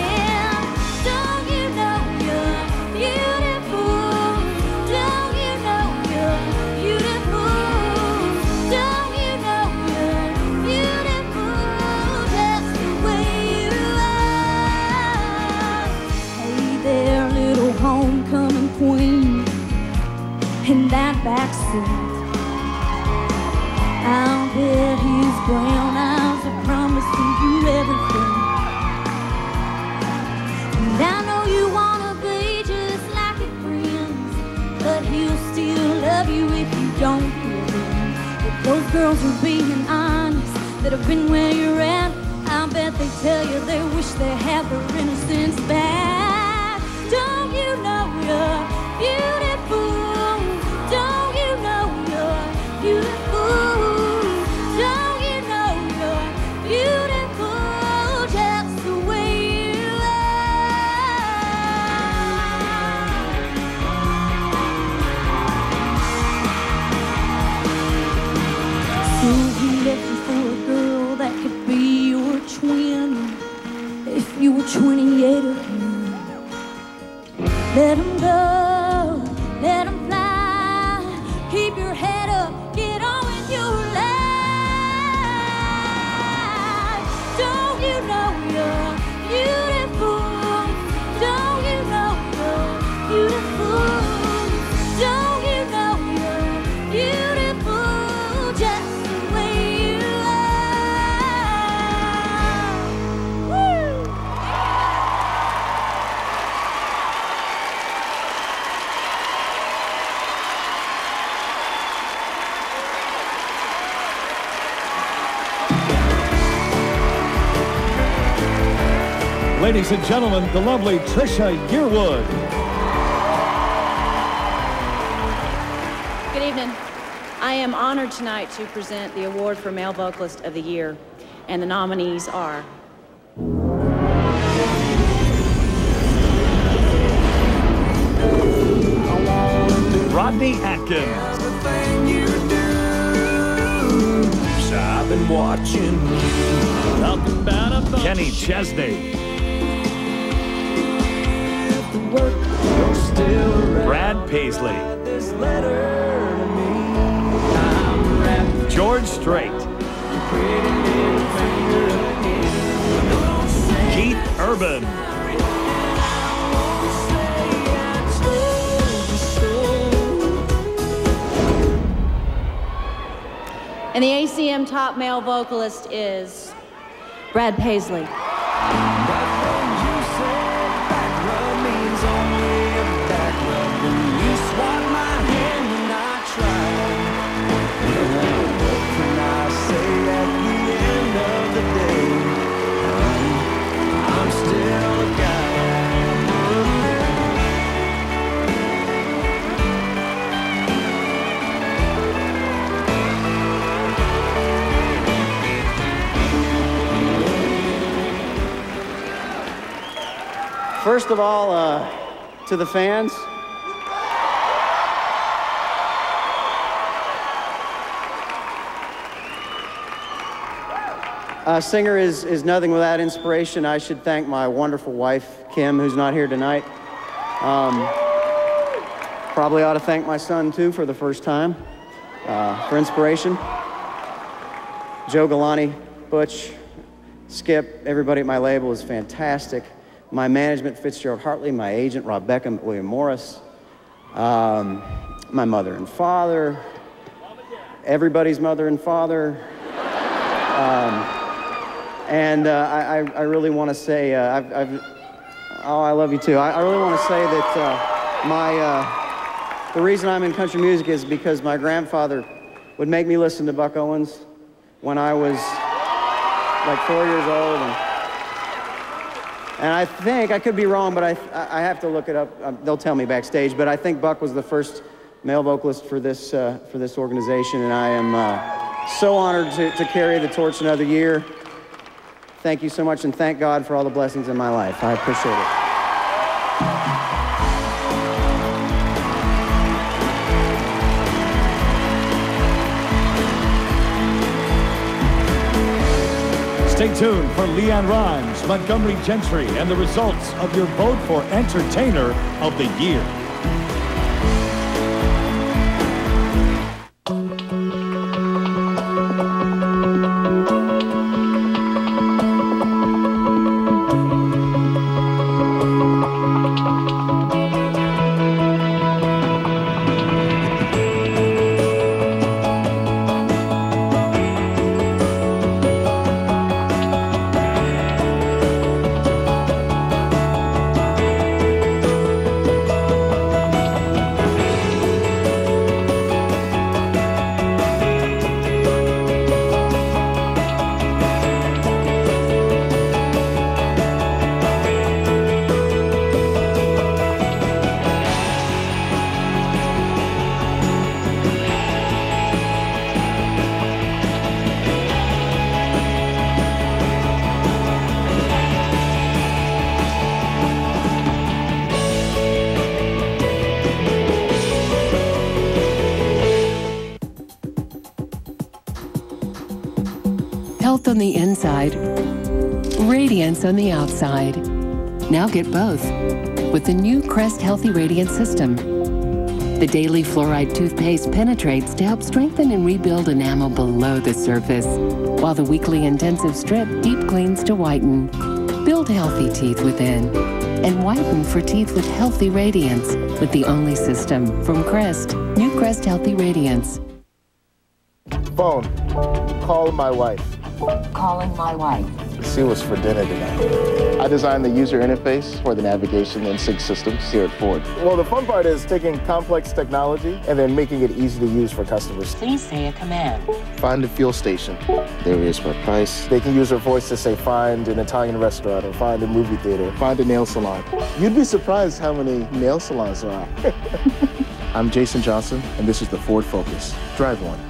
Queen in that backseat. I'll bet his brown eyes are promising you everything. And I know you wanna be just like your friends, but he'll still love you if you don't give in. If those girls are being honest, that have been where you're at, I'll bet they tell you they wish they had their innocence back. Don't you know you're beautiful? Don't you know you're beautiful? Don't you know you're beautiful just the way you are? So he left you for a girl that could be your twin if you were 28 of him. Let him go, let him fly, keep your head up, get on with your life. Don't you know you're beautiful? Don't you know you're beautiful? Don't you know you're beautiful just the way you are? Woo! Ladies and gentlemen, the lovely Trisha Yearwood. Good evening. I am honored tonight to present the award for Male Vocalist of the Year, and the nominees are Rodney Atkins. I've been watching Kenny Chesney. Brad Paisley. George Strait. Keith Urban. And the ACM Top Male Vocalist is Brad Paisley. first of all, to the fans, a singer is nothing without inspiration. I should thank my wonderful wife, Kim, who's not here tonight. Probably ought to thank my son, too, for the first time, for inspiration. Joe Galani, Butch, Skip, everybody at my label is fantastic. My management, Fitzgerald Hartley, my agent, Rob Beckham, William Morris, my mother and father, everybody's mother and father. I really want to say, oh, I love you too. I really want to say that the reason I'm in country music is because my grandfather would make me listen to Buck Owens when I was like 4 years old. And I think, I could be wrong, but I have to look it up. They'll tell me backstage, but I think Buck was the first male vocalist for this organization, and I am so honored to carry the torch another year. Thank you so much, and thank God for all the blessings in my life. I appreciate it. Stay tuned for Leanne Rimes, Montgomery Gentry, and the results of your vote for Entertainer of the Year. Health on the inside, radiance on the outside. Now get both with the new Crest Healthy Radiance System. The daily fluoride toothpaste penetrates to help strengthen and rebuild enamel below the surface, while the weekly intensive strip deep cleans to whiten. Build healthy teeth within and whiten for teeth with healthy radiance with the only system from Crest. New Crest Healthy Radiance. Phone. Call my wife. Calling my wife. See what's for dinner tonight. I designed the user interface for the navigation and sync systems here at Ford. Well, the fun part is taking complex technology and then making it easy to use for customers. Please say a command. Find a fuel station. There is my price. They can use their voice to say find an Italian restaurant or find a movie theater, find a nail salon. You'd be surprised how many nail salons there are. I'm Jason Johnson, and this is the Ford Focus. Drive one.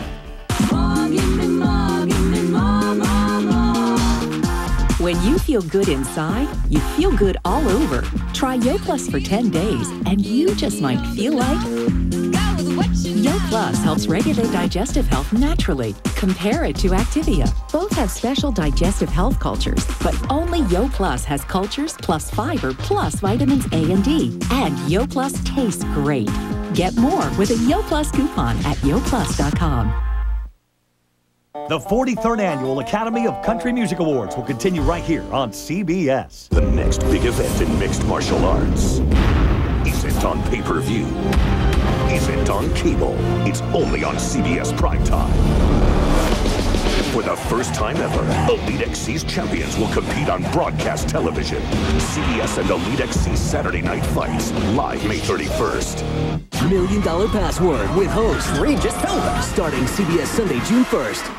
When you feel good inside, you feel good all over. Try Yo Plus for 10 days, and you just might feel like... Yo Plus helps regulate digestive health naturally. Compare it to Activia. Both have special digestive health cultures, but only Yo Plus has cultures plus fiber plus vitamins A and D. And Yo Plus tastes great. Get more with a Yo Plus coupon at yoplus.com. The 43rd Annual Academy of Country Music Awards will continue right here on CBS. The next big event in mixed martial arts isn't on pay-per-view, isn't on cable. It's only on CBS Primetime. For the first time ever, Elite XC's champions will compete on broadcast television. CBS and Elite XC Saturday Night Fights, live May 31st. $1 Million Password with host Regis Philbin, starting CBS Sunday, June 1st.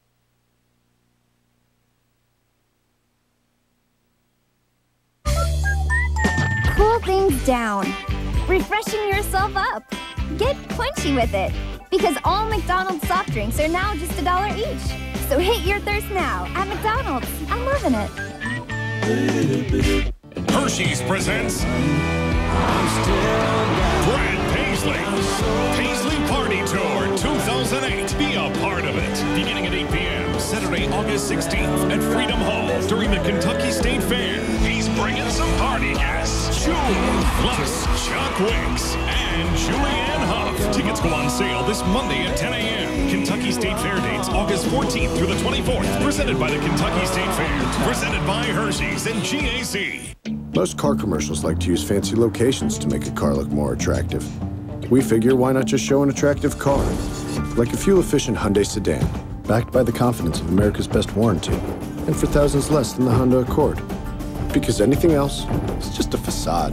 Cool things down. Refreshing yourself up. Get punchy with it. Because all McDonald's soft drinks are now just $1 each. So hit your thirst now at McDonald's. I'm loving it. Hershey's presents Brad Paisley. Paisley Party Tour 2008. Be a part of it. Beginning at 8 p.m. Saturday, August 16th at Freedom Hall during the Kentucky State Fair. He's bringing some party guests. Jewel, plus Chuck Wicks and Julianne Hough. Tickets go on sale this Monday at 10 a.m. Kentucky State Fair dates August 14th through the 24th. Presented by the Kentucky State Fair. Presented by Hershey's and GAC. Most car commercials like to use fancy locations to make a car look more attractive. We figure, why not just show an attractive car? Like a fuel-efficient Hyundai sedan, backed by the confidence of America's best warranty, and for thousands less than the Honda Accord. Because anything else is just a facade.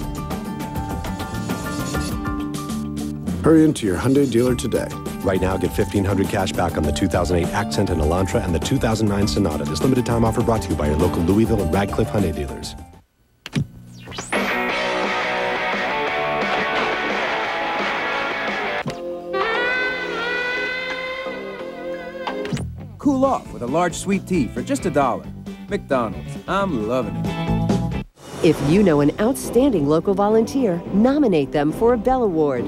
Hurry into your Hyundai dealer today. Right now, get $1,500 cash back on the 2008 Accent and Elantra and the 2009 Sonata. This limited time offer brought to you by your local Louisville and Radcliffe Hyundai dealers. Cool off with a large sweet tea for just $1. McDonald's, I'm loving it. If you know an outstanding local volunteer, nominate them for a Bell Award.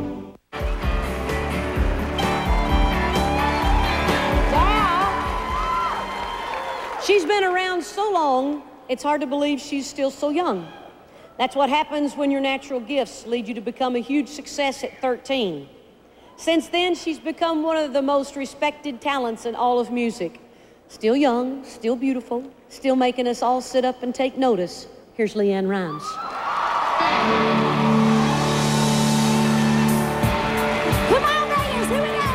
She's been around so long, it's hard to believe she's still so young. That's what happens when your natural gifts lead you to become a huge success at 13. Since then, she's become one of the most respected talents in all of music. Still young, still beautiful, still making us all sit up and take notice. Here's LeAnn Rimes. Come on, ladies, here we go.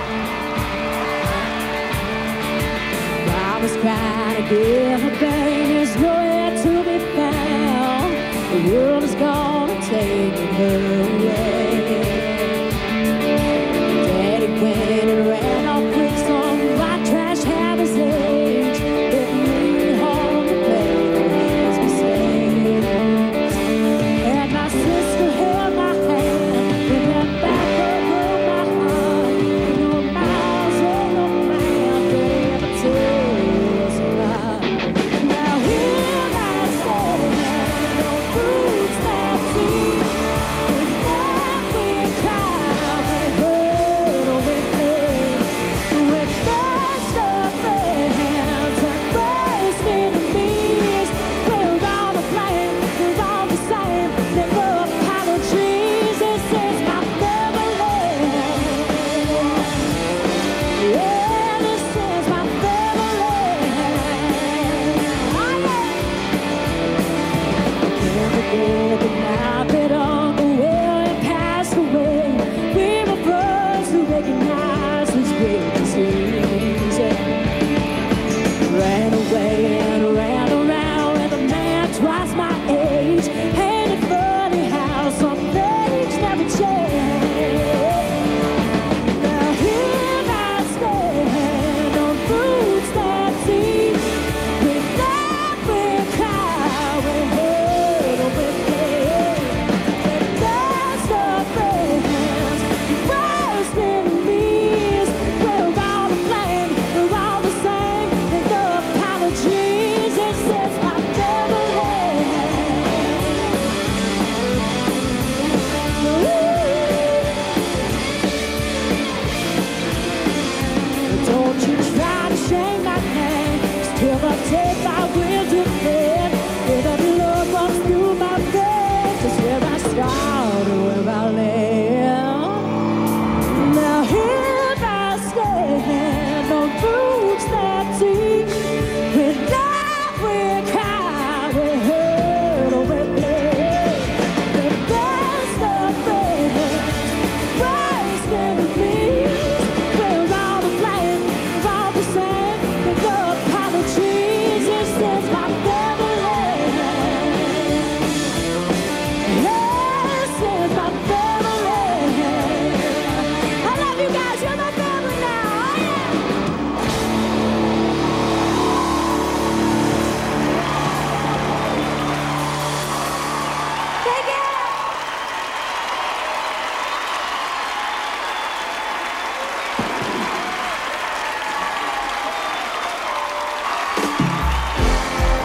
Mama's crying again, her baby's nowhere to be found. The world is gonna take her away. Daddy went and ran off with some white trash habits age. Left me home to pay for his mistakes. And my sister held my hand and went back over my heart. And no miles or no man could ever tell us apart. Now here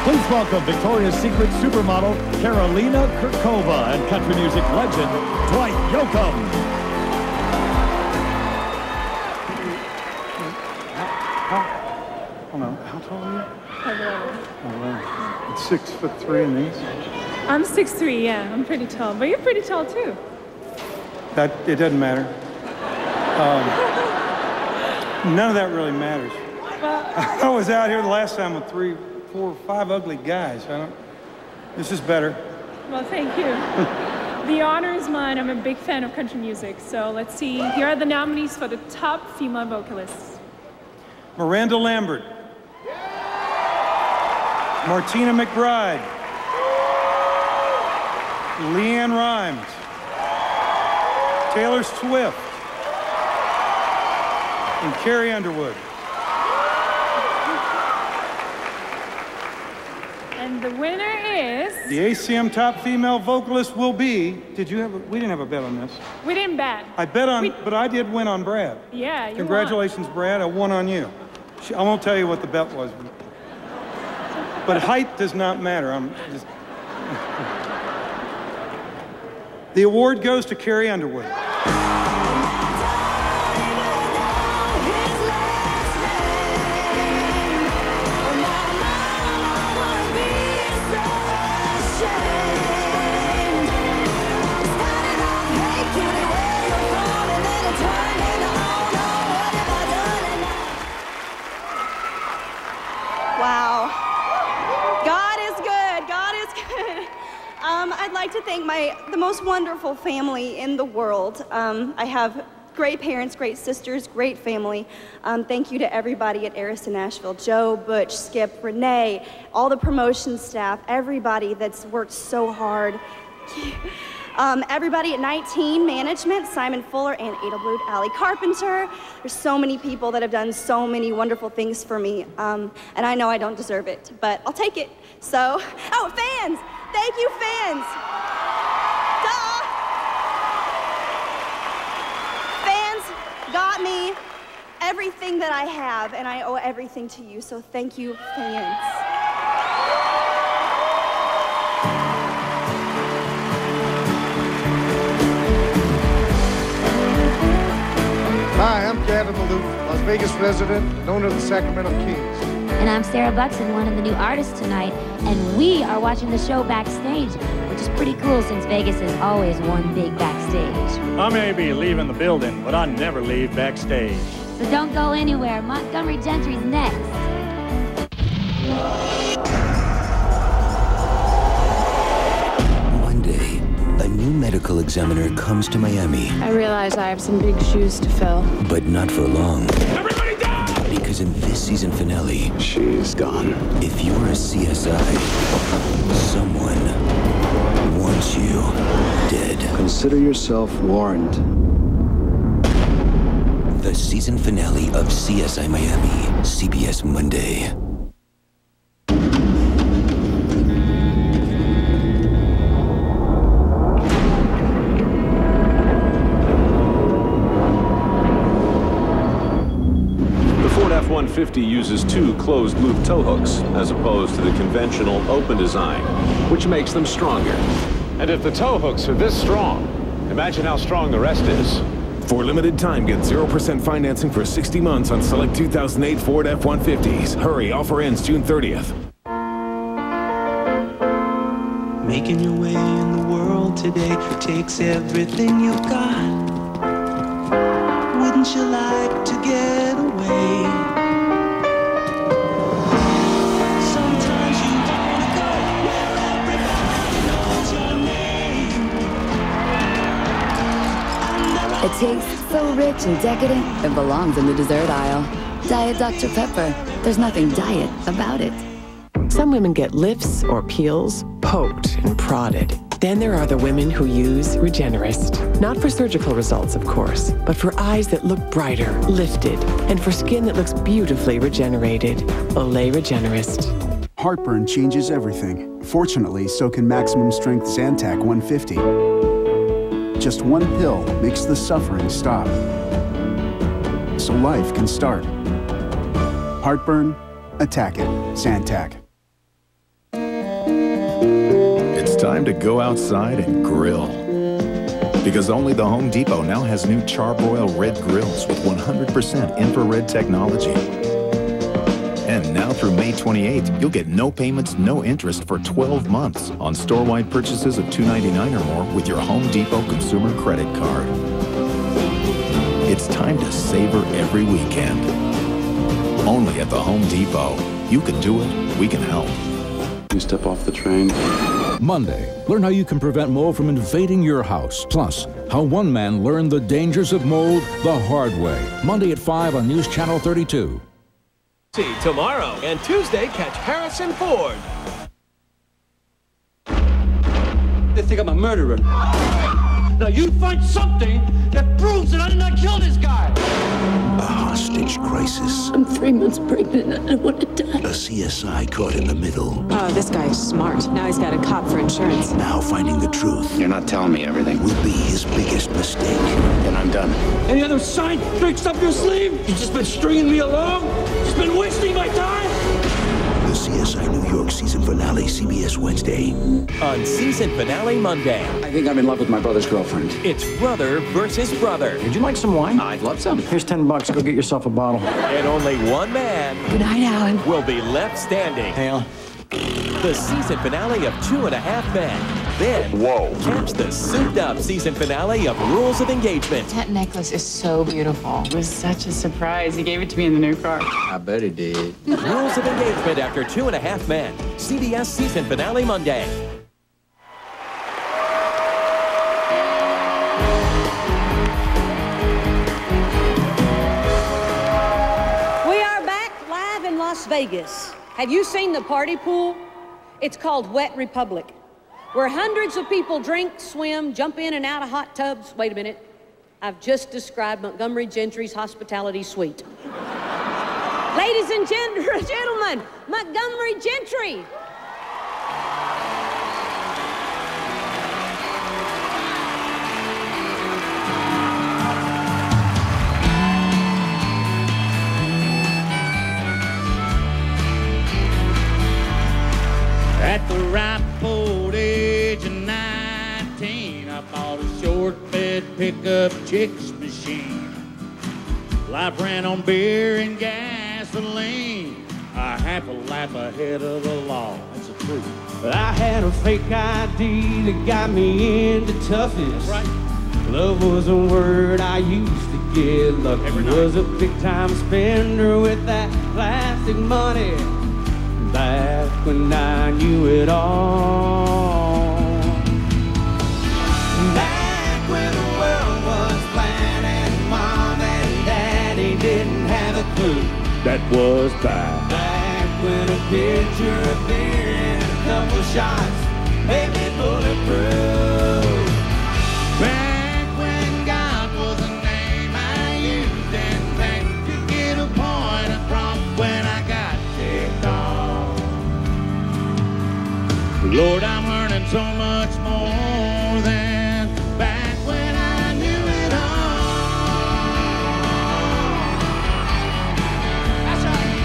Please welcome Victoria's Secret supermodel Karolina Kurkova and country music legend Dwight Yoakam. How tall are you? 11. It's 6'3" in these. I'm 6'3", yeah. I'm pretty tall, but you're pretty tall too. It doesn't matter. None of that really matters. Well, I was out here the last time with 3, 4, 5 ugly guys. This is better. well, thank you. The honor is mine. I'm a big fan of country music. So let's see. Here are the nominees for the top female vocalists. Miranda Lambert. Martina McBride. Leanne Rimes. Taylor Swift. And Carrie Underwood. And the winner is... The ACM top female vocalist will be... we didn't have a bet on this. We didn't bet. I bet on, but I did win on Brad. Yeah, you Congratulations, Brad. I won on you. I won't tell you what the bet was. But height does not matter. The award goes to Carrie Underwood. Wow. God is good. God is good. I'd like to thank the most wonderful family in the world. I have great parents, great sisters, great family. Thank you to everybody at Arista Nashville. Joe, Butch, Skip, Renee, all the promotion staff, everybody that's worked so hard. Everybody at 19 Management, Simon Fuller and Ada Blute, Allie Carpenter. There's so many people that have done so many wonderful things for me. And I know I don't deserve it, but I'll take it. So, oh, fans! Thank you, fans! Duh! Fans got me everything that I have, and I owe everything to you, so thank you, fans. Hi, I'm Gavin Maloof, Las Vegas resident, owner of the Sacramento Kings. And I'm Sarah Buxton, one of the new artists tonight, and we are watching the show backstage, which is pretty cool since Vegas is always one big backstage. I may be leaving the building, but I never leave backstage. So don't go anywhere. Montgomery Gentry's next. Monday, a new medical examiner comes to Miami. I realize I have some big shoes to fill. But not for long. Everybody down! Because in this season finale, she's gone. If you're a CSI, someone wants you dead. Consider yourself warned. The season finale of CSI Miami, CBS Monday. F-150 uses 2 closed-loop tow hooks, as opposed to the conventional open design, which makes them stronger. And if the tow hooks are this strong, imagine how strong the rest is. For a limited time, get 0% financing for 60 months on select 2008 Ford F-150s. Hurry, offer ends June 30th. Making your way in the world today takes everything you've got. Wouldn't you like to get away? Sometimes you wanna go where everybody knows your name. A taste so rich and decadent, it belongs in the dessert aisle. Diet Dr. Pepper. There's nothing diet about it. Some women get lifts or peels, poked and prodded. Then there are the women who use Regenerist. Not for surgical results, of course, but for eyes that look brighter, lifted, and for skin that looks beautifully regenerated. Olay Regenerist. Heartburn changes everything. Fortunately, so can Maximum Strength Zantac 150. Just one pill makes the suffering stop, so life can start. Heartburn? Attack it. Zantac. time to go outside and grill. Because only the Home Depot now has new Char-Broil Red Grills with 100% infrared technology. And now through May 28th, you'll get no payments, no interest for 12 months on store-wide purchases of $2.99 or more with your Home Depot consumer credit card. It's time to savor every weekend. Only at the Home Depot. You can do it, we can help. You step off the train. Monday, learn how you can prevent mold from invading your house. Plus, how one man learned the dangers of mold the hard way. Monday at 5 on News Channel 32. See tomorrow, and Tuesday catch Harrison Ford. They think I'm a murderer. Now you find something that proves that I did not kill this guy. A hostage crisis. I'm 3 months pregnant and I want to die. A CSI caught in the middle. Oh, this guy is smart. Now he's got a cop for insurance. Now finding the truth. You're not telling me everything. Will be his biggest mistake. Then I'm done. Any other side tricks up your sleeve? You've just been stringing me along? Just been wasting my time? The CSI New York season finale, CBS Wednesday. On season finale Monday. I think I'm in love with my brother's girlfriend. It's brother versus brother. Would you like some wine? I'd love some. Here's $10. Go get yourself a bottle. And only one man Good night, Alan. will be left standing. Hey, Alan. The season finale of 2.5 Men. Then, catch the souped-up season finale of Rules of Engagement. That necklace is so beautiful. It was such a surprise. He gave it to me in the new car. I bet he did. Rules of Engagement after 2.5 Men. CBS season finale Monday. We are back live in Las Vegas. Have you seen the party pool? It's called Wet Republic, where hundreds of people drink, swim, jump in and out of hot tubs. Wait a minute. I've just described Montgomery Gentry's hospitality suite. Ladies and gentlemen, Montgomery Gentry. At the ripe old age of 19, I bought a short bed pickup chicks machine. Life ran on beer and gasoline, a half a life ahead of the law, that's the truth. But I had a fake ID that got me into toughness. Right. Love was a word I used to get lucky. Was a big-time spender with that plastic money. Back when I knew it all. Back when the world was flat and Mom and Daddy didn't have a clue. That was back. Back when a pitcher of beer and a couple shots made me bulletproof. Back when God was a name I used and thanked to get a point across when I got ticked off. Lord, I'm learning so much more than back when I knew it all. That's right.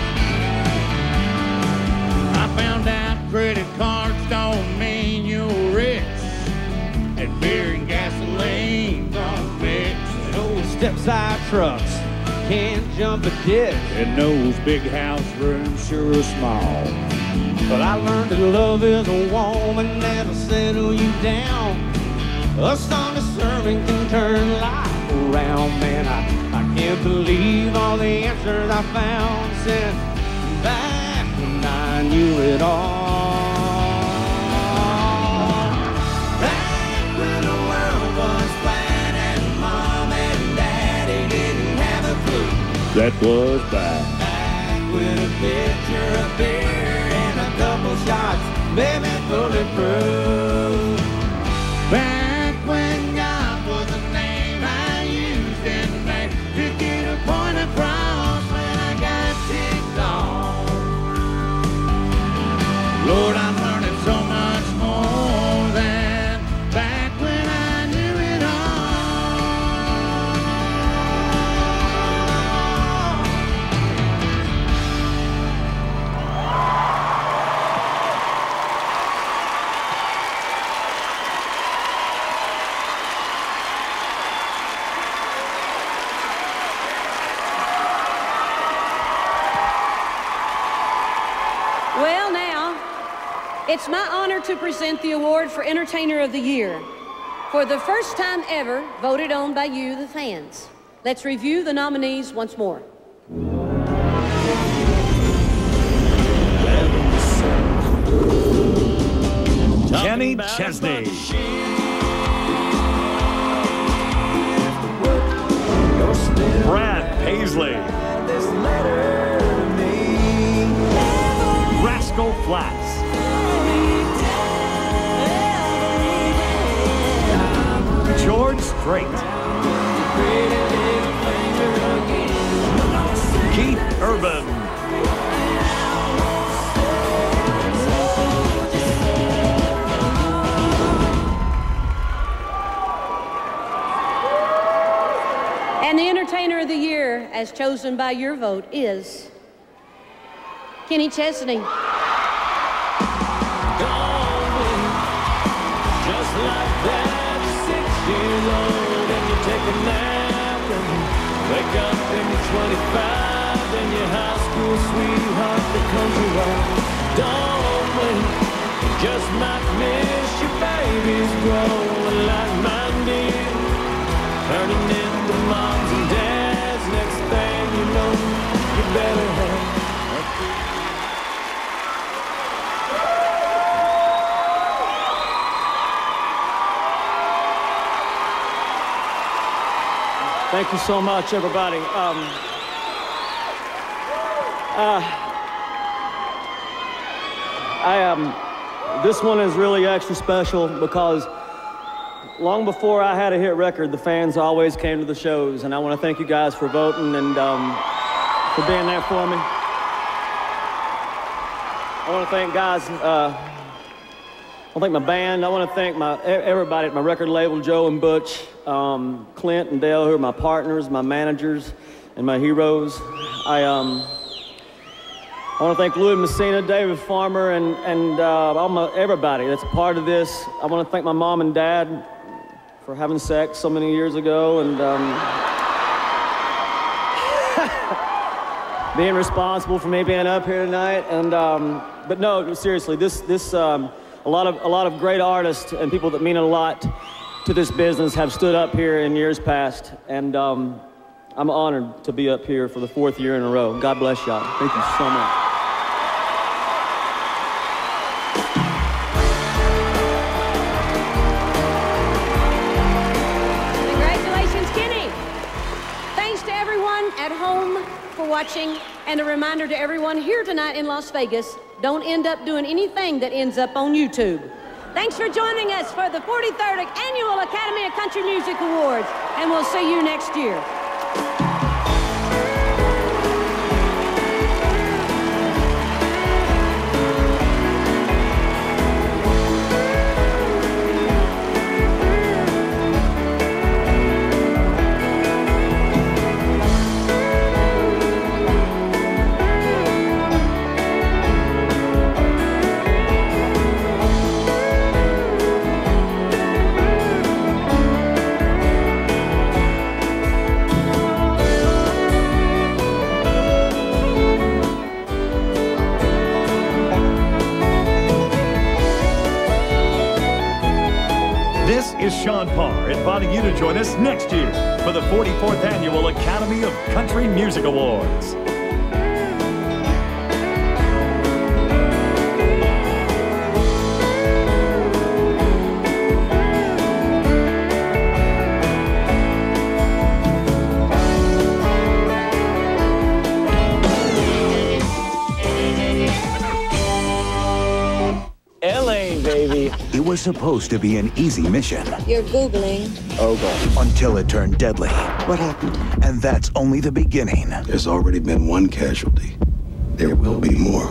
I found out credit cards don't mean you're rich, and beer and gasoline don't mix. And old step-side trucks can't jump a ditch, and those big house rooms sure are small. But I learned that love is a woman that'll settle you down. A Sunday sermon can turn life around. Man, I can't believe all the answers I found since back when I knew it all. Back when the world was flat and Mom and Daddy didn't have a clue. That was back. Back when a pitcher of beer couple shots, baby, bulletproof. Back when God was a name I used and made to get a point across when I got ticked off. Lord, I'm learning so much more than back when I knew it It's my honor to present the award for Entertainer of the Year. For the first time ever, voted on by you, the fans. Let's review the nominees once more. Kenny Chesney. Brad Paisley. Rascal Flatts. George Strait. Keith Urban. And the Entertainer of the Year, as chosen by your vote, is Kenny Chesney. Just like that, 6 years old, and you take a nap, and wake up and you're 25, and your high school sweetheart becomes your wife. Don't wait, you just might miss your babies growing like mine did, turning into moms and dads. Next thing you know, you better have. Thank you so much, everybody. This one is really extra special because long before I had a hit record, the fans always came to the shows, and I want to thank you guys for voting and for being there for me. I want to thank guys. I want to thank my band. I want to thank everybody at my record label, Joe and Butch, Clint and Dale, who are my partners, my managers, and my heroes. I want to thank Louis Messina, David Farmer, and everybody that's a part of this. I want to thank my mom and dad for having sex so many years ago and being responsible for me being up here tonight. And but no, seriously, a lot of great artists and people that mean a lot to this business have stood up here in years past, and I'm honored to be up here for the 4th year in a row. God bless y'all. Thank you so much. Congratulations, Kenny. Thanks to everyone at home for watching, and a reminder to everyone here tonight in Las Vegas, don't end up doing anything that ends up on YouTube. Thanks for joining us for the 43rd Annual Academy of Country Music Awards, and we'll see you next year. This is Sean Parr inviting you to join us next year for the 44th Annual Academy of Country Music Awards. It was supposed to be an easy mission. You're Googling. Ogle. Until it turned deadly. What happened? And that's only the beginning. There's already been one casualty. There will be more.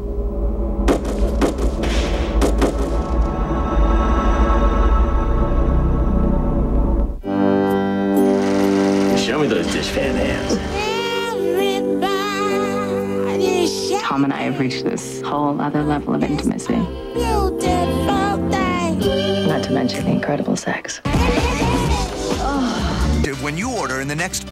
Show me those dish fan hands. Tom and I have reached this whole other level of intimacy. Not to mention the incredible sex. When you order in the next